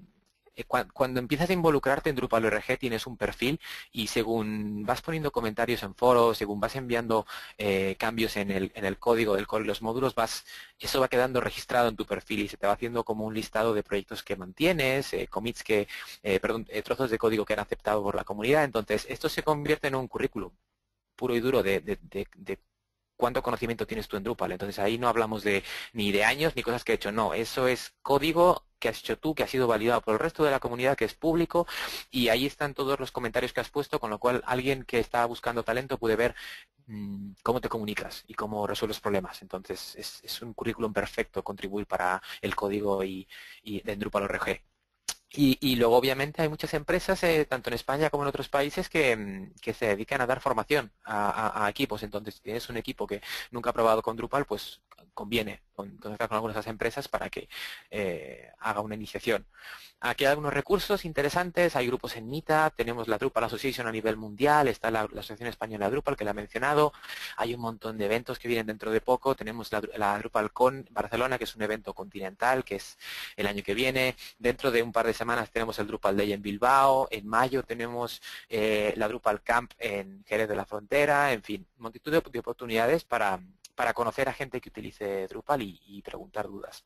cuando empiezas a involucrarte en Drupal punto org tienes un perfil y según vas poniendo comentarios en foros, según vas enviando eh, cambios en el, en el código del core y los módulos, vas, eso va quedando registrado en tu perfil y se te va haciendo como un listado de proyectos que mantienes, eh, commits que, eh, perdón, eh, trozos de código que han aceptado por la comunidad. Entonces, esto se convierte en un currículum puro y duro de, de, de, de cuánto conocimiento tienes tú en Drupal. Entonces ahí no hablamos de ni de años ni cosas que he hecho, no, eso es código que has hecho tú, que ha sido validado por el resto de la comunidad, que es público, y ahí están todos los comentarios que has puesto, con lo cual alguien que está buscando talento puede ver mmm, cómo te comunicas y cómo resuelves problemas. Entonces es, es un currículum perfecto contribuir para el código y, y en Drupal punto org. Y, y luego obviamente hay muchas empresas, eh, tanto en España como en otros países, que, que se dedican a dar formación a, a, a equipos. Entonces, si tienes un equipo que nunca ha probado con Drupal, pues conviene conectar con algunas de esas empresas para que eh, haga una iniciación. Aquí hay algunos recursos interesantes, hay grupos en Meetup, tenemos la Drupal Association a nivel mundial, está la, la Asociación Española de Drupal que la he mencionado, hay un montón de eventos que vienen dentro de poco, tenemos la, la DrupalCon Barcelona, que es un evento continental, que es el año que viene, dentro de un par de semanas tenemos el Drupal Day en Bilbao, en mayo tenemos eh, la Drupal Camp en Jerez de la Frontera, en fin, multitud de, de oportunidades para, para conocer a gente que utilice Drupal y, y preguntar dudas.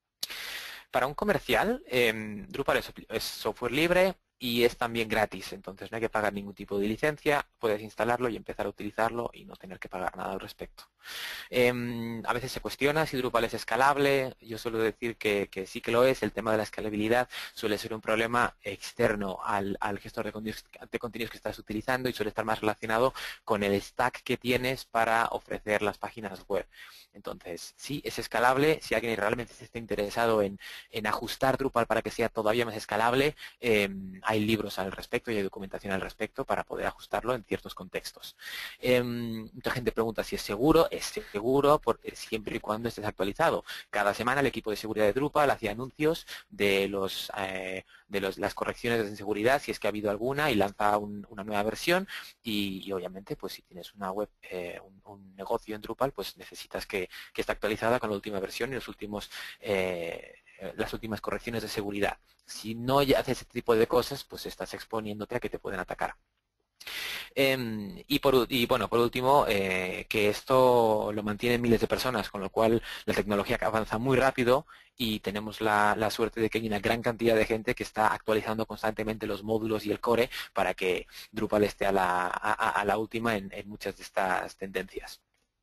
Para un comercial, eh, Drupal es, es software libre y es también gratis, entonces no hay que pagar ningún tipo de licencia, puedes instalarlo y empezar a utilizarlo y no tener que pagar nada al respecto. Eh, a veces se cuestiona si Drupal es escalable, yo suelo decir que, que sí que lo es, el tema de la escalabilidad suele ser un problema externo al, al gestor de contenidos, de contenidos que estás utilizando y suele estar más relacionado con el stack que tienes para ofrecer las páginas web. Entonces, sí, es escalable, si alguien realmente está interesado en, en ajustar Drupal para que sea todavía más escalable, eh, hay libros al respecto y hay documentación al respecto para poder ajustarlo en ciertos contextos. Eh, mucha gente pregunta si es seguro, es seguro porque siempre y cuando estés actualizado. Cada semana el equipo de seguridad de Drupal hacía anuncios de los eh, de los, las correcciones de seguridad, si es que ha habido alguna, y lanza un, una nueva versión y, y obviamente pues si tienes una web, eh, un, un negocio en Drupal, pues necesitas que, que esté actualizada con la última versión y los últimos eh, las últimas correcciones de seguridad. Si no haces ese tipo de cosas, pues estás exponiéndote a que te pueden atacar. Eh, y, por, y bueno, por último, eh, que esto lo mantienen miles de personas, con lo cual la tecnología avanza muy rápido y tenemos la, la suerte de que hay una gran cantidad de gente que está actualizando constantemente los módulos y el core para que Drupal esté a la, a, a la última en, en muchas de estas tendencias.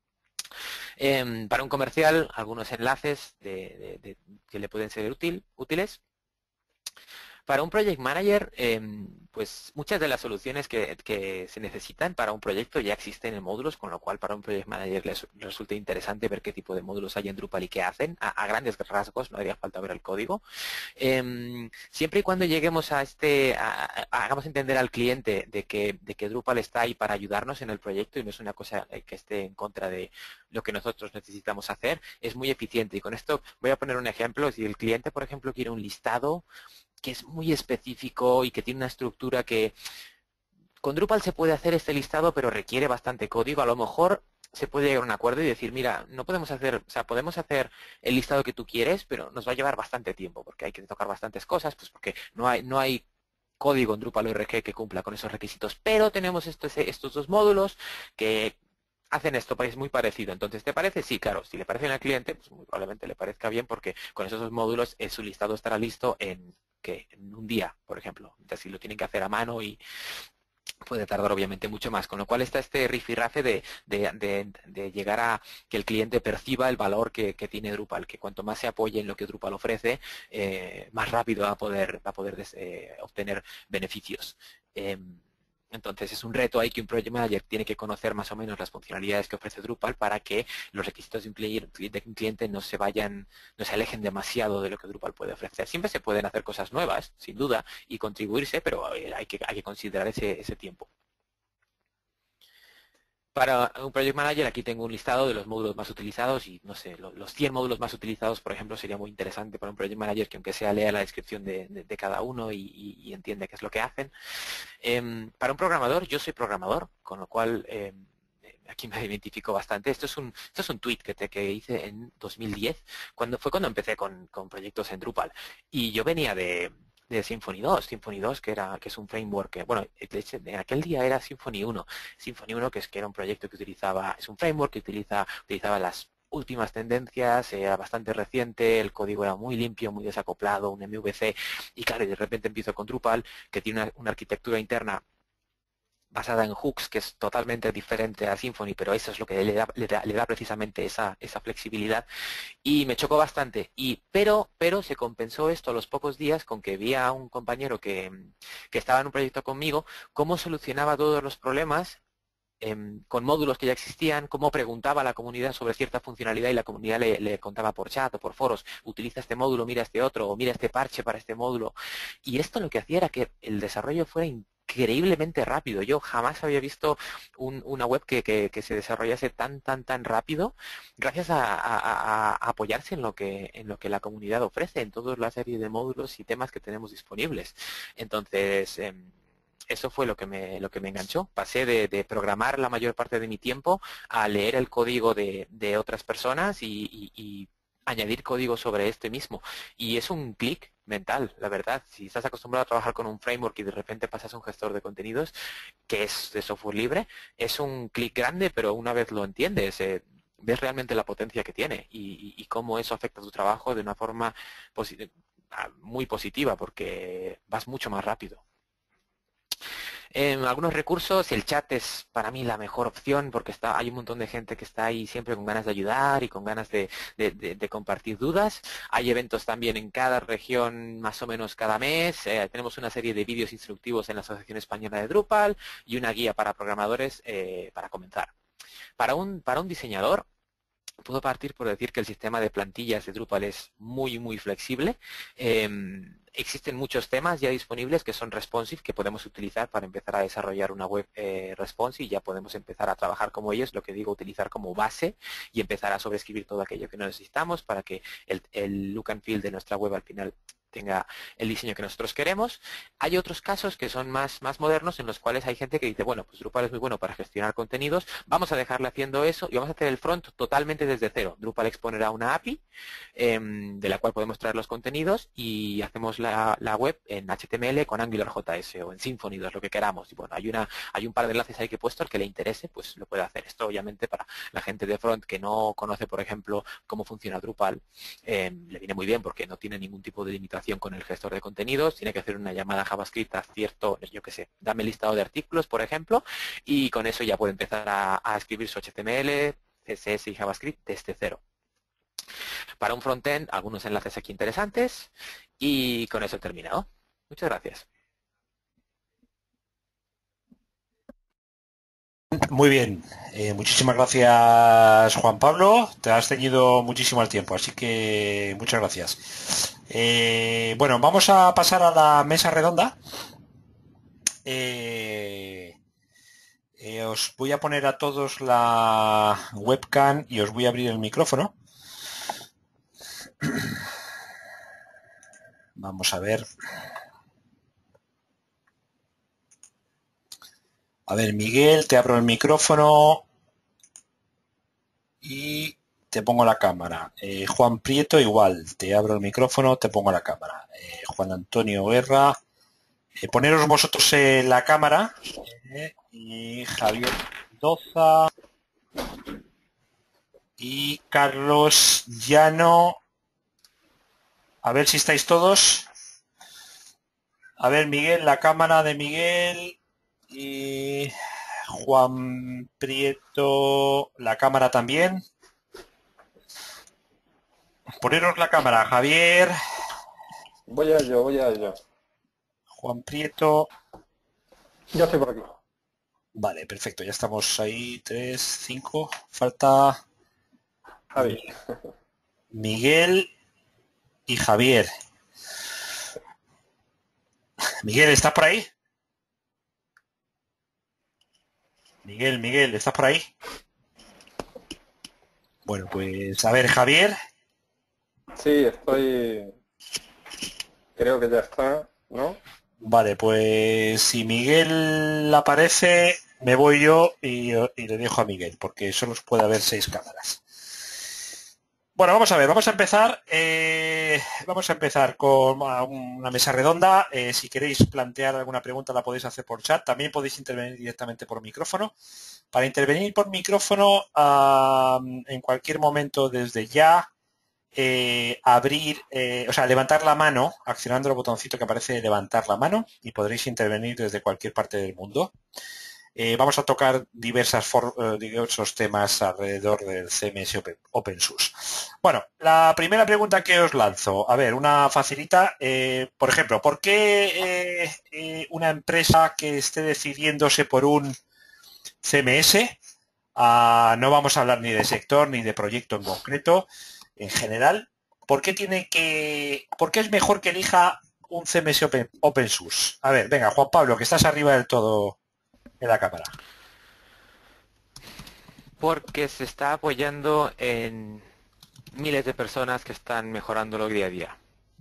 Eh, para un comercial, algunos enlaces de, de, de, que le pueden ser útil, útiles. Para un Project Manager, eh, pues muchas de las soluciones que, que se necesitan para un proyecto ya existen en módulos, con lo cual para un Project Manager les resulta interesante ver qué tipo de módulos hay en Drupal y qué hacen. A, a grandes rasgos, no haría falta ver el código. Eh, siempre y cuando lleguemos a este, a, a, hagamos entender al cliente de que, de que Drupal está ahí para ayudarnos en el proyecto y no es una cosa que esté en contra de lo que nosotros necesitamos hacer, es muy eficiente. Y con esto voy a poner un ejemplo. Si el cliente, por ejemplo, quiere un listado que es muy específico y que tiene una estructura que con Drupal se puede hacer este listado, pero requiere bastante código. A lo mejor se puede llegar a un acuerdo y decir, mira, no podemos hacer, o sea, podemos hacer el listado que tú quieres, pero nos va a llevar bastante tiempo porque hay que tocar bastantes cosas, pues porque no hay, no hay código en Drupal punto org que cumpla con esos requisitos, pero tenemos estos, estos dos módulos que hacen esto, es muy parecido. Entonces, ¿te parece? Sí, claro. Si le parece al cliente, pues muy probablemente le parezca bien porque con esos dos módulos eh, su listado estará listo en, ¿qué? En un día, por ejemplo. Entonces, si lo tienen que hacer a mano y puede tardar obviamente mucho más, con lo cual está este rifirrafe de, de, de, de llegar a que el cliente perciba el valor que, que tiene Drupal, que cuanto más se apoye en lo que Drupal ofrece, eh, más rápido va a poder, va a poder eh, obtener beneficios. Eh, Entonces es un reto ahí que un Project Manager tiene que conocer más o menos las funcionalidades que ofrece Drupal para que los requisitos de un cliente no se vayan, no se alejen demasiado de lo que Drupal puede ofrecer. Siempre se pueden hacer cosas nuevas, sin duda, y contribuirse, pero hay que, hay que considerar ese, ese tiempo. Para un Project Manager aquí tengo un listado de los módulos más utilizados y no sé, los cien módulos más utilizados, por ejemplo, sería muy interesante para un Project Manager que aunque sea lea la descripción de, de, de cada uno y, y, y entiende qué es lo que hacen. Eh, para un programador, yo soy programador, con lo cual eh, aquí me identifico bastante. Esto es un, esto es un tweet que, te, que hice en dos mil diez, cuando fue cuando empecé con, con proyectos en Drupal. Y yo venía de... de Symfony dos, Symfony dos que era que es un framework que, bueno, en aquel día era Symfony uno, Symfony uno que es que era un proyecto que utilizaba, es un framework que utiliza utilizaba las últimas tendencias, era bastante reciente, el código era muy limpio, muy desacoplado, un M V C, y claro, y de repente empiezo con Drupal, que tiene una, una arquitectura interna basada en hooks, que es totalmente diferente a Symfony, pero eso es lo que le da, le da, le da precisamente esa, esa flexibilidad. Y me chocó bastante. Y, pero, pero se compensó esto a los pocos días con que vi a un compañero que, que estaba en un proyecto conmigo, cómo solucionaba todos los problemas eh, con módulos que ya existían, cómo preguntaba a la comunidad sobre cierta funcionalidad y la comunidad le, le contaba por chat o por foros, utiliza este módulo, mira este otro, o mira este parche para este módulo. Y esto lo que hacía era que el desarrollo fuera increíblemente rápido. Yo jamás había visto un, una web que, que, que se desarrollase tan, tan, tan rápido gracias a, a, a, a apoyarse en lo, que, en lo que la comunidad ofrece, en toda la serie de módulos y temas que tenemos disponibles. Entonces, eh, eso fue lo que me, lo que me enganchó. Pasé de, de programar la mayor parte de mi tiempo a leer el código de, de otras personas y, y, y añadir código sobre este mismo. Y es un clic mental, la verdad. Si estás acostumbrado a trabajar con un framework y de repente pasas a un gestor de contenidos, que es de software libre, es un clic grande, pero una vez lo entiendes, eh, ves realmente la potencia que tiene y, y, y cómo eso afecta a tu trabajo de una forma posi- muy positiva, porque vas mucho más rápido. En algunos recursos el chat es para mí la mejor opción porque está, hay un montón de gente que está ahí siempre con ganas de ayudar y con ganas de, de, de, de compartir dudas. Hay eventos también en cada región más o menos cada mes. Eh, tenemos una serie de vídeos instructivos en la Asociación Española de Drupal y una guía para programadores eh, para comenzar. Para un, para un diseñador, puedo partir por decir que el sistema de plantillas de Drupal es muy, muy flexible. Eh, existen muchos temas ya disponibles que son responsive, que podemos utilizar para empezar a desarrollar una web eh, responsive y ya podemos empezar a trabajar como ellos, lo que digo, utilizar como base y empezar a sobreescribir todo aquello que no necesitamos para que el, el look and feel de nuestra web al final tenga el diseño que nosotros queremos. Hay otros casos que son más, más modernos en los cuales hay gente que dice, bueno, pues Drupal es muy bueno para gestionar contenidos, vamos a dejarle haciendo eso y vamos a hacer el front totalmente desde cero. Drupal exponerá una A P I eh, de la cual podemos traer los contenidos y hacemos la, la web en H T M L con Angular J S o en Symfony dos, lo que queramos. Y bueno, hay, una, hay un par de enlaces ahí que he puesto, al que le interese, pues lo puede hacer. Esto obviamente para la gente de front que no conoce, por ejemplo, cómo funciona Drupal, eh, le viene muy bien porque no tiene ningún tipo de limitación con el gestor de contenidos, tiene que hacer una llamada JavaScript a cierto, yo que sé, dame listado de artículos, por ejemplo, y con eso ya puede empezar a, a escribir su H T M L, C S S y JavaScript desde cero. Para un frontend, algunos enlaces aquí interesantes, y con eso he terminado. Muchas gracias. Muy bien, eh, muchísimas gracias Juan Pablo, te has ceñido muchísimo al tiempo, así que muchas gracias. Eh, bueno, vamos a pasar a la mesa redonda. Eh, eh, os voy a poner a todos la webcam y os voy a abrir el micrófono. Vamos a ver. A ver, Miguel, te abro el micrófono y te pongo la cámara. Eh, Juan Prieto igual, te abro el micrófono, te pongo la cámara. Eh, Juan Antonio Guerra, eh, poneros vosotros eh, la cámara. Eh, y Javier Mendoza. y Carlos Llano. A ver si estáis todos. A ver, Miguel, la cámara de Miguel y Juan Prieto, la cámara también. Poneros la cámara, Javier. Voy a ello, voy a ello. Juan Prieto. Ya estoy por aquí. Vale, perfecto, ya estamos ahí. Tres, cinco. Falta Javi. Miguel y Javier. Miguel, ¿estás por ahí? Miguel, Miguel, ¿estás por ahí? Bueno, pues a ver, Javier. Sí, estoy... Creo que ya está, ¿no? Vale, pues si Miguel aparece, me voy yo y, y le dejo a Miguel, porque solo puede haber seis cámaras. Bueno, vamos a ver, vamos a empezar. Eh, vamos a empezar con una mesa redonda. Eh, si queréis plantear alguna pregunta la podéis hacer por chat. También podéis intervenir directamente por micrófono. Para intervenir por micrófono, uh, en cualquier momento desde ya, eh, abrir, eh, o sea, levantar la mano, accionando el botoncito que aparece de levantar la mano, y podréis intervenir desde cualquier parte del mundo. Eh, vamos a tocar diversas for, eh, diversos temas alrededor del C M S Open, OpenSUSE. Bueno, la primera pregunta que os lanzo, a ver, una facilita, eh, por ejemplo, ¿por qué eh, eh, una empresa que esté decidiéndose por un C M S, uh, no vamos a hablar ni de sector ni de proyecto en concreto, en general, ¿por qué tiene que, por qué es mejor que elija un C M S Open, OpenSUSE? A ver, venga, Juan Pablo, que estás arriba del todo en la cámara. Porque se está apoyando en miles de personas que están mejorándolo día a día.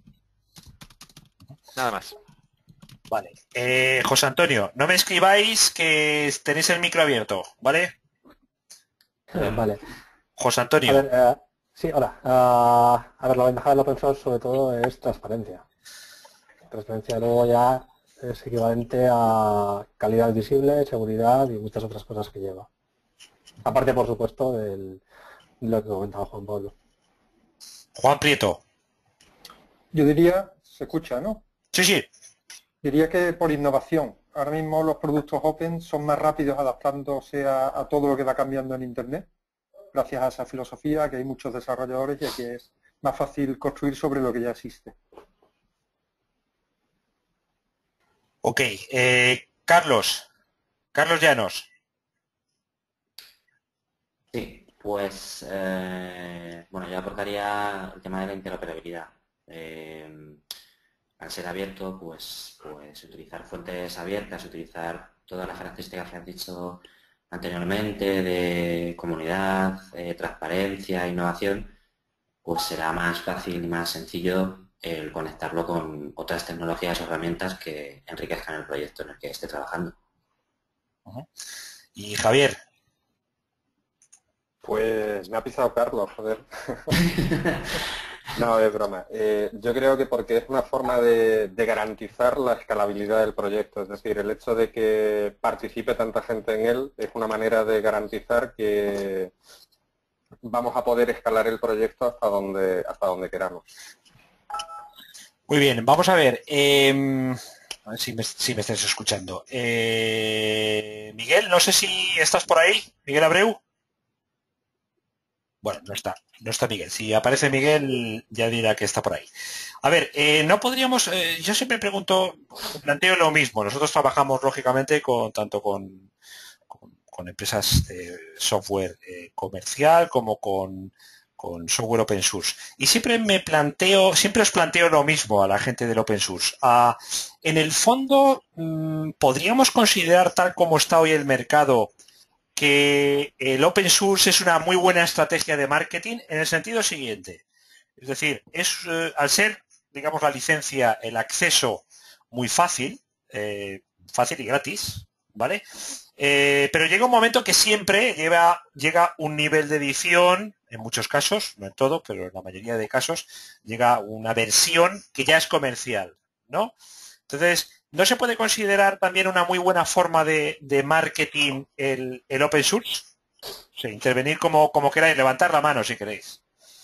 Nada más. Vale. Eh, José Antonio, no me escribáis que tenéis el micro abierto, ¿vale? Eh, vale. José Antonio. A ver, eh, sí, hola. Uh, a ver, la ventaja del open source sobre todo es transparencia. Transparencia luego ya es equivalente a calidad visible, seguridad y muchas otras cosas que lleva. Aparte, por supuesto, del, de lo que comentaba Juan Pablo. Juan Prieto. Yo diría, se escucha, ¿no? Sí, sí. Diría que por innovación. Ahora mismo los productos open son más rápidos adaptándose a, a todo lo que va cambiando en Internet, gracias a esa filosofía, que hay muchos desarrolladores y que es más fácil construir sobre lo que ya existe. Ok. Eh, Carlos. Carlos Llanos. Sí, pues, eh, bueno, yo aportaría el tema de la interoperabilidad. Eh, al ser abierto, pues, pues utilizar fuentes abiertas, utilizar todas las características que has dicho anteriormente de comunidad, eh, transparencia, innovación, pues será más fácil y más sencillo el conectarlo con otras tecnologías o herramientas que enriquezcan el proyecto en el que esté trabajando. Uh-huh. Y Javier. Pues me ha pisado Carlos, joder. No, es broma. Eh, yo creo que porque es una forma de, de garantizar la escalabilidad del proyecto. Es decir, el hecho de que participe tanta gente en él es una manera de garantizar que vamos a poder escalar el proyecto hasta donde, hasta donde queramos. Muy bien, vamos a ver. Eh, a ver si me, si me estáis escuchando. Eh, Miguel, no sé si estás por ahí. Miguel Abreu. Bueno, no está, no está Miguel. Si aparece Miguel, ya dirá que está por ahí. A ver, eh, no podríamos, eh, yo siempre pregunto, planteo lo mismo. Nosotros trabajamos, lógicamente, con tanto con, con, con empresas de software eh, comercial como con, con software open source. Y siempre me planteo, siempre os planteo lo mismo a la gente del open source. Ah, en el fondo, mmm, podríamos considerar, tal como está hoy el mercado, que el open source es una muy buena estrategia de marketing en el sentido siguiente. Es decir, es eh, al ser, digamos, la licencia, el acceso muy fácil, eh, fácil y gratis, ¿vale? Eh, pero llega un momento que siempre lleva, llega un nivel de edición, en muchos casos, no en todo, pero en la mayoría de casos, llega una versión que ya es comercial, ¿no? Entonces, ¿no se puede considerar también una muy buena forma de, de marketing el, el open source? Sí, intervenir como, como queráis, levantar la mano si queréis.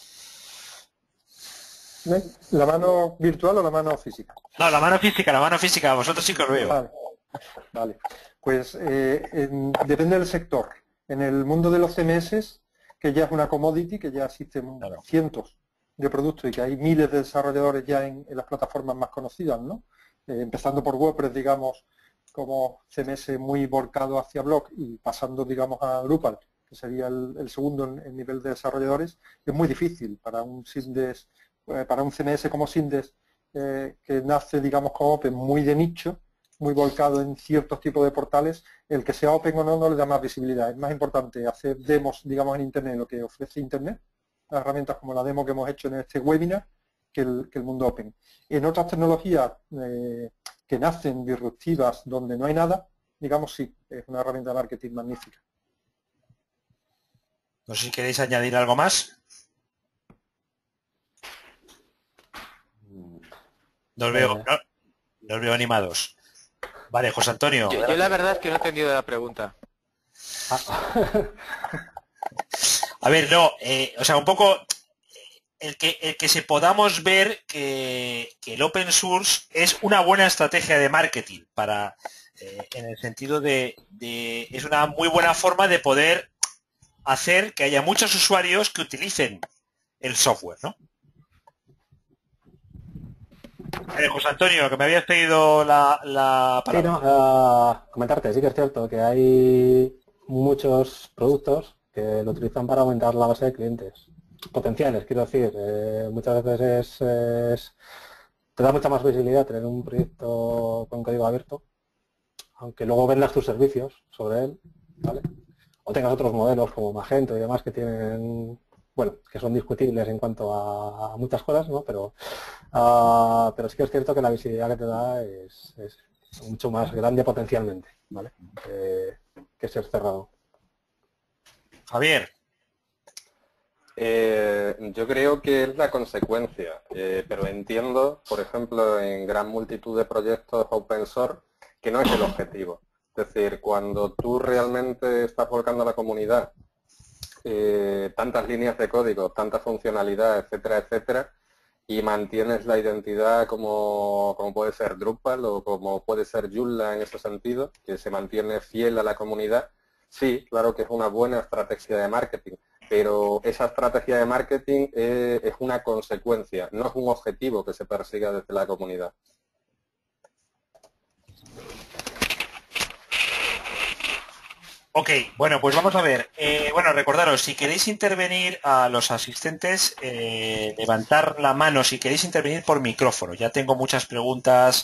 ¿La mano virtual o la mano física? No, la mano física, la mano física, vosotros sí que os veo. Vale, vale. Pues eh, en- depende del sector. En el mundo de los C M S, que ya es una commodity, que ya existen Claro. cientos de productos y que hay miles de desarrolladores ya en, en las plataformas más conocidas, ¿no? Eh, empezando por WordPress, digamos, como C M S muy volcado hacia blog y pasando, digamos, a Drupal, que sería el, el segundo en, en nivel de desarrolladores, es muy difícil para un Syndex, eh, para un C M S como Syndex, eh, que nace, digamos, como Open, muy de nicho, muy volcado en ciertos tipos de portales, el que sea Open o no no le da más visibilidad. Es más importante hacer demos, digamos, en Internet, lo que ofrece Internet, las herramientas como la demo que hemos hecho en este webinar, que el, que el mundo Open. En otras tecnologías eh, que nacen disruptivas donde no hay nada, digamos sí, es una herramienta de marketing magnífica. No sé si queréis añadir algo más. No os veo, Eh. no, no os veo animados. Vale, José Antonio. Yo, yo la verdad es que no he entendido la pregunta. A ver, no, eh, o sea, un poco el que, el que se podamos ver que, que el open source es una buena estrategia de marketing para, eh, en el sentido de, de, es una muy buena forma de poder hacer que haya muchos usuarios que utilicen el software, ¿no? Eh, José Antonio, que me habías pedido la, la Sí, palabra. no, ah, comentarte, sí que es cierto que hay muchos productos que lo utilizan para aumentar la base de clientes potenciales, quiero decir. Eh, muchas veces es, es- te da mucha más visibilidad tener un proyecto con código abierto, aunque luego vendas tus servicios sobre él, ¿vale? O tengas otros modelos como Magento y demás que tienen, bueno, que son discutibles en cuanto a, a muchas cosas, ¿no? Pero, ah, pero sí que es cierto que la visibilidad que te da es, es mucho más grande potencialmente, ¿vale? Que, que ser cerrado. Javier. Eh, yo creo que es la consecuencia, eh, pero entiendo, por ejemplo, en gran multitud de proyectos open source, que no es el objetivo. Es decir, cuando tú realmente estás volcando a la comunidad eh, tantas líneas de código, tanta funcionalidad, etcétera, etcétera, y mantienes la identidad como, como puede ser Drupal o como puede ser Joomla en ese sentido, que se mantiene fiel a la comunidad, sí, claro que es una buena estrategia de marketing, pero esa estrategia de marketing es, es una consecuencia, no es un objetivo que se persiga desde la comunidad. Ok, bueno, pues vamos a ver. Eh, bueno, recordaros, si queréis intervenir a los asistentes, eh, levantar la mano si queréis intervenir por micrófono. Ya tengo muchas preguntas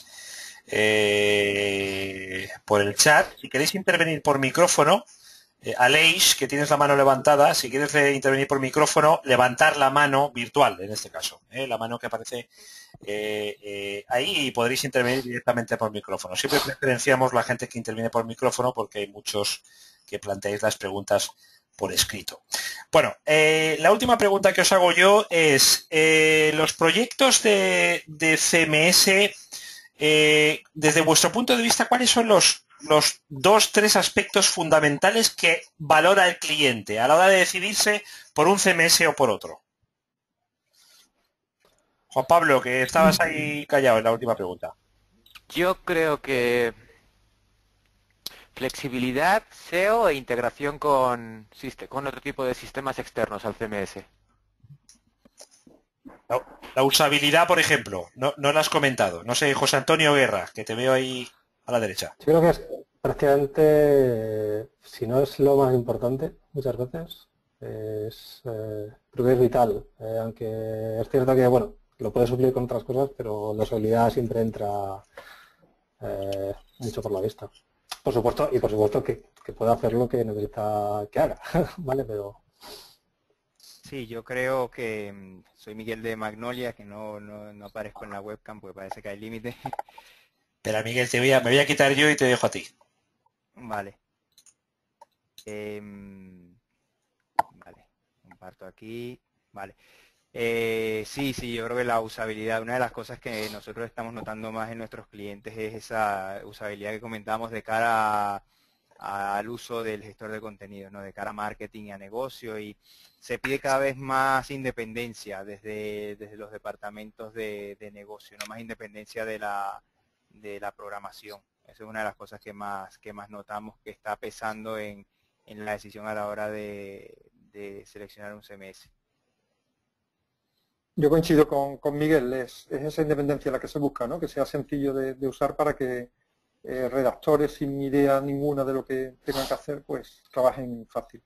eh, por el chat. Si queréis intervenir por micrófono, eh, Aleix, que tienes la mano levantada, si quieres eh, intervenir por micrófono, levantar la mano virtual, en este caso, eh, la mano que aparece eh, eh, ahí, y podréis intervenir directamente por micrófono. Siempre preferenciamos la gente que interviene por micrófono porque hay muchos que planteéis las preguntas por escrito. Bueno, eh, la última pregunta que os hago yo es, eh, los proyectos de, de C M S, eh, desde vuestro punto de vista, ¿cuáles son los, los dos, tres aspectos fundamentales que valora el cliente a la hora de decidirse por un C M S o por otro? Juan Pablo, que estabas ahí callado en la última pregunta. Yo creo que flexibilidad, S E O e integración con, con otro tipo de sistemas externos al C M S. La, la usabilidad, por ejemplo, no, no la has comentado. No sé, José Antonio Guerra, que te veo ahí a la derecha. Yo creo que es prácticamente, si no es lo más importante, muchas veces, es, eh, creo que es vital. Eh, aunque es cierto que, bueno, lo puedes suplir con otras cosas, pero la usabilidad siempre entra eh, mucho por la vista. Por supuesto, y por supuesto que, que pueda hacer lo que necesita que haga, ¿vale? Pero... Sí, yo creo que mm, soy Miguel de Magnolia, que no, no, no aparezco en la webcam porque parece que hay límite. Pero Miguel, te voy a, me voy a quitar yo y te dejo a ti. Vale. Em, vale, comparto aquí. Vale. Eh, sí, sí, yo creo que la usabilidad, una de las cosas que nosotros estamos notando más en nuestros clientes es esa usabilidad que comentábamos de cara a, al uso del gestor de contenido, ¿no? De cara a marketing y a negocio, y se pide cada vez más independencia desde, desde los departamentos de, de negocio, no más independencia de la, de la programación. Esa es una de las cosas que más, que más notamos que está pesando en, en la decisión a la hora de, de seleccionar un C M S. Yo coincido con, con Miguel, es, es esa independencia la que se busca, ¿no? Que sea sencillo de, de usar para que eh, redactores sin idea ninguna de lo que tengan que hacer, pues trabajen fácil.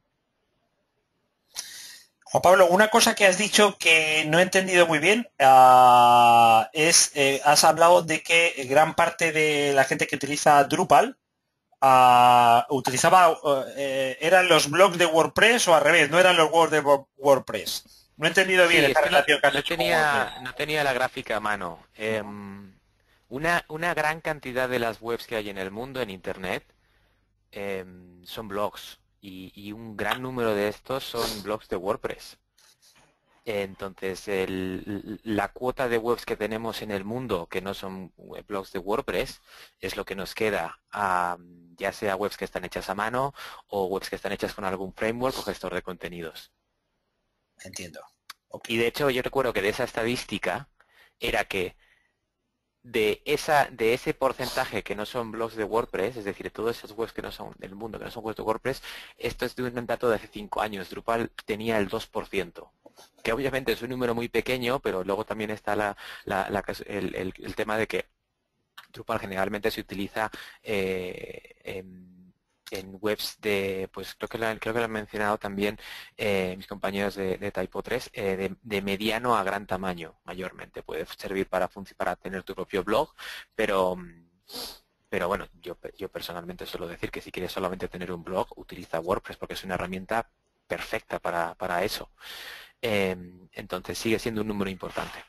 Juan Pablo, una cosa que has dicho que no he entendido muy bien uh, es, eh, has hablado de que gran parte de la gente que utiliza Drupal uh, utilizaba, uh, eh, eran los blogs de WordPress o al revés, no eran los blogs de WordPress. No he entendido bien Sí, esta es que relación no, que has no hecho tenía, con no tenía la gráfica a mano. Eh, una, una gran cantidad de las webs que hay en el mundo, en Internet, eh, son blogs. Y, y un gran número de estos son blogs de WordPress. Entonces, el, la cuota de webs que tenemos en el mundo, que no son blogs de WordPress, es lo que nos queda, a, ya sea webs que están hechas a mano o webs que están hechas con algún framework o gestor de contenidos. Entiendo. Okay. Y de hecho yo recuerdo que de esa estadística era que de esa de ese porcentaje que no son blogs de WordPress, es decir, todos esos webs que no son del mundo, que no son webs de WordPress, esto es de un dato de hace cinco años. Drupal tenía el dos por ciento, que obviamente es un número muy pequeño, pero luego también está la, la, la, el, el, el tema de que Drupal generalmente se utiliza eh, en, en webs de, pues creo que lo, creo que lo han mencionado también eh, mis compañeros de, de Typo tres, eh, de, de mediano a gran tamaño, mayormente. Puede servir para, para tener tu propio blog, pero, pero bueno, yo, yo personalmente suelo decir que si quieres solamente tener un blog, utiliza WordPress porque es una herramienta perfecta para, para eso. Eh, entonces sigue siendo un número importante.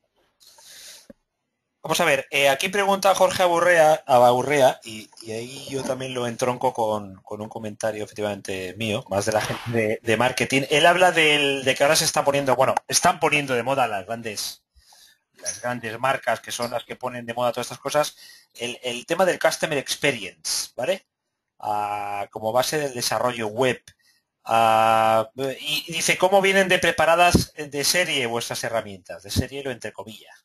Vamos a ver, eh, aquí pregunta Jorge Aburrea, Aburrea y, y ahí yo también lo entronco con, con un comentario efectivamente mío, más de la gente de, de marketing. Él habla del, de que ahora se está poniendo, bueno, están poniendo de moda las grandes, las grandes marcas que son las que ponen de moda todas estas cosas, el, el tema del Customer Experience, ¿vale? Ah, como base del desarrollo web. Ah, y, y dice, ¿cómo vienen de preparadas de serie vuestras herramientas? De serie lo entre comillas.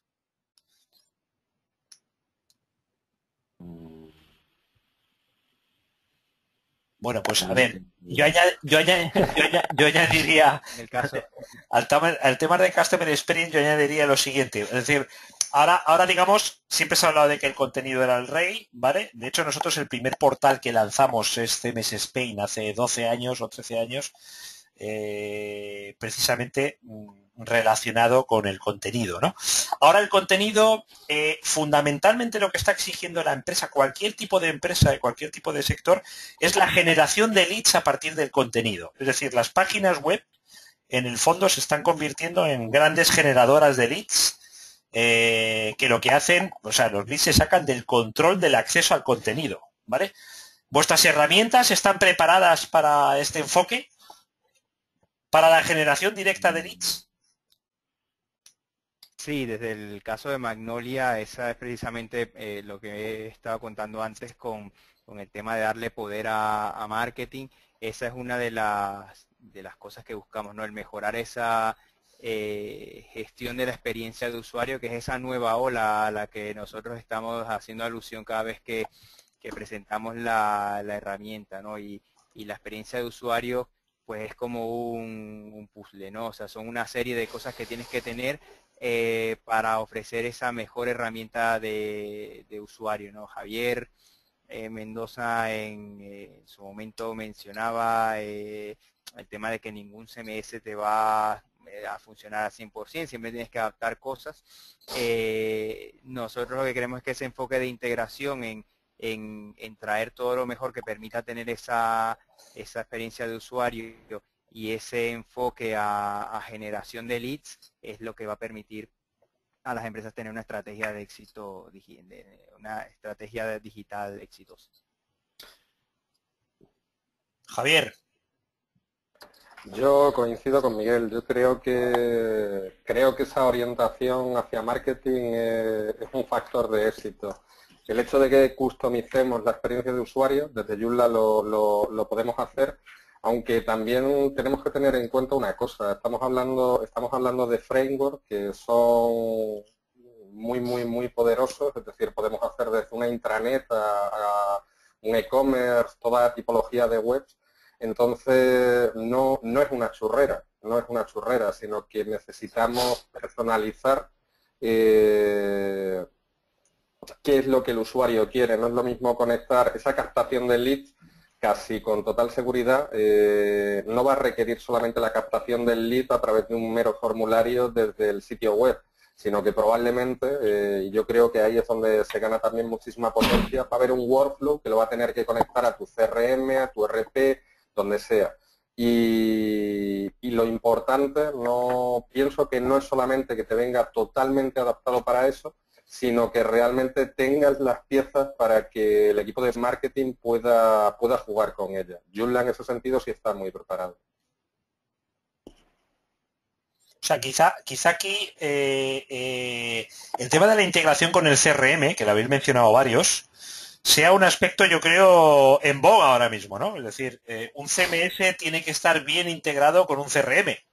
Bueno, pues a ver, yo, añad, yo, añad, yo, añad, yo añadiría el caso. al, tema, al tema de Customer Experience, yo añadiría lo siguiente, es decir, ahora, ahora digamos, siempre se ha hablado de que el contenido era el rey, ¿vale? De hecho, nosotros el primer portal que lanzamos es C M S Spain hace doce años o trece años, eh, precisamente relacionado con el contenido, ¿no? Ahora el contenido, eh, fundamentalmente lo que está exigiendo la empresa, cualquier tipo de empresa, de cualquier tipo de sector, es la generación de leads a partir del contenido. Es decir, las páginas web, en el fondo, se están convirtiendo en grandes generadoras de leads, eh, que lo que hacen, o sea, los leads se sacan del control del acceso al contenido, ¿vale? ¿Vuestras herramientas están preparadas para este enfoque? ¿Para la generación directa de leads? Sí, desde el caso de Magnolia, esa es precisamente eh, lo que he estado contando antes con, con el tema de darle poder a, a marketing. Esa es una de las, de las cosas que buscamos, ¿no? El mejorar esa eh, gestión de la experiencia de usuario, que es esa nueva ola a la que nosotros estamos haciendo alusión cada vez que, que presentamos la, la herramienta, ¿no? Y, y la experiencia de usuario, pues es como un, un puzzle, ¿no? O sea, son una serie de cosas que tienes que tener Eh, para ofrecer esa mejor herramienta de, de usuario, ¿no? Javier eh, Mendoza en, eh, en su momento mencionaba eh, el tema de que ningún C M S te va eh, a funcionar al cien por ciento, siempre tienes que adaptar cosas. Eh, nosotros lo que queremos es que ese enfoque de integración en, en, en traer todo lo mejor que permita tener esa, esa experiencia de usuario y ese enfoque a, a generación de leads es lo que va a permitir a las empresas tener una estrategia de éxito, una estrategia digital exitosa. Javier. Yo coincido con Miguel, yo creo que creo que esa orientación hacia marketing es, es un factor de éxito. El hecho de que customicemos la experiencia de usuario, desde Joomla lo, lo, lo podemos hacer, aunque también tenemos que tener en cuenta una cosa. Estamos hablando, estamos hablando de frameworks que son muy, muy, muy poderosos, es decir, podemos hacer desde una intranet a, a un e-commerce, toda tipología de webs. Entonces, no, no es una churrera, no es una churrera, sino que necesitamos personalizar eh, qué es lo que el usuario quiere. No es lo mismo conectar esa captación de leads, casi con total seguridad, eh, no va a requerir solamente la captación del lead a través de un mero formulario desde el sitio web, sino que probablemente, eh, y yo creo que ahí es donde se gana también muchísima potencia, va a haber un workflow que lo va a tener que conectar a tu C R M, a tu R P, donde sea. Y, y lo importante, no pienso que no es solamente que te venga totalmente adaptado para eso, sino que realmente tengas las piezas para que el equipo de marketing pueda, pueda jugar con ellas. Joomla en ese sentido sí está muy preparado. O sea, quizá, quizá aquí eh, eh, el tema de la integración con el C R M, que lo habéis mencionado varios, sea un aspecto, yo creo, en boga ahora mismo, ¿no? Es decir, eh, un C M S tiene que estar bien integrado con un C R M.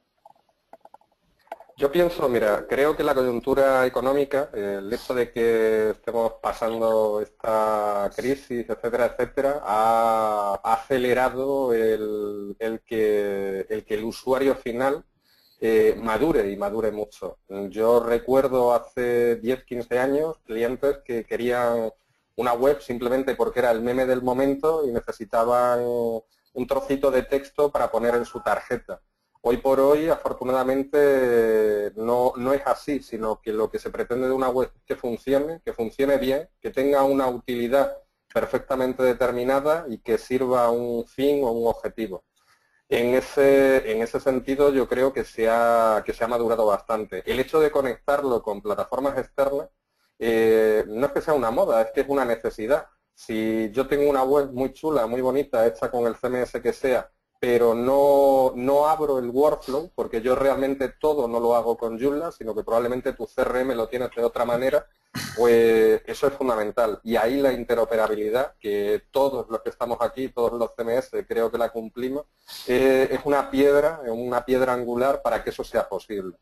Yo pienso, mira, creo que la coyuntura económica, el hecho de que estemos pasando esta crisis, etcétera, etcétera, ha, ha acelerado el, el, que, el que el usuario final eh, madure y madure mucho. Yo recuerdo hace diez, quince años clientes que querían una web simplemente porque era el meme del momento y necesitaban un trocito de texto para poner en su tarjeta. Hoy por hoy, afortunadamente, no, no es así, sino que lo que se pretende de una web es que funcione, que funcione bien, que tenga una utilidad perfectamente determinada y que sirva a un fin o un objetivo. En ese, en ese sentido, yo creo que se ha, que se ha madurado bastante. El hecho de conectarlo con plataformas externas eh, no es que sea una moda, es que es una necesidad. Si yo tengo una web muy chula, muy bonita, hecha con el C M S que sea, pero no, no abro el workflow, porque yo realmente todo no lo hago con Joomla, sino que probablemente tu C R M lo tienes de otra manera, pues eso es fundamental. Y ahí la interoperabilidad, que todos los que estamos aquí, todos los C M S, creo que la cumplimos, eh, es una piedra, una piedra angular para que eso sea posible.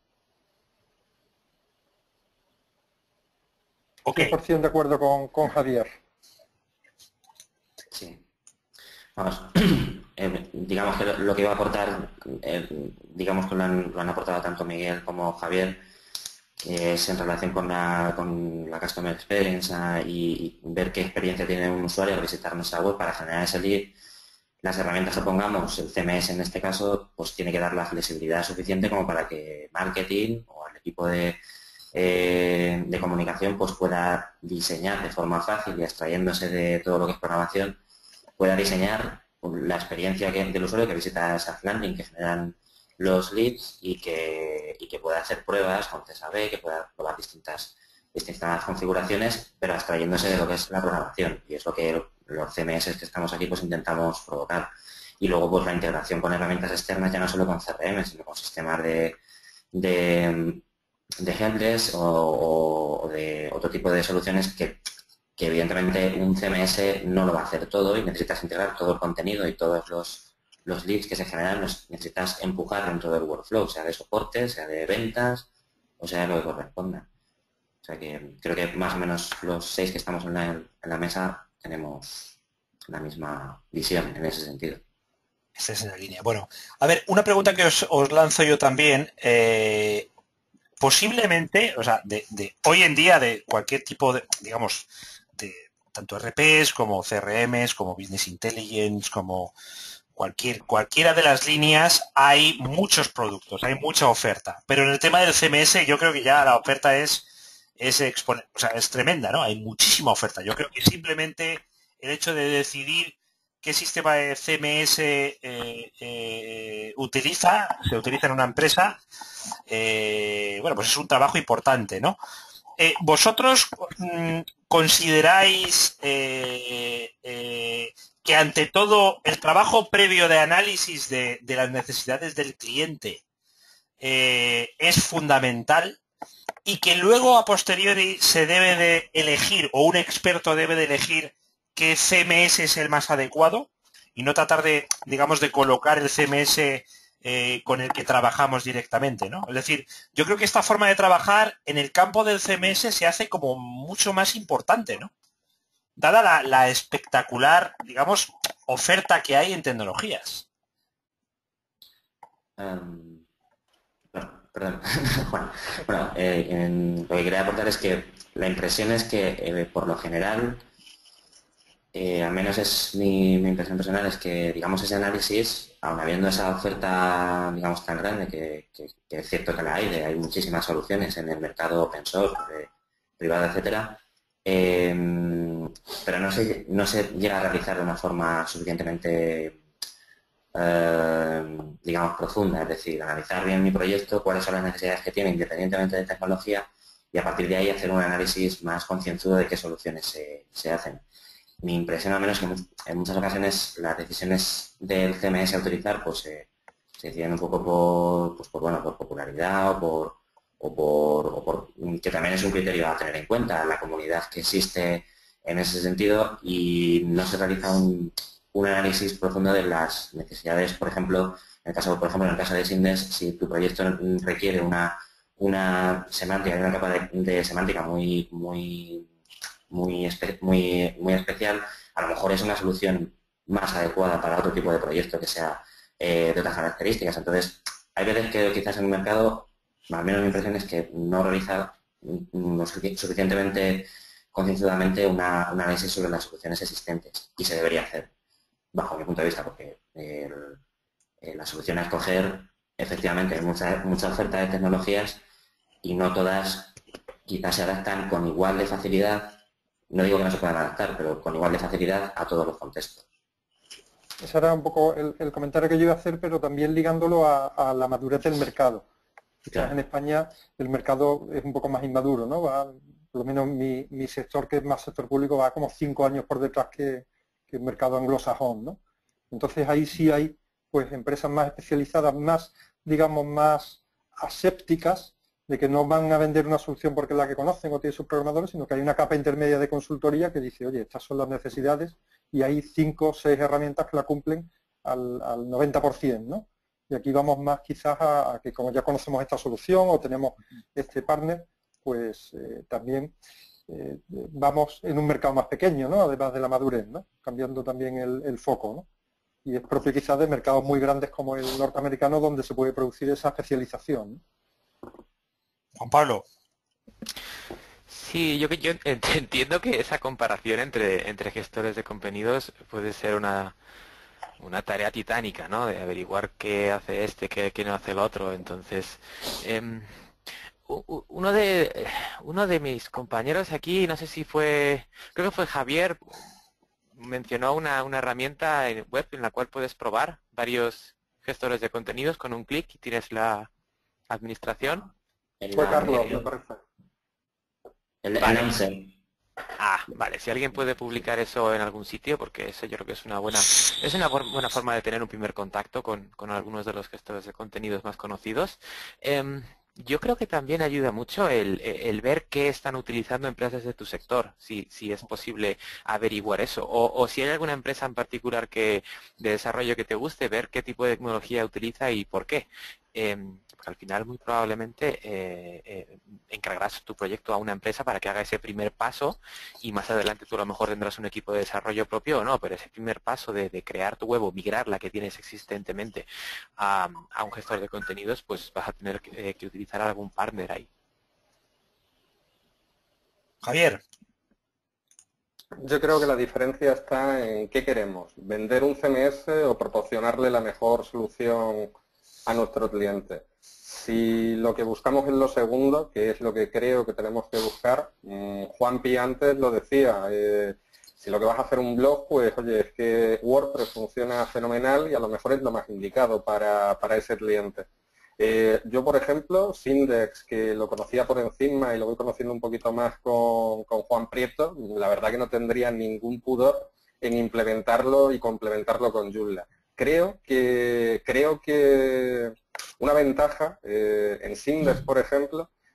Okay. cien por ciento de acuerdo con, con Javier. Sí. Vamos, eh, digamos que lo, lo que iba a aportar, eh, digamos que lo han, lo han aportado tanto Miguel como Javier, que es en relación con la, con la Customer Experience uh, y, y ver qué experiencia tiene un usuario al visitar nuestra web para generar ese lead. Las herramientas que pongamos, el C M S en este caso, pues tiene que dar la flexibilidad suficiente como para que marketing o el equipo de, eh, de comunicación pues pueda diseñar de forma fácil y extrayéndose de todo lo que es programación, pueda diseñar la experiencia que, del usuario que visita esas landing que generan los leads y que, y que pueda hacer pruebas con C S A B, que pueda probar distintas, distintas configuraciones, pero abstrayéndose de lo que es la programación. Y es lo que los C M S que estamos aquí pues intentamos provocar. Y luego pues la integración con herramientas externas, ya no solo con C R M, sino con sistemas de, de, de helpdesk o, o de otro tipo de soluciones que que evidentemente un C M S no lo va a hacer todo y necesitas integrar todo el contenido y todos los, los leads que se generan, los necesitas empujar dentro del workflow, sea de soporte, sea de ventas, o sea lo que corresponda. O sea que creo que más o menos los seis que estamos en la, en la mesa tenemos la misma visión en ese sentido. Esa es la línea. Bueno, a ver, una pregunta que os, os lanzo yo también. Eh, posiblemente, o sea, de, de hoy en día, de cualquier tipo de, digamos, de tanto R Ps como C R Ms, como Business Intelligence, como cualquier, cualquiera de las líneas, hay muchos productos, hay mucha oferta. Pero en el tema del C M S yo creo que ya la oferta es, es, expone, o sea, es tremenda, ¿no? Hay muchísima oferta. Yo creo que simplemente el hecho de decidir qué sistema de C M S eh, eh, utiliza, se utiliza en una empresa, eh, bueno, pues es un trabajo importante, ¿no? Eh, ¿Vosotros mmm, consideráis eh, eh, que ante todo el trabajo previo de análisis de, de las necesidades del cliente eh, es fundamental y que luego a posteriori se debe de elegir, o un experto debe de elegir qué C M S es el más adecuado, y no tratar de, digamos, de colocar el C M S eh, con el que trabajamos directamente, ¿no? Es decir, yo creo que esta forma de trabajar en el campo del C M S se hace como mucho más importante, ¿no? Dada la, la espectacular, digamos, oferta que hay en tecnologías. Um, bueno, perdón, Juan. Bueno, eh, en, lo que quería aportar es que la impresión es que, eh, por lo general, eh, al menos es mi, mi impresión personal, es que, digamos, ese análisis, aun habiendo esa oferta, digamos, tan grande, que, que, que es cierto que la hay, de, hay muchísimas soluciones en el mercado open source, de, privado, etcétera, eh, pero no se, no se llega a realizar de una forma suficientemente, eh, digamos, profunda, es decir, analizar bien mi proyecto, cuáles son las necesidades que tiene independientemente de tecnología, y a partir de ahí hacer un análisis más concienzudo de qué soluciones se, se hacen. Mi impresión, al menos, que en muchas ocasiones las decisiones del C M S a utilizar pues eh, se deciden un poco por, pues, por, bueno, por popularidad o por, o por, o por, que también es un criterio a tener en cuenta, la comunidad que existe en ese sentido, y no se realiza un, un análisis profundo de las necesidades, por ejemplo, en el caso, por ejemplo, en el caso de Sindex, si tu proyecto requiere una, una semántica, una capa de, de semántica muy, muy Muy, espe muy, muy especial, a lo mejor es una solución más adecuada para otro tipo de proyecto que sea eh, de otras características. Entonces, hay veces que quizás en el mercado, al menos mi impresión es que no realiza no suficientemente concienzudamente una, un análisis sobre las soluciones existentes, y se debería hacer, bajo mi punto de vista, porque el, el, la solución a escoger, efectivamente, hay mucha, mucha oferta de tecnologías y no todas quizás se adaptan con igual de facilidad. No digo que no se puedan adaptar, pero con igual de facilidad a todos los contextos. Ese era un poco el, el comentario que yo iba a hacer, pero también ligándolo a, a la madurez del mercado. Claro. En España el mercado es un poco más inmaduro, ¿no? Va, por lo menos mi, mi sector, que es más sector público, va como cinco años por detrás que, que el mercado anglosajón, ¿no? Entonces ahí sí hay pues empresas más especializadas, más, digamos, más asépticas, de que no van a vender una solución porque es la que conocen o tienen sus programadores, sino que hay una capa intermedia de consultoría que dice, oye, estas son las necesidades, y hay cinco o seis herramientas que la cumplen al, al noventa por ciento, ¿no? Y aquí vamos más quizás a, a que, como ya conocemos esta solución o tenemos este partner, pues eh, también eh, vamos en un mercado más pequeño, ¿no? Además de la madurez, ¿no? Cambiando también el, el foco, ¿no? Y es propio quizás de mercados muy grandes como el norteamericano, donde se puede producir esa especialización, ¿no? Juan Pablo. Sí, yo, yo entiendo que esa comparación entre, entre gestores de contenidos puede ser una, una tarea titánica, ¿no? De averiguar qué hace este, qué, qué no hace el otro. Entonces, eh, uno de uno de mis compañeros aquí, no sé si fue, creo que fue Javier, mencionó una, una herramienta web en la cual puedes probar varios gestores de contenidos con un clic y tienes la administración. Fue Carlos, me parece. El, el vale. Ah, vale. Si alguien puede publicar eso en algún sitio, porque eso yo creo que es una buena es una buena forma de tener un primer contacto con, con algunos de los gestores de contenidos más conocidos. Eh, yo creo que también ayuda mucho el, el ver qué están utilizando empresas de tu sector, si, si es posible averiguar eso. O, o si hay alguna empresa en particular que de desarrollo que te guste, ver qué tipo de tecnología utiliza y por qué. Eh, porque al final muy probablemente eh, eh, encargarás tu proyecto a una empresa para que haga ese primer paso, y más adelante tú a lo mejor tendrás un equipo de desarrollo propio o no, pero ese primer paso de, de crear tu web o migrar la que tienes existentemente a, a un gestor de contenidos, pues vas a tener que, eh, que utilizar algún partner ahí. Javier. Yo creo que la diferencia está en qué queremos, vender un C M S o proporcionarle la mejor solución a nuestro cliente. Si lo que buscamos es lo segundo, que es lo que creo que tenemos que buscar, mmm, Juan Pi antes lo decía, eh, si lo que vas a hacer un blog, pues oye, es que WordPress funciona fenomenal y a lo mejor es lo más indicado para, para ese cliente. Eh, yo, por ejemplo, Sindex, que lo conocía por encima y lo voy conociendo un poquito más con, con Juan Prieto, la verdad que no tendría ningún pudor en implementarlo y complementarlo con Joomla. Creo que, creo que una ventaja eh, en Sindex, por ejemplo,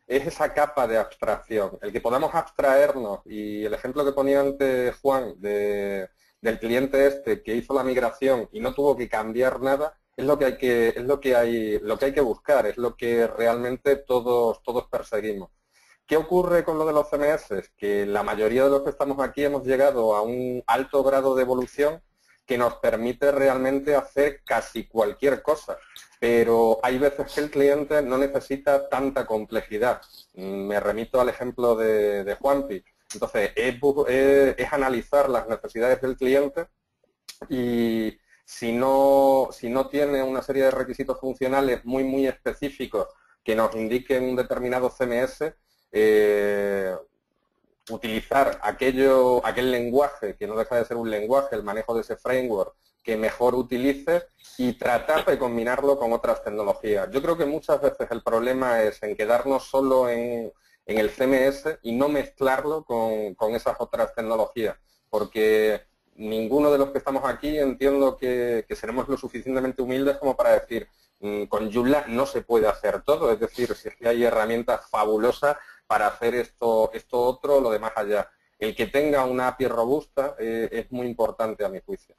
es esa capa de abstracción, el que podamos abstraernos, y el ejemplo que ponía antes Juan de, del cliente este que hizo la migración y no tuvo que cambiar nada, es lo que hay que, es lo que hay, lo que hay que buscar, es lo que realmente todos, todos perseguimos. ¿Qué ocurre con lo de los C M S? Que la mayoría de los que estamos aquí hemos llegado a un alto grado de evolución que nos permite realmente hacer casi cualquier cosa, pero hay veces que el cliente no necesita tanta complejidad. Me remito al ejemplo de, de Juanpi. Entonces, es, es, es analizar las necesidades del cliente y si no, si no tiene una serie de requisitos funcionales muy, muy específicos que nos indiquen un determinado C M S, eh, utilizar aquello, aquel lenguaje, que no deja de ser un lenguaje, el manejo de ese framework que mejor utilices y tratar de combinarlo con otras tecnologías. Yo creo que muchas veces el problema es en quedarnos solo en, en el C M S y no mezclarlo con, con esas otras tecnologías, porque ninguno de los que estamos aquí entiendo que, que seremos lo suficientemente humildes como para decir, mmm, con Joomla no se puede hacer todo, es decir, si es que hay herramientas fabulosas para hacer esto, esto otro, lo demás allá. El que tenga una A P I robusta eh, es muy importante a mi juicio.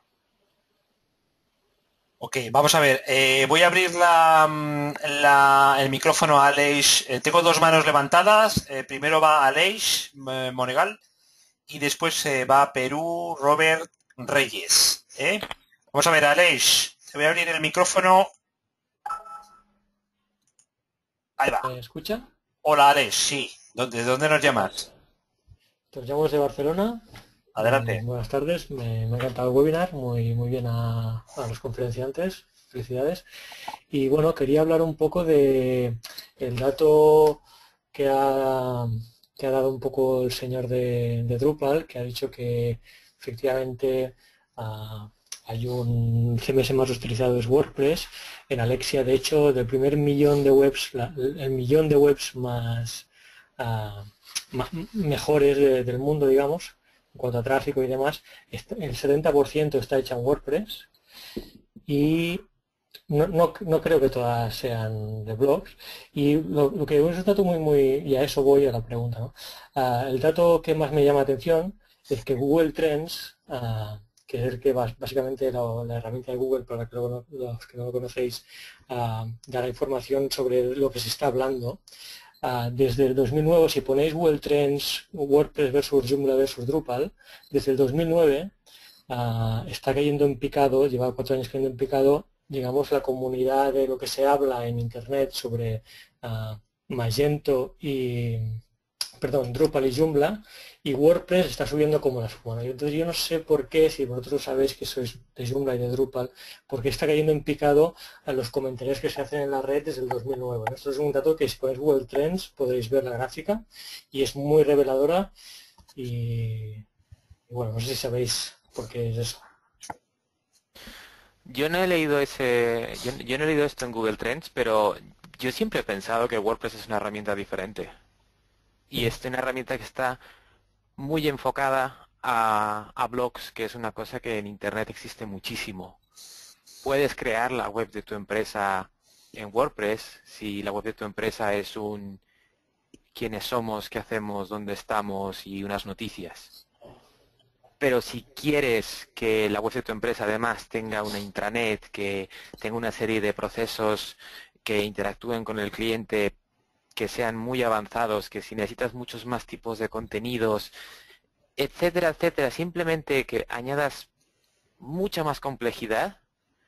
Ok, vamos a ver. Eh, voy a abrir la, la, el micrófono a Aleix. Eh, tengo dos manos levantadas. Eh, primero va Aleix eh, Monegal y después eh, va Perú Robert Reyes. ¿eh? Vamos a ver, Aleix. Te voy a abrir el micrófono. Ahí va. ¿Me escucha? Hola, Aleix. Sí. ¿De dónde nos llamas? Te llamo de Barcelona. Adelante. Eh, buenas tardes, me, me ha encantado el webinar, muy, muy bien a, a los conferenciantes, felicidades. Y bueno, quería hablar un poco de el dato que ha, que ha dado un poco el señor de, de Drupal, que ha dicho que efectivamente uh, hay un C M S más utilizado es WordPress. En Alexia, de hecho, del primer millón de webs, la, el millón de webs más, uh, más mejores de, del mundo, digamos, en cuanto a tráfico y demás, el setenta por ciento está hecha en WordPress y no, no, no creo que todas sean de blogs. Y lo, lo que es un dato muy, muy, y a eso voy a la pregunta, ¿no? Uh, el dato que más me llama la atención es que Google Trends, uh, que es el que básicamente la, la herramienta de Google, para que lo, los que no lo conocéis, uh, da la información sobre lo que se está hablando. Uh, desde el dos mil nueve, si ponéis Google Trends, WordPress versus Joomla versus Drupal, desde el dos mil nueve uh, está cayendo en picado, lleva cuatro años cayendo en picado, digamos, la comunidad de lo que se habla en Internet sobre uh, Magento y, perdón, Drupal y Joomla, y WordPress está subiendo como la espuma. Entonces yo no sé por qué, si vosotros sabéis que sois de Joomla y de Drupal, porque está cayendo en picado a los comentarios que se hacen en la red desde el dos mil nueve. Esto es un dato que si ponéis Google Trends podréis ver la gráfica y es muy reveladora y, y bueno, no sé si sabéis por qué es eso. Yo no he leído ese, yo, yo no he leído esto en Google Trends, pero yo siempre he pensado que WordPress es una herramienta diferente. Y es una herramienta que está muy enfocada a, a blogs, que es una cosa que en Internet existe muchísimo. Puedes crear la web de tu empresa en WordPress, si la web de tu empresa es un quiénes somos, qué hacemos, dónde estamos y unas noticias. Pero si quieres que la web de tu empresa además tenga una intranet, que tenga una serie de procesos que interactúen con el cliente, que sean muy avanzados, que si necesitas muchos más tipos de contenidos, etcétera, etcétera, simplemente que añadas mucha más complejidad.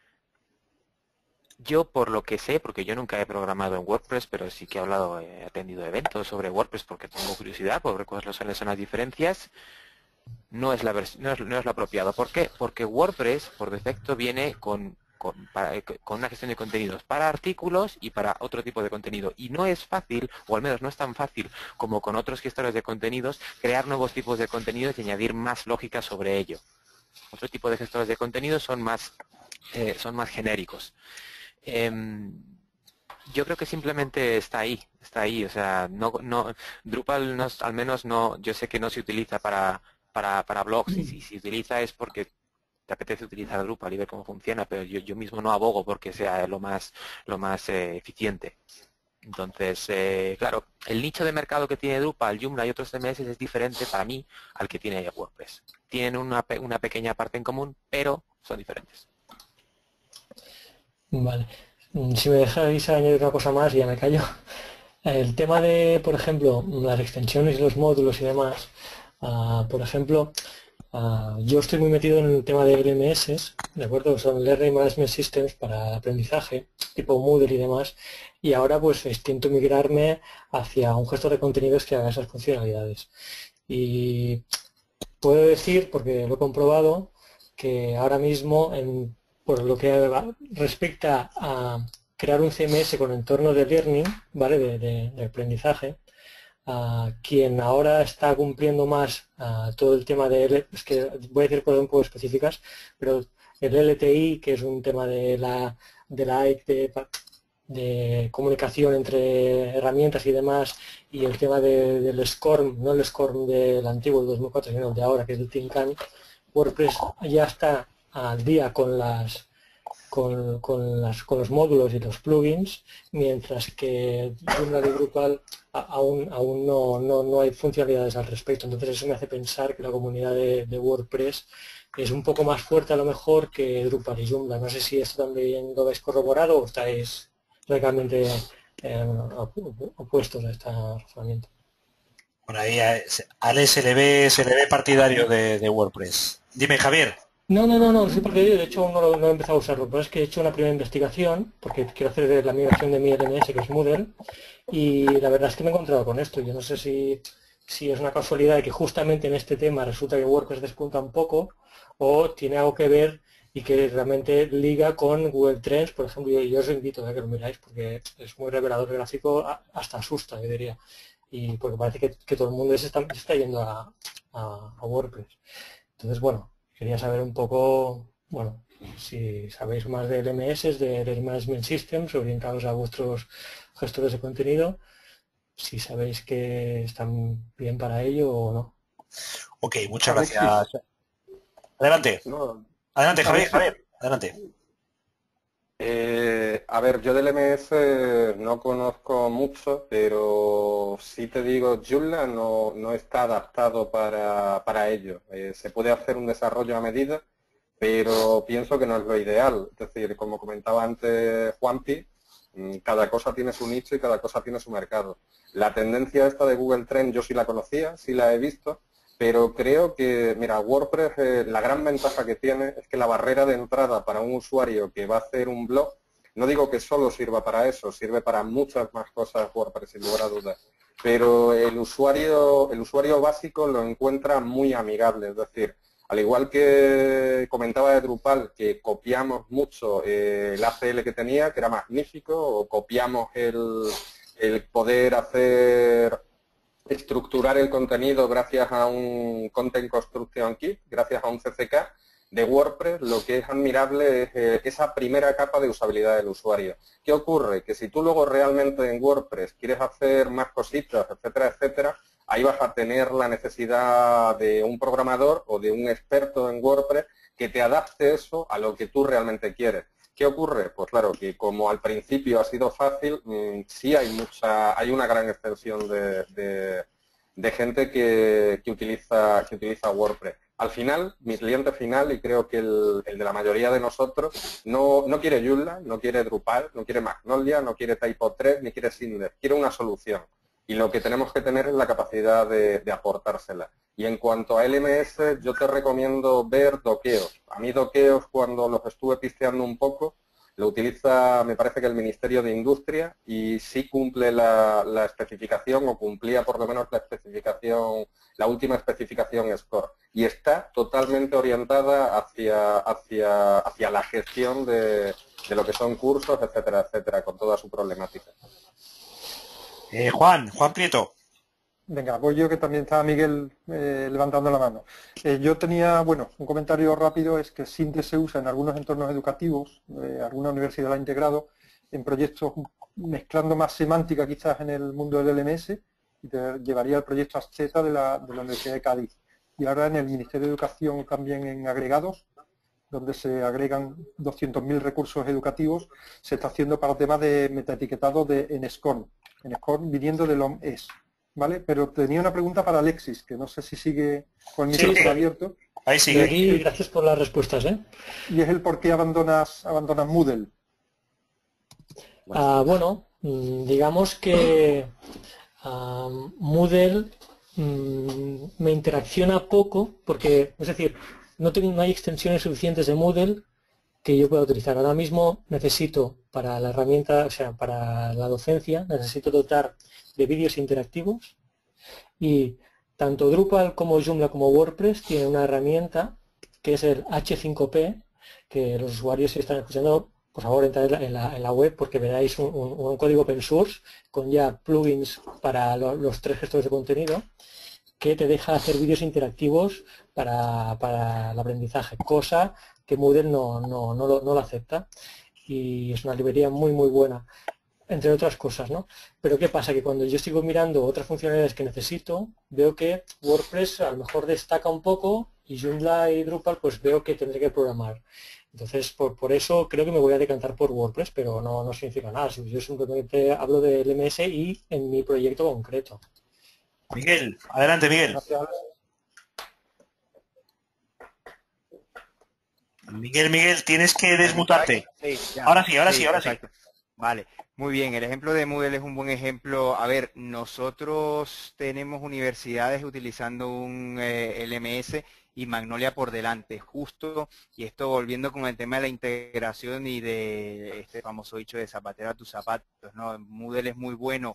Yo, por lo que sé, porque yo nunca he programado en WordPress, pero sí que he hablado, he atendido eventos sobre WordPress porque tengo curiosidad por ver cuáles son las diferencias, no es, la no, es, no es lo apropiado. ¿Por qué? Porque WordPress, por defecto, viene con Con, para, con una gestión de contenidos para artículos y para otro tipo de contenido, y no es fácil, o al menos no es tan fácil como con otros gestores de contenidos, crear nuevos tipos de contenidos y añadir más lógica sobre ello. Otro tipo de gestores de contenidos son más eh, son más genéricos. Eh, yo creo que simplemente está ahí, está ahí, o sea, no, no Drupal no, al menos no, yo sé que no se utiliza para para, para blogs, y si se utiliza es porque te apetece utilizar Drupal y ver cómo funciona, pero yo, yo mismo no abogo porque sea lo más lo más eh, eficiente. Entonces, eh, claro, el nicho de mercado que tiene Drupal, Joomla y otros C M S es diferente para mí al que tiene WordPress. Tienen una, pe una pequeña parte en común, pero son diferentes. Vale. Si me dejáis añadir una cosa más, ya me callo. El tema de, por ejemplo, las extensiones y los módulos y demás, uh, por ejemplo, uh, yo estoy muy metido en el tema de L M S, ¿de acuerdo? Son Learning Management Systems para aprendizaje, tipo Moodle y demás, y ahora pues intento migrarme hacia un gestor de contenidos que haga esas funcionalidades. Y puedo decir, porque lo he comprobado, que ahora mismo, en, por lo que respecta a crear un C M S con entorno de learning, ¿vale? De, de, de aprendizaje, uh, quien ahora está cumpliendo más uh, todo el tema de, es que voy a decir cosas un poco específicas, pero el L T I, que es un tema de la, de la I C, de, de comunicación entre herramientas y demás, y el tema de, del SCORM, no el SCORM del antiguo, el dos mil cuatro, sino el de ahora, que es el Tinkan, WordPress ya está al día con las Con, con, las, con los módulos y los plugins, mientras que Joomla y Drupal a, aún, aún no, no, no hay funcionalidades al respecto. Entonces eso me hace pensar que la comunidad de, de WordPress es un poco más fuerte a lo mejor que Drupal y Joomla. No sé si esto también lo habéis corroborado o estáis radicalmente eh, opuestos a este razonamiento. Bueno, ahí a Ale se le ve, se le ve partidario de, de WordPress. Dime, Javier. No, no, no, no, sí, porque yo de hecho aún no, lo, no he empezado a usarlo, pero es que he hecho una primera investigación, porque quiero hacer la migración de mi L M S, que es Moodle, y la verdad es que me he encontrado con esto. Yo no sé si, si es una casualidad de que justamente en este tema resulta que WordPress despunta un poco, o tiene algo que ver y que realmente liga con Google Trends, por ejemplo, y yo os invito a que lo miráis, porque es muy revelador el gráfico, hasta asusta, yo diría, y porque parece que, que todo el mundo se está, se está yendo a, a, a WordPress. Entonces, bueno, quería saber un poco, bueno, si sabéis más de L M S, de Learning Management Systems, orientados a vuestros gestores de contenido, si sabéis que están bien para ello o no. Ok, muchas gracias. Adelante. No, Adelante, Javier, Javier. Adelante. Eh, a ver, yo del M S no conozco mucho, pero sí te digo, Joomla no, no está adaptado para, para ello. Eh, se puede hacer un desarrollo a medida, pero pienso que no es lo ideal. Es decir, como comentaba antes Juanpi, cada cosa tiene su nicho y cada cosa tiene su mercado. La tendencia esta de Google Trends yo sí la conocía, sí la he visto, pero creo que, mira, WordPress, eh, la gran ventaja que tiene es que la barrera de entrada para un usuario que va a hacer un blog, no digo que solo sirva para eso, sirve para muchas más cosas WordPress, sin lugar a dudas, pero el usuario, el usuario básico lo encuentra muy amigable, es decir, al igual que comentaba de Drupal, que copiamos mucho eh, el A C L que tenía, que era magnífico, o copiamos el, el poder hacer... estructurar el contenido gracias a un Content Construction Kit, gracias a un C C K de WordPress, lo que es admirable es eh, esa primera capa de usabilidad del usuario. ¿Qué ocurre? Que si tú luego realmente en WordPress quieres hacer más cositas, etcétera, etcétera, ahí vas a tener la necesidad de un programador o de un experto en WordPress que te adapte eso a lo que tú realmente quieres. ¿Qué ocurre? Pues claro, que como al principio ha sido fácil, mmm, sí hay mucha, hay una gran extensión de, de, de gente que, que, utiliza, que utiliza WordPress. Al final, mi cliente final, y creo que el, el de la mayoría de nosotros, no, no quiere Joomla, no quiere Drupal, no quiere Magnolia, no quiere Typo tres, ni quiere Cinder, quiere una solución. Y lo que tenemos que tener es la capacidad de, de aportársela. Y en cuanto a L M S, yo te recomiendo ver doqueos. A mí doqueos, cuando los estuve pisteando un poco, lo utiliza, me parece que el Ministerio de Industria, y sí cumple la, la especificación, o cumplía por lo menos la especificación, la última especificación SCORE. Y está totalmente orientada hacia, hacia, hacia la gestión de, de lo que son cursos, etcétera, etcétera, con toda su problemática. Eh, Juan, Juan Prieto. Venga, voy yo, que también estaba Miguel eh, levantando la mano. Eh, yo tenía, bueno, un comentario rápido, es que Syndex se usa en algunos entornos educativos, eh, alguna universidad lo ha integrado, en proyectos mezclando más semántica quizás en el mundo del L M S, y te llevaría el proyecto Asceta de la, de la Universidad de Cádiz. Y ahora en el Ministerio de Educación también en agregados, donde se agregan doscientos mil recursos educativos, se está haciendo para temas de metaetiquetado de, en SCORM, en Score viniendo de L O M S, ¿vale? Pero tenía una pregunta para Alexis, que no sé si sigue con el Sí, micrófono sí. abierto. Ahí sigue. Y gracias por las respuestas, ¿eh? Y es el por qué abandonas, abandonas Moodle. Ah, bueno, mm, digamos que ah, Moodle mm, me interacciona poco, porque, es decir, no, tengo, no hay extensiones suficientes de Moodle que yo pueda utilizar. Ahora mismo necesito para la herramienta, o sea, para la docencia, necesito dotar de vídeos interactivos y tanto Drupal como Joomla como WordPress tienen una herramienta que es el H cinco P, que los usuarios si están escuchando, por favor entrad en la, en la web porque veréis un, un, un código open source con ya plugins para lo, los tres gestores de contenido que te deja hacer vídeos interactivos para, para el aprendizaje, cosa que Moodle no, no, no, lo, no lo acepta y es una librería muy muy buena, entre otras cosas, ¿no? Pero ¿qué pasa? Que cuando yo sigo mirando otras funcionalidades que necesito, veo que WordPress a lo mejor destaca un poco y Joomla y Drupal pues veo que tendré que programar. Entonces, por, por eso creo que me voy a decantar por WordPress, pero no, no significa nada. Yo simplemente hablo del M S y en mi proyecto concreto. Miguel, adelante Miguel. Gracias. Miguel, Miguel, tienes que desmutarte. Sí, ya. Ahora sí, ahora Sí, sí, ahora exacto. Vale, muy bien. El ejemplo de Moodle es un buen ejemplo. A ver, nosotros tenemos universidades utilizando un eh, L M S y Magnolia por delante, justo, y esto volviendo con el tema de la integración y de este famoso dicho de zapatero a tus zapatos, ¿no? Moodle es muy bueno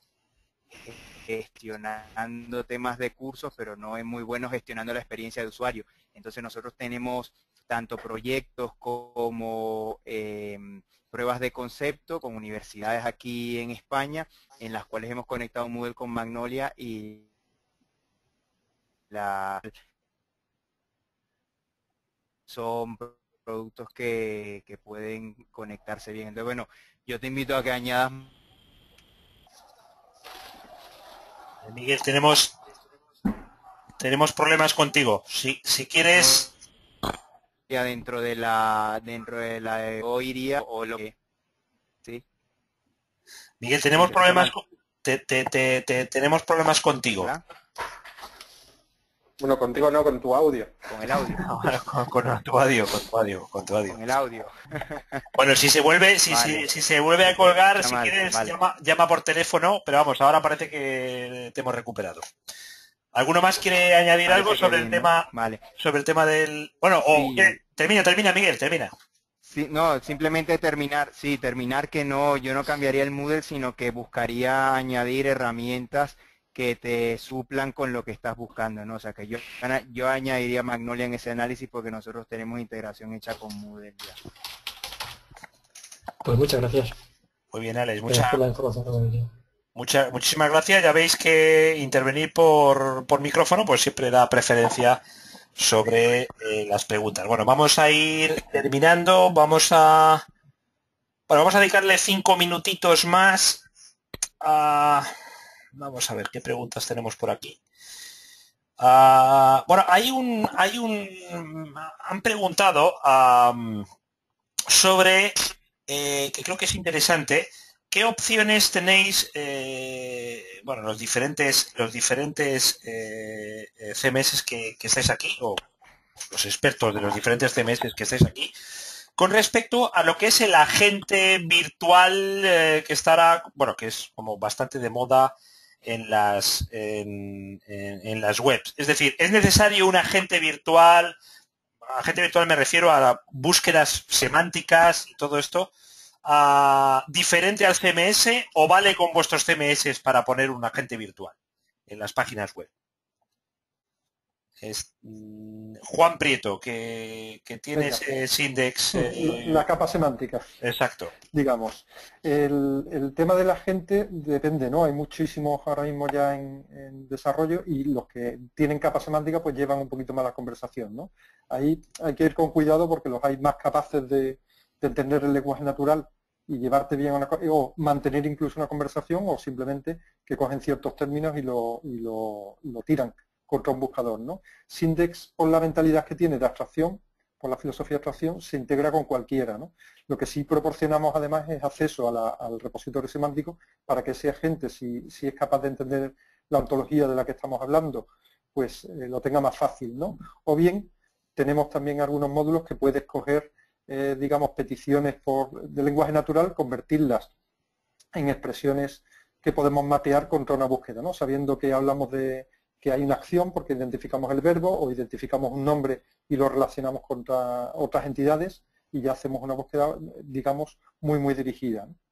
gestionando temas de cursos, pero no es muy bueno gestionando la experiencia de usuario. Entonces nosotros tenemos tanto proyectos como eh, pruebas de concepto con universidades aquí en España, en las cuales hemos conectado Moodle con Magnolia y la son productos que, que pueden conectarse bien. Entonces, bueno, yo te invito a que añadas. Miguel, tenemos tenemos problemas contigo. Si, si quieres... Ya dentro de la dentro de la o iría o lo que sí. Miguel, tenemos problemas con, te, te, te, te, tenemos problemas contigo. ¿Hola? Bueno, contigo no, con tu audio. Con el audio. con, con tu audio, con tu audio, con tu audio. Con el audio. Bueno, si se vuelve, si, Vale. si, si se vuelve a colgar, Está si mal, quieres, vale. llama, llama por teléfono, pero vamos, ahora parece que te hemos recuperado. ¿Alguno más quiere añadir Parece algo que sobre bien, el ¿no? tema, Vale. sobre el tema del, bueno, o Sí. ¿qué? termina, termina, Miguel, termina. Sí, no, simplemente terminar, sí, terminar que no, yo no cambiaría el Moodle, sino que buscaría añadir herramientas que te suplan con lo que estás buscando, ¿no? O sea, que yo, yo añadiría Magnolia en ese análisis porque nosotros tenemos integración hecha con Moodle ya. Pues muchas gracias. Muy bien, Alex, Gracias mucha, por la información que me dio. mucha, muchísimas gracias. Ya veis que intervenir por, por micrófono pues siempre da preferencia sobre eh, las preguntas. Bueno, vamos a ir terminando, vamos a bueno, vamos a dedicarle cinco minutitos más a... Vamos a ver qué preguntas tenemos por aquí. Uh, bueno, hay un, hay un, han preguntado um, sobre, eh, que creo que es interesante, qué opciones tenéis, eh, bueno, los diferentes, los diferentes eh, C M S que, que estáis aquí, o los expertos de los diferentes C M S que estáis aquí, con respecto a lo que es el agente virtual eh, que estará, bueno, que es como bastante de moda en las en, en, en las webs. Es decir, ¿es necesario un agente virtual? Agente virtual me refiero a búsquedas semánticas y todo esto, uh, diferente al C M S, o vale con vuestros C M S para poner un agente virtual en las páginas web. Es, mm, Juan Prieto, que, que tiene ese Sindex. Eh, la capa semántica. Exacto. Digamos. El, el tema de la gente depende, ¿no? Hay muchísimos ahora mismo ya en, en desarrollo y los que tienen capa semántica pues llevan un poquito más la conversación, ¿no? Ahí hay que ir con cuidado porque los hay más capaces de, de entender el lenguaje natural y llevarte bien una, o mantener incluso una conversación, o simplemente que cogen ciertos términos y lo, y lo, lo tiran contra un buscador, ¿no? Sindex, por la mentalidad que tiene de abstracción, por la filosofía de abstracción, se integra con cualquiera, ¿no? Lo que sí proporcionamos además es acceso a la, al repositorio semántico para que ese agente, si, si es capaz de entender la ontología de la que estamos hablando, pues eh, lo tenga más fácil, ¿no? O bien tenemos también algunos módulos que puede escoger, eh, digamos, peticiones por, de lenguaje natural, convertirlas en expresiones que podemos mapear contra una búsqueda, ¿no? Sabiendo que hablamos de que hay una acción porque identificamos el verbo o identificamos un nombre y lo relacionamos contra otras entidades y ya hacemos una búsqueda, digamos, muy, muy dirigida, ¿no?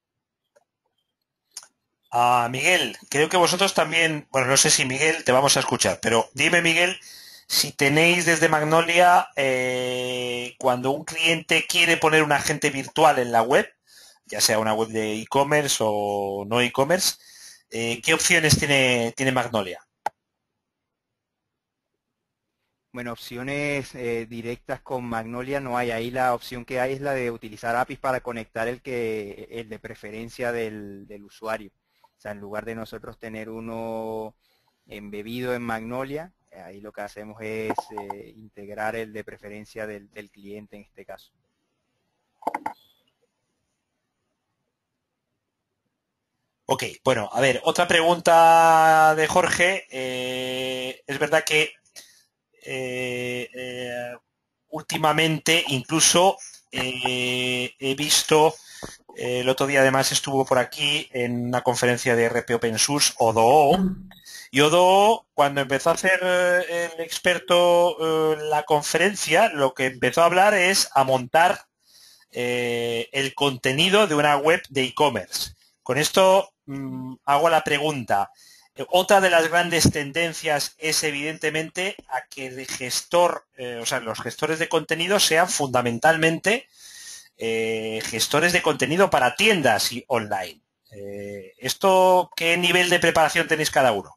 Ah, Miguel, creo que vosotros también, bueno, no sé si Miguel, te vamos a escuchar, pero dime, Miguel, si tenéis desde Magnolia, eh, cuando un cliente quiere poner un agente virtual en la web, ya sea una web de e-commerce o no e-commerce, eh, ¿qué opciones tiene, tiene Magnolia? Bueno, opciones eh, directas con Magnolia no hay. Ahí la opción que hay es la de utilizar A P Is para conectar el que el de preferencia del, del usuario. O sea, en lugar de nosotros tener uno embebido en Magnolia, ahí lo que hacemos es eh, integrar el de preferencia del, del cliente en este caso. Ok, bueno, a ver, otra pregunta de Jorge. Eh, es verdad que eh, eh, últimamente incluso eh, he visto, eh, el otro día además estuvo por aquí en una conferencia de R P Open Source, Odoo, y Odoo, cuando empezó a hacer eh, el experto eh, la conferencia, lo que empezó a hablar es a montar eh, el contenido de una web de e-commerce. Con esto mmm, hago la pregunta. Otra de las grandes tendencias es evidentemente a que el gestor, eh, o sea, los gestores de contenido sean fundamentalmente eh, gestores de contenido para tiendas y online. Eh, ¿Esto qué nivel de preparación tenéis cada uno?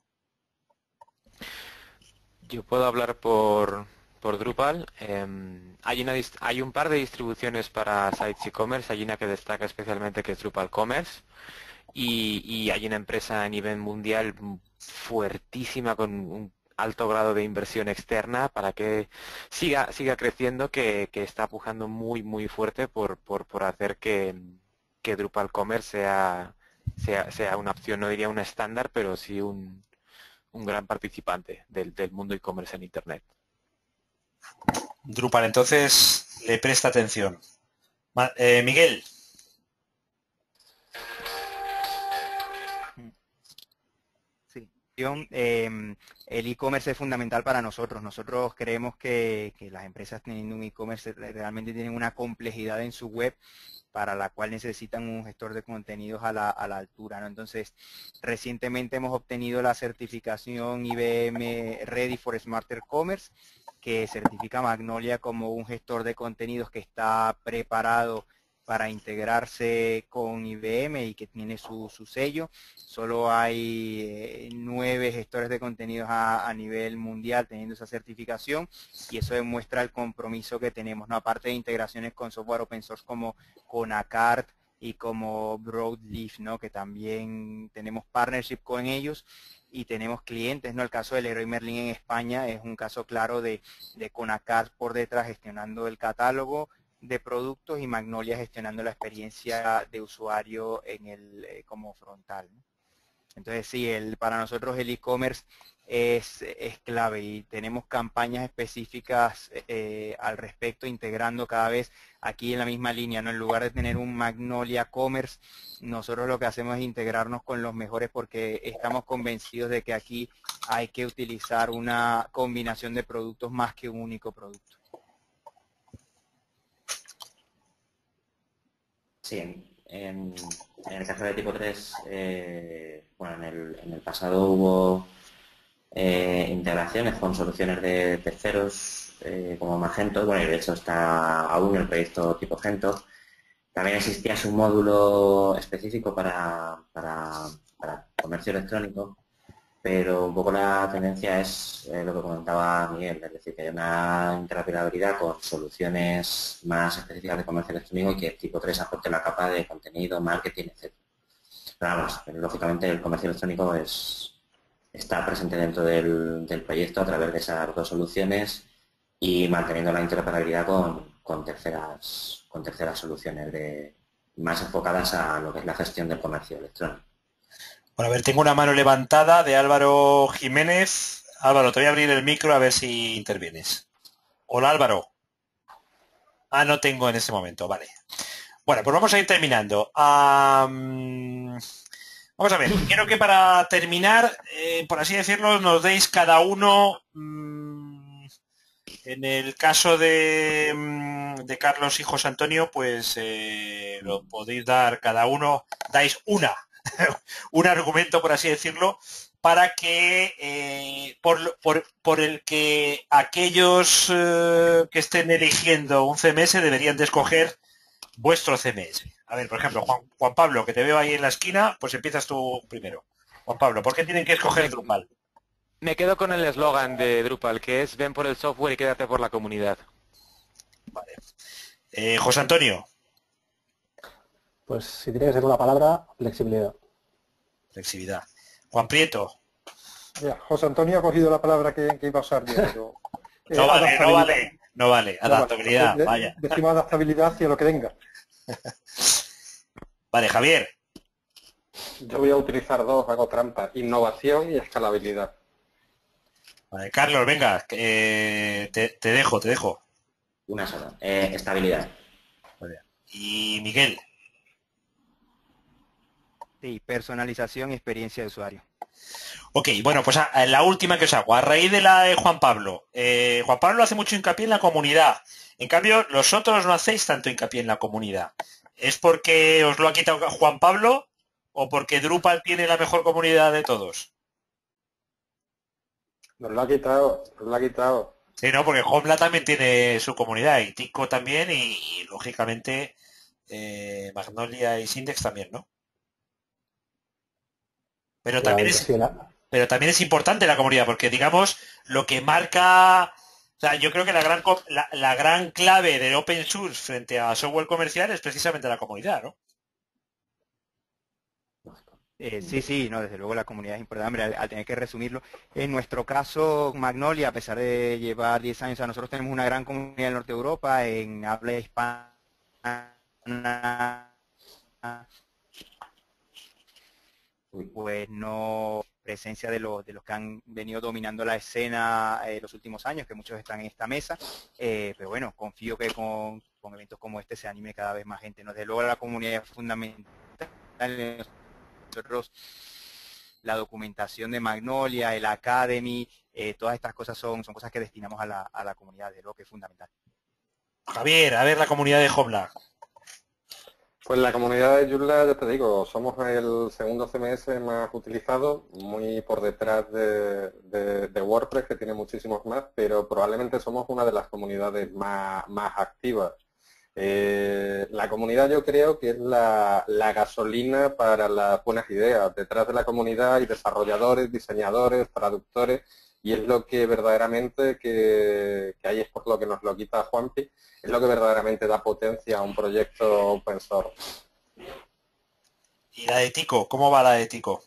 Yo puedo hablar por, por Drupal. Eh, hay, una, hay un par de distribuciones para sites e-commerce. Hay una que destaca especialmente que es Drupal Commerce. Y, y hay una empresa a nivel mundial fuertísima con un alto grado de inversión externa para que siga siga creciendo, que, que está pujando muy muy fuerte por, por, por hacer que, que Drupal Commerce sea, sea, sea una opción, no diría un estándar, pero sí un, un gran participante del, del mundo e-commerce en Internet. Drupal, entonces, le presta atención. Eh, Miguel. Eh, el e-commerce es fundamental para nosotros. Nosotros creemos que, que las empresas teniendo un e-commerce realmente tienen una complejidad en su web para la cual necesitan un gestor de contenidos a la, a la altura, ¿no? Entonces, recientemente hemos obtenido la certificación I B M Ready for Smarter Commerce, que certifica Magnolia como un gestor de contenidos que está preparado para integrarse con I B M y que tiene su, su sello. Solo hay eh, nueve gestores de contenidos a, a nivel mundial teniendo esa certificación, y eso demuestra el compromiso que tenemos, ¿no? Aparte de integraciones con software open source como Conacart y como Broadleaf, ¿no? Que también tenemos partnership con ellos y tenemos clientes, ¿no? El caso de Leroy Merlin en España es un caso claro de, de Conacart por detrás gestionando el catálogo de productos y Magnolia gestionando la experiencia de usuario en el eh, como frontal, ¿no? Entonces sí, el, para nosotros el e-commerce es, es clave y tenemos campañas específicas eh, al respecto, integrando cada vez aquí en la misma línea, ¿no? En lugar de tener un Magnolia Commerce, nosotros lo que hacemos es integrarnos con los mejores porque estamos convencidos de que aquí hay que utilizar una combinación de productos más que un único producto. Sí, en, en el caso de tipo tres, eh, bueno, en el, en el pasado hubo eh, integraciones con soluciones de terceros eh, como Magento, bueno, y de hecho está aún el proyecto tipo Gento. También existía su módulo específico para, para, para comercio electrónico, pero un poco la tendencia es eh, lo que comentaba Miguel, es decir, que hay una interoperabilidad con soluciones más específicas de comercio electrónico y que tipo tres aporte la capa de contenido, marketing, etcétera. Pero vamos, lógicamente el comercio electrónico es, está presente dentro del, del proyecto a través de esas dos soluciones y manteniendo la interoperabilidad con, con terceras con terceras soluciones de, más enfocadas a lo que es la gestión del comercio electrónico. Bueno, a ver, tengo una mano levantada de Álvaro Jiménez. Álvaro, te voy a abrir el micro a ver si intervienes. Hola, Álvaro. Ah, no tengo en este momento, vale. Bueno, pues vamos a ir terminando. Um, vamos a ver, quiero que para terminar, eh, por así decirlo, nos deis cada uno, um, en el caso de, um, de Carlos y José Antonio, pues eh, lo podéis dar cada uno, dais una, un argumento, por así decirlo, para que eh, por, por, por el que aquellos eh, que estén eligiendo un C M S deberían de escoger vuestro C M S. A ver, por ejemplo, Juan, Juan Pablo, que te veo ahí en la esquina, pues empiezas tú primero. Juan Pablo, ¿por qué tienen que escoger Drupal? Me quedo con el eslogan de Drupal, que es ven por el software y quédate por la comunidad. Vale. Eh, José Antonio. Pues si tiene que ser una palabra, flexibilidad. Flexibilidad. Juan Prieto. Ya, José Antonio ha cogido la palabra que, que iba a usar yo, pero... eh, No vale, no adaptabilidad. vale, no vale. No vale. Adaptabilidad, De- vaya. Decimos adaptabilidad hacia lo que venga. Vale, Javier. Yo voy a utilizar dos, hago trampa, innovación y escalabilidad. Vale, Carlos, venga, eh, te, te dejo, te dejo. Una sola. Eh, estabilidad. Vale. Y Miguel. Sí, personalización y experiencia de usuario. Ok, bueno, pues a, a la última que os hago, a raíz de la de Juan Pablo. Eh, Juan Pablo hace mucho hincapié en la comunidad. En cambio, los otros no hacéis tanto hincapié en la comunidad. ¿Es porque os lo ha quitado Juan Pablo o porque Drupal tiene la mejor comunidad de todos? Nos lo ha quitado, nos lo ha quitado. Sí, no, porque Joomla también tiene su comunidad y Tico también y, y, lógicamente eh, Magnolia y Syndex también, ¿no? Pero también es, Sí, la- pero también es importante la comunidad porque, digamos, lo que marca... O sea, yo creo que la gran, co- la, la gran clave del open source frente a software comercial es precisamente la comunidad, ¿no? Eh, sí, sí, no, desde luego la comunidad es importante. Hombre, al, al tener que resumirlo, en nuestro caso, Magnolia, a pesar de llevar diez años, o sea, nosotros tenemos una gran comunidad en Norte de Europa, en habla hispana, pues no presencia de los de los que han venido dominando la escena eh, los últimos años, que muchos están en esta mesa, eh, pero bueno, confío que con, con eventos como este se anime cada vez más gente, ¿no? Desde luego la comunidad es fundamental. Nosotros, la documentación de Magnolia, el Academy, eh, todas estas cosas son, son cosas que destinamos a la, a la comunidad, de lo que es fundamental. Javier, a ver la comunidad de Joomla. Pues la comunidad de Joomla, ya te digo, somos el segundo C M S más utilizado, muy por detrás de, de, de WordPress, que tiene muchísimos más, pero probablemente somos una de las comunidades más, más activas. Eh, la comunidad yo creo que es la, la gasolina para las buenas ideas. Detrás de la comunidad hay desarrolladores, diseñadores, traductores, y es lo que verdaderamente, que, que ahí es por lo que nos lo quita Juanpi, es lo que verdaderamente da potencia a un proyecto open source. ¿Y la de Tico? ¿Cómo va la de Tico?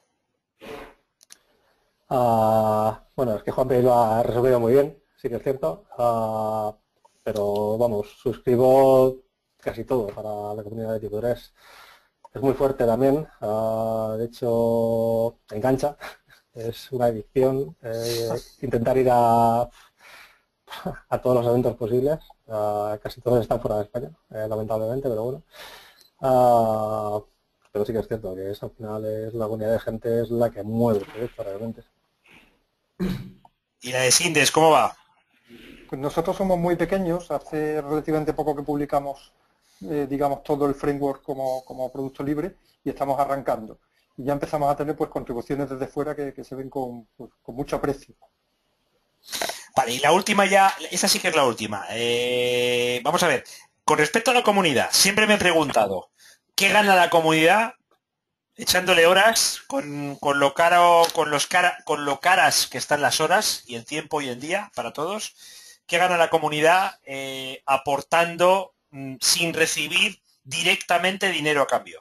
Ah, bueno, es que Juanpi lo ha resumido muy bien, sí que es cierto. Ah, pero vamos, suscribo casi todo para la comunidad de Tico tres. Es muy fuerte también, ah, de hecho engancha, es una adicción, eh, intentar ir a, a todos los eventos posibles, ah, casi todos están fuera de España, eh, lamentablemente, pero bueno. Ah, pero sí que es cierto que eso, al final es la comunidad de gente es la que mueve el proyecto realmente. ¿Y la de Syndex, cómo va? Pues nosotros somos muy pequeños, hace relativamente poco que publicamos, eh, digamos, todo el framework como, como producto libre y estamos arrancando. Y ya empezamos a tener pues contribuciones desde fuera que, que se ven con, pues, con mucho aprecio. Vale, y la última ya, esa sí que es la última. Eh, vamos a ver, con respecto a la comunidad, siempre me he preguntado, ¿qué gana la comunidad echándole horas con, con lo caro, con los cara, con lo caras que están las horas y el tiempo hoy en día para todos? ¿Qué gana la comunidad eh, aportando mm, sin recibir directamente dinero a cambio?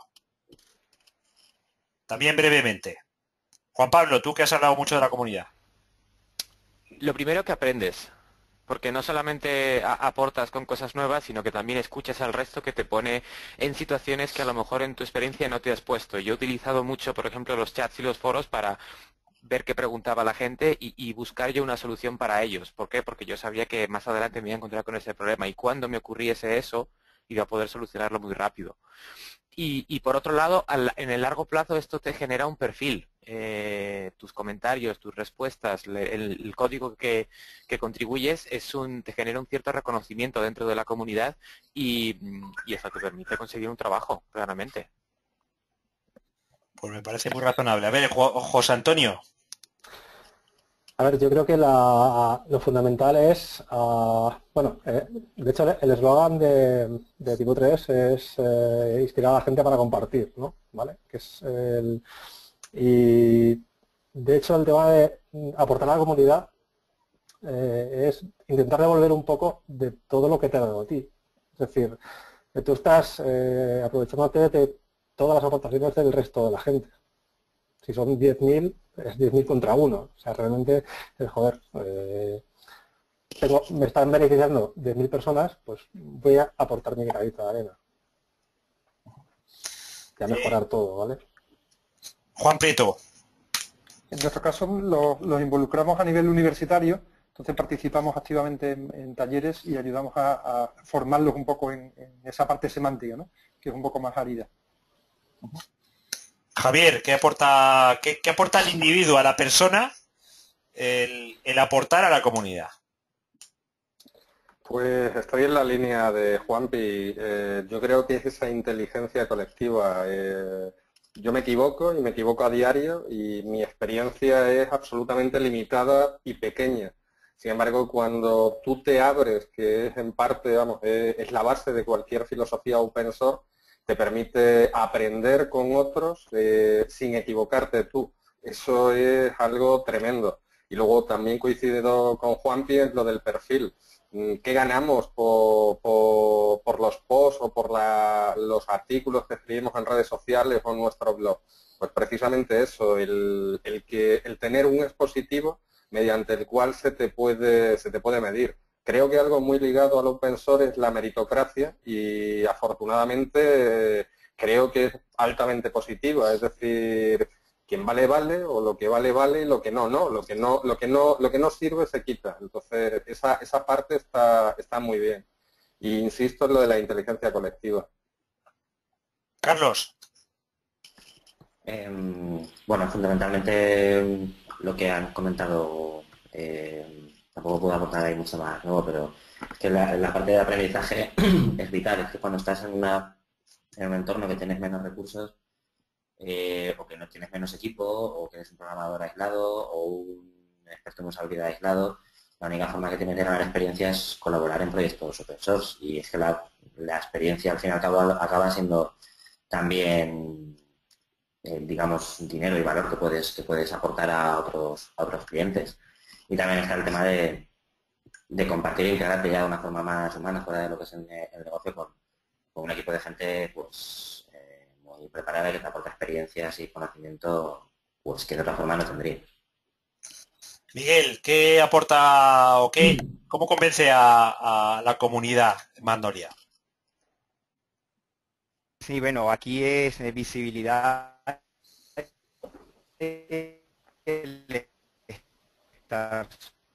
También brevemente. Juan Pablo, tú que has hablado mucho de la comunidad. Lo primero que aprendes. Porque no solamente a- aportas con cosas nuevas, sino que también escuchas al resto que te pone en situaciones que a lo mejor en tu experiencia no te has puesto. Yo he utilizado mucho, por ejemplo, los chats y los foros para ver qué preguntaba la gente y, y buscar yo una solución para ellos. ¿Por qué? Porque yo sabía que más adelante me iba a encontrar con ese problema y cuando me ocurriese eso, iba a poder solucionarlo muy rápido. Y, y por otro lado, al- en el largo plazo esto te genera un perfil. Eh, tus comentarios, tus respuestas, le- el, el código que, que contribuyes es un, te genera un cierto reconocimiento dentro de la comunidad y, y eso te permite conseguir un trabajo, claramente. Pues me parece muy razonable. A ver, Jo- José Antonio. A ver, yo creo que la- lo fundamental es, ah, bueno, eh, de hecho el eslogan de, de Tipo tres es eh, inspirar a la gente para compartir, ¿no? ¿Vale? Que es el, y de hecho el tema de aportar a la comunidad eh, es intentar devolver un poco de todo lo que te ha dado a ti. Es decir, que tú estás eh, aprovechándote de todas las aportaciones del resto de la gente. Si son diez mil, es diez mil contra uno. O sea, realmente, es, joder, eh, tengo, me están beneficiando diez mil personas, pues voy a aportar mi granito de arena. Y a mejorar todo, ¿vale? Juan Prieto. En nuestro caso los, los involucramos a nivel universitario, entonces participamos activamente en, en talleres y ayudamos a, a formarlos un poco en, en esa parte semántica, ¿no? Que es un poco más árida. Javier, ¿qué aporta, qué, qué aporta el individuo a la persona el, el aportar a la comunidad? Pues estoy en la línea de Juanpi. Eh, yo creo que es esa inteligencia colectiva. Eh, yo me equivoco y me equivoco a diario y mi experiencia es absolutamente limitada y pequeña. Sin embargo, cuando tú te abres, que es en parte, vamos, es, es la base de cualquier filosofía open source, te permite aprender con otros eh, sin equivocarte tú. Eso es algo tremendo. Y luego también coincido con Juanpi en lo del perfil. ¿Qué ganamos por, por, por los posts o por la, los artículos que escribimos en redes sociales o en nuestro blog? Pues precisamente eso, el, el, que, el tener un expositivo mediante el cual se te, puede, se te puede medir. Creo que algo muy ligado al open source es la meritocracia y afortunadamente eh, creo que es altamente positiva, es decir, quien vale vale o lo que vale vale y lo que no no lo que no lo que no lo que no sirve se quita. Entonces esa esa parte está está muy bien y insisto en lo de la inteligencia colectiva. Carlos. Eh, bueno, fundamentalmente lo que han comentado, eh, tampoco puedo aportar ahí mucho más nuevo, pero es que la, la parte de aprendizaje es vital. Es que cuando estás en una en un entorno que tienes menos recursos, Eh, o que no tienes menos equipo, o que eres un programador aislado, o un experto en usabilidad aislado, la única forma que tienes de ganar experiencia es colaborar en proyectos open source. Y es que la, la experiencia al fin y al cabo acaba siendo también, eh, digamos, dinero y valor que puedes, que puedes aportar a otros, a otros clientes. Y también está el tema de, de compartir e integrarte ya de una forma más humana fuera de lo que es el, el negocio con, con un equipo de gente, pues, muy preparada y que te aporta experiencias y conocimiento pues que de otra forma no tendría. Miguel, ¿qué aporta o qué, cómo convence a, a la comunidad Magnolia? Sí, bueno, aquí es eh, visibilidad, el estar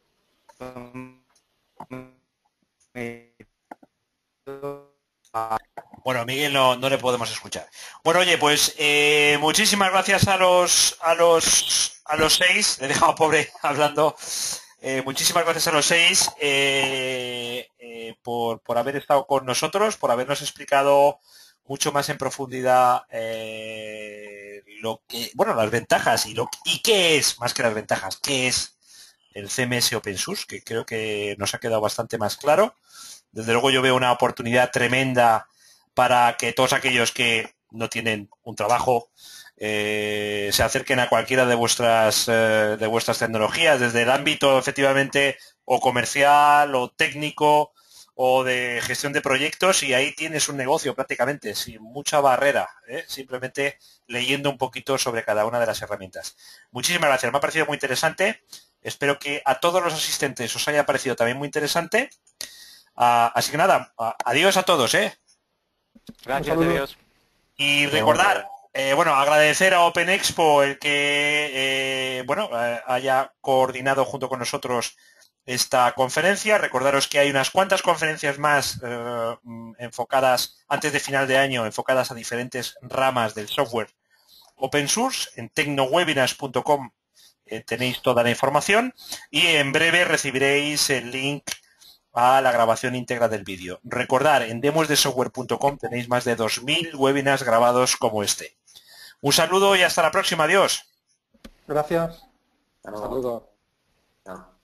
Bueno, Miguel no, no le podemos escuchar. Bueno, oye, pues eh, muchísimas gracias a los a los a los seis. Le he dejado pobre hablando. Eh, muchísimas gracias a los seis eh, eh, por, por haber estado con nosotros, por habernos explicado mucho más en profundidad eh, lo que, bueno, las ventajas y lo y qué es, más que las ventajas, qué es el C M S Open Source, que creo que nos ha quedado bastante más claro. Desde luego yo veo una oportunidad tremenda para que todos aquellos que no tienen un trabajo eh, se acerquen a cualquiera de vuestras eh, de vuestras tecnologías, desde el ámbito efectivamente o comercial o técnico o de gestión de proyectos, y ahí tienes un negocio prácticamente sin mucha barrera, ¿eh? Simplemente leyendo un poquito sobre cada una de las herramientas. Muchísimas gracias, me ha parecido muy interesante Espero que a todos los asistentes os haya parecido también muy interesante. Uh, así que nada, uh, adiós a todos, ¿eh? Gracias, adiós. Y recordar, eh, bueno, agradecer a Open Expo el que, eh, bueno, eh, haya coordinado junto con nosotros esta conferencia. Recordaros que hay unas cuantas conferencias más eh, enfocadas, antes de final de año, enfocadas a diferentes ramas del software open source. En tecnowebinars punto com eh, tenéis toda la información y en breve recibiréis el link a la grabación íntegra del vídeo. Recordar, en demos de software punto com tenéis más de dos mil webinars grabados como este. Un saludo y hasta la próxima. Adiós. Gracias. Hasta luego.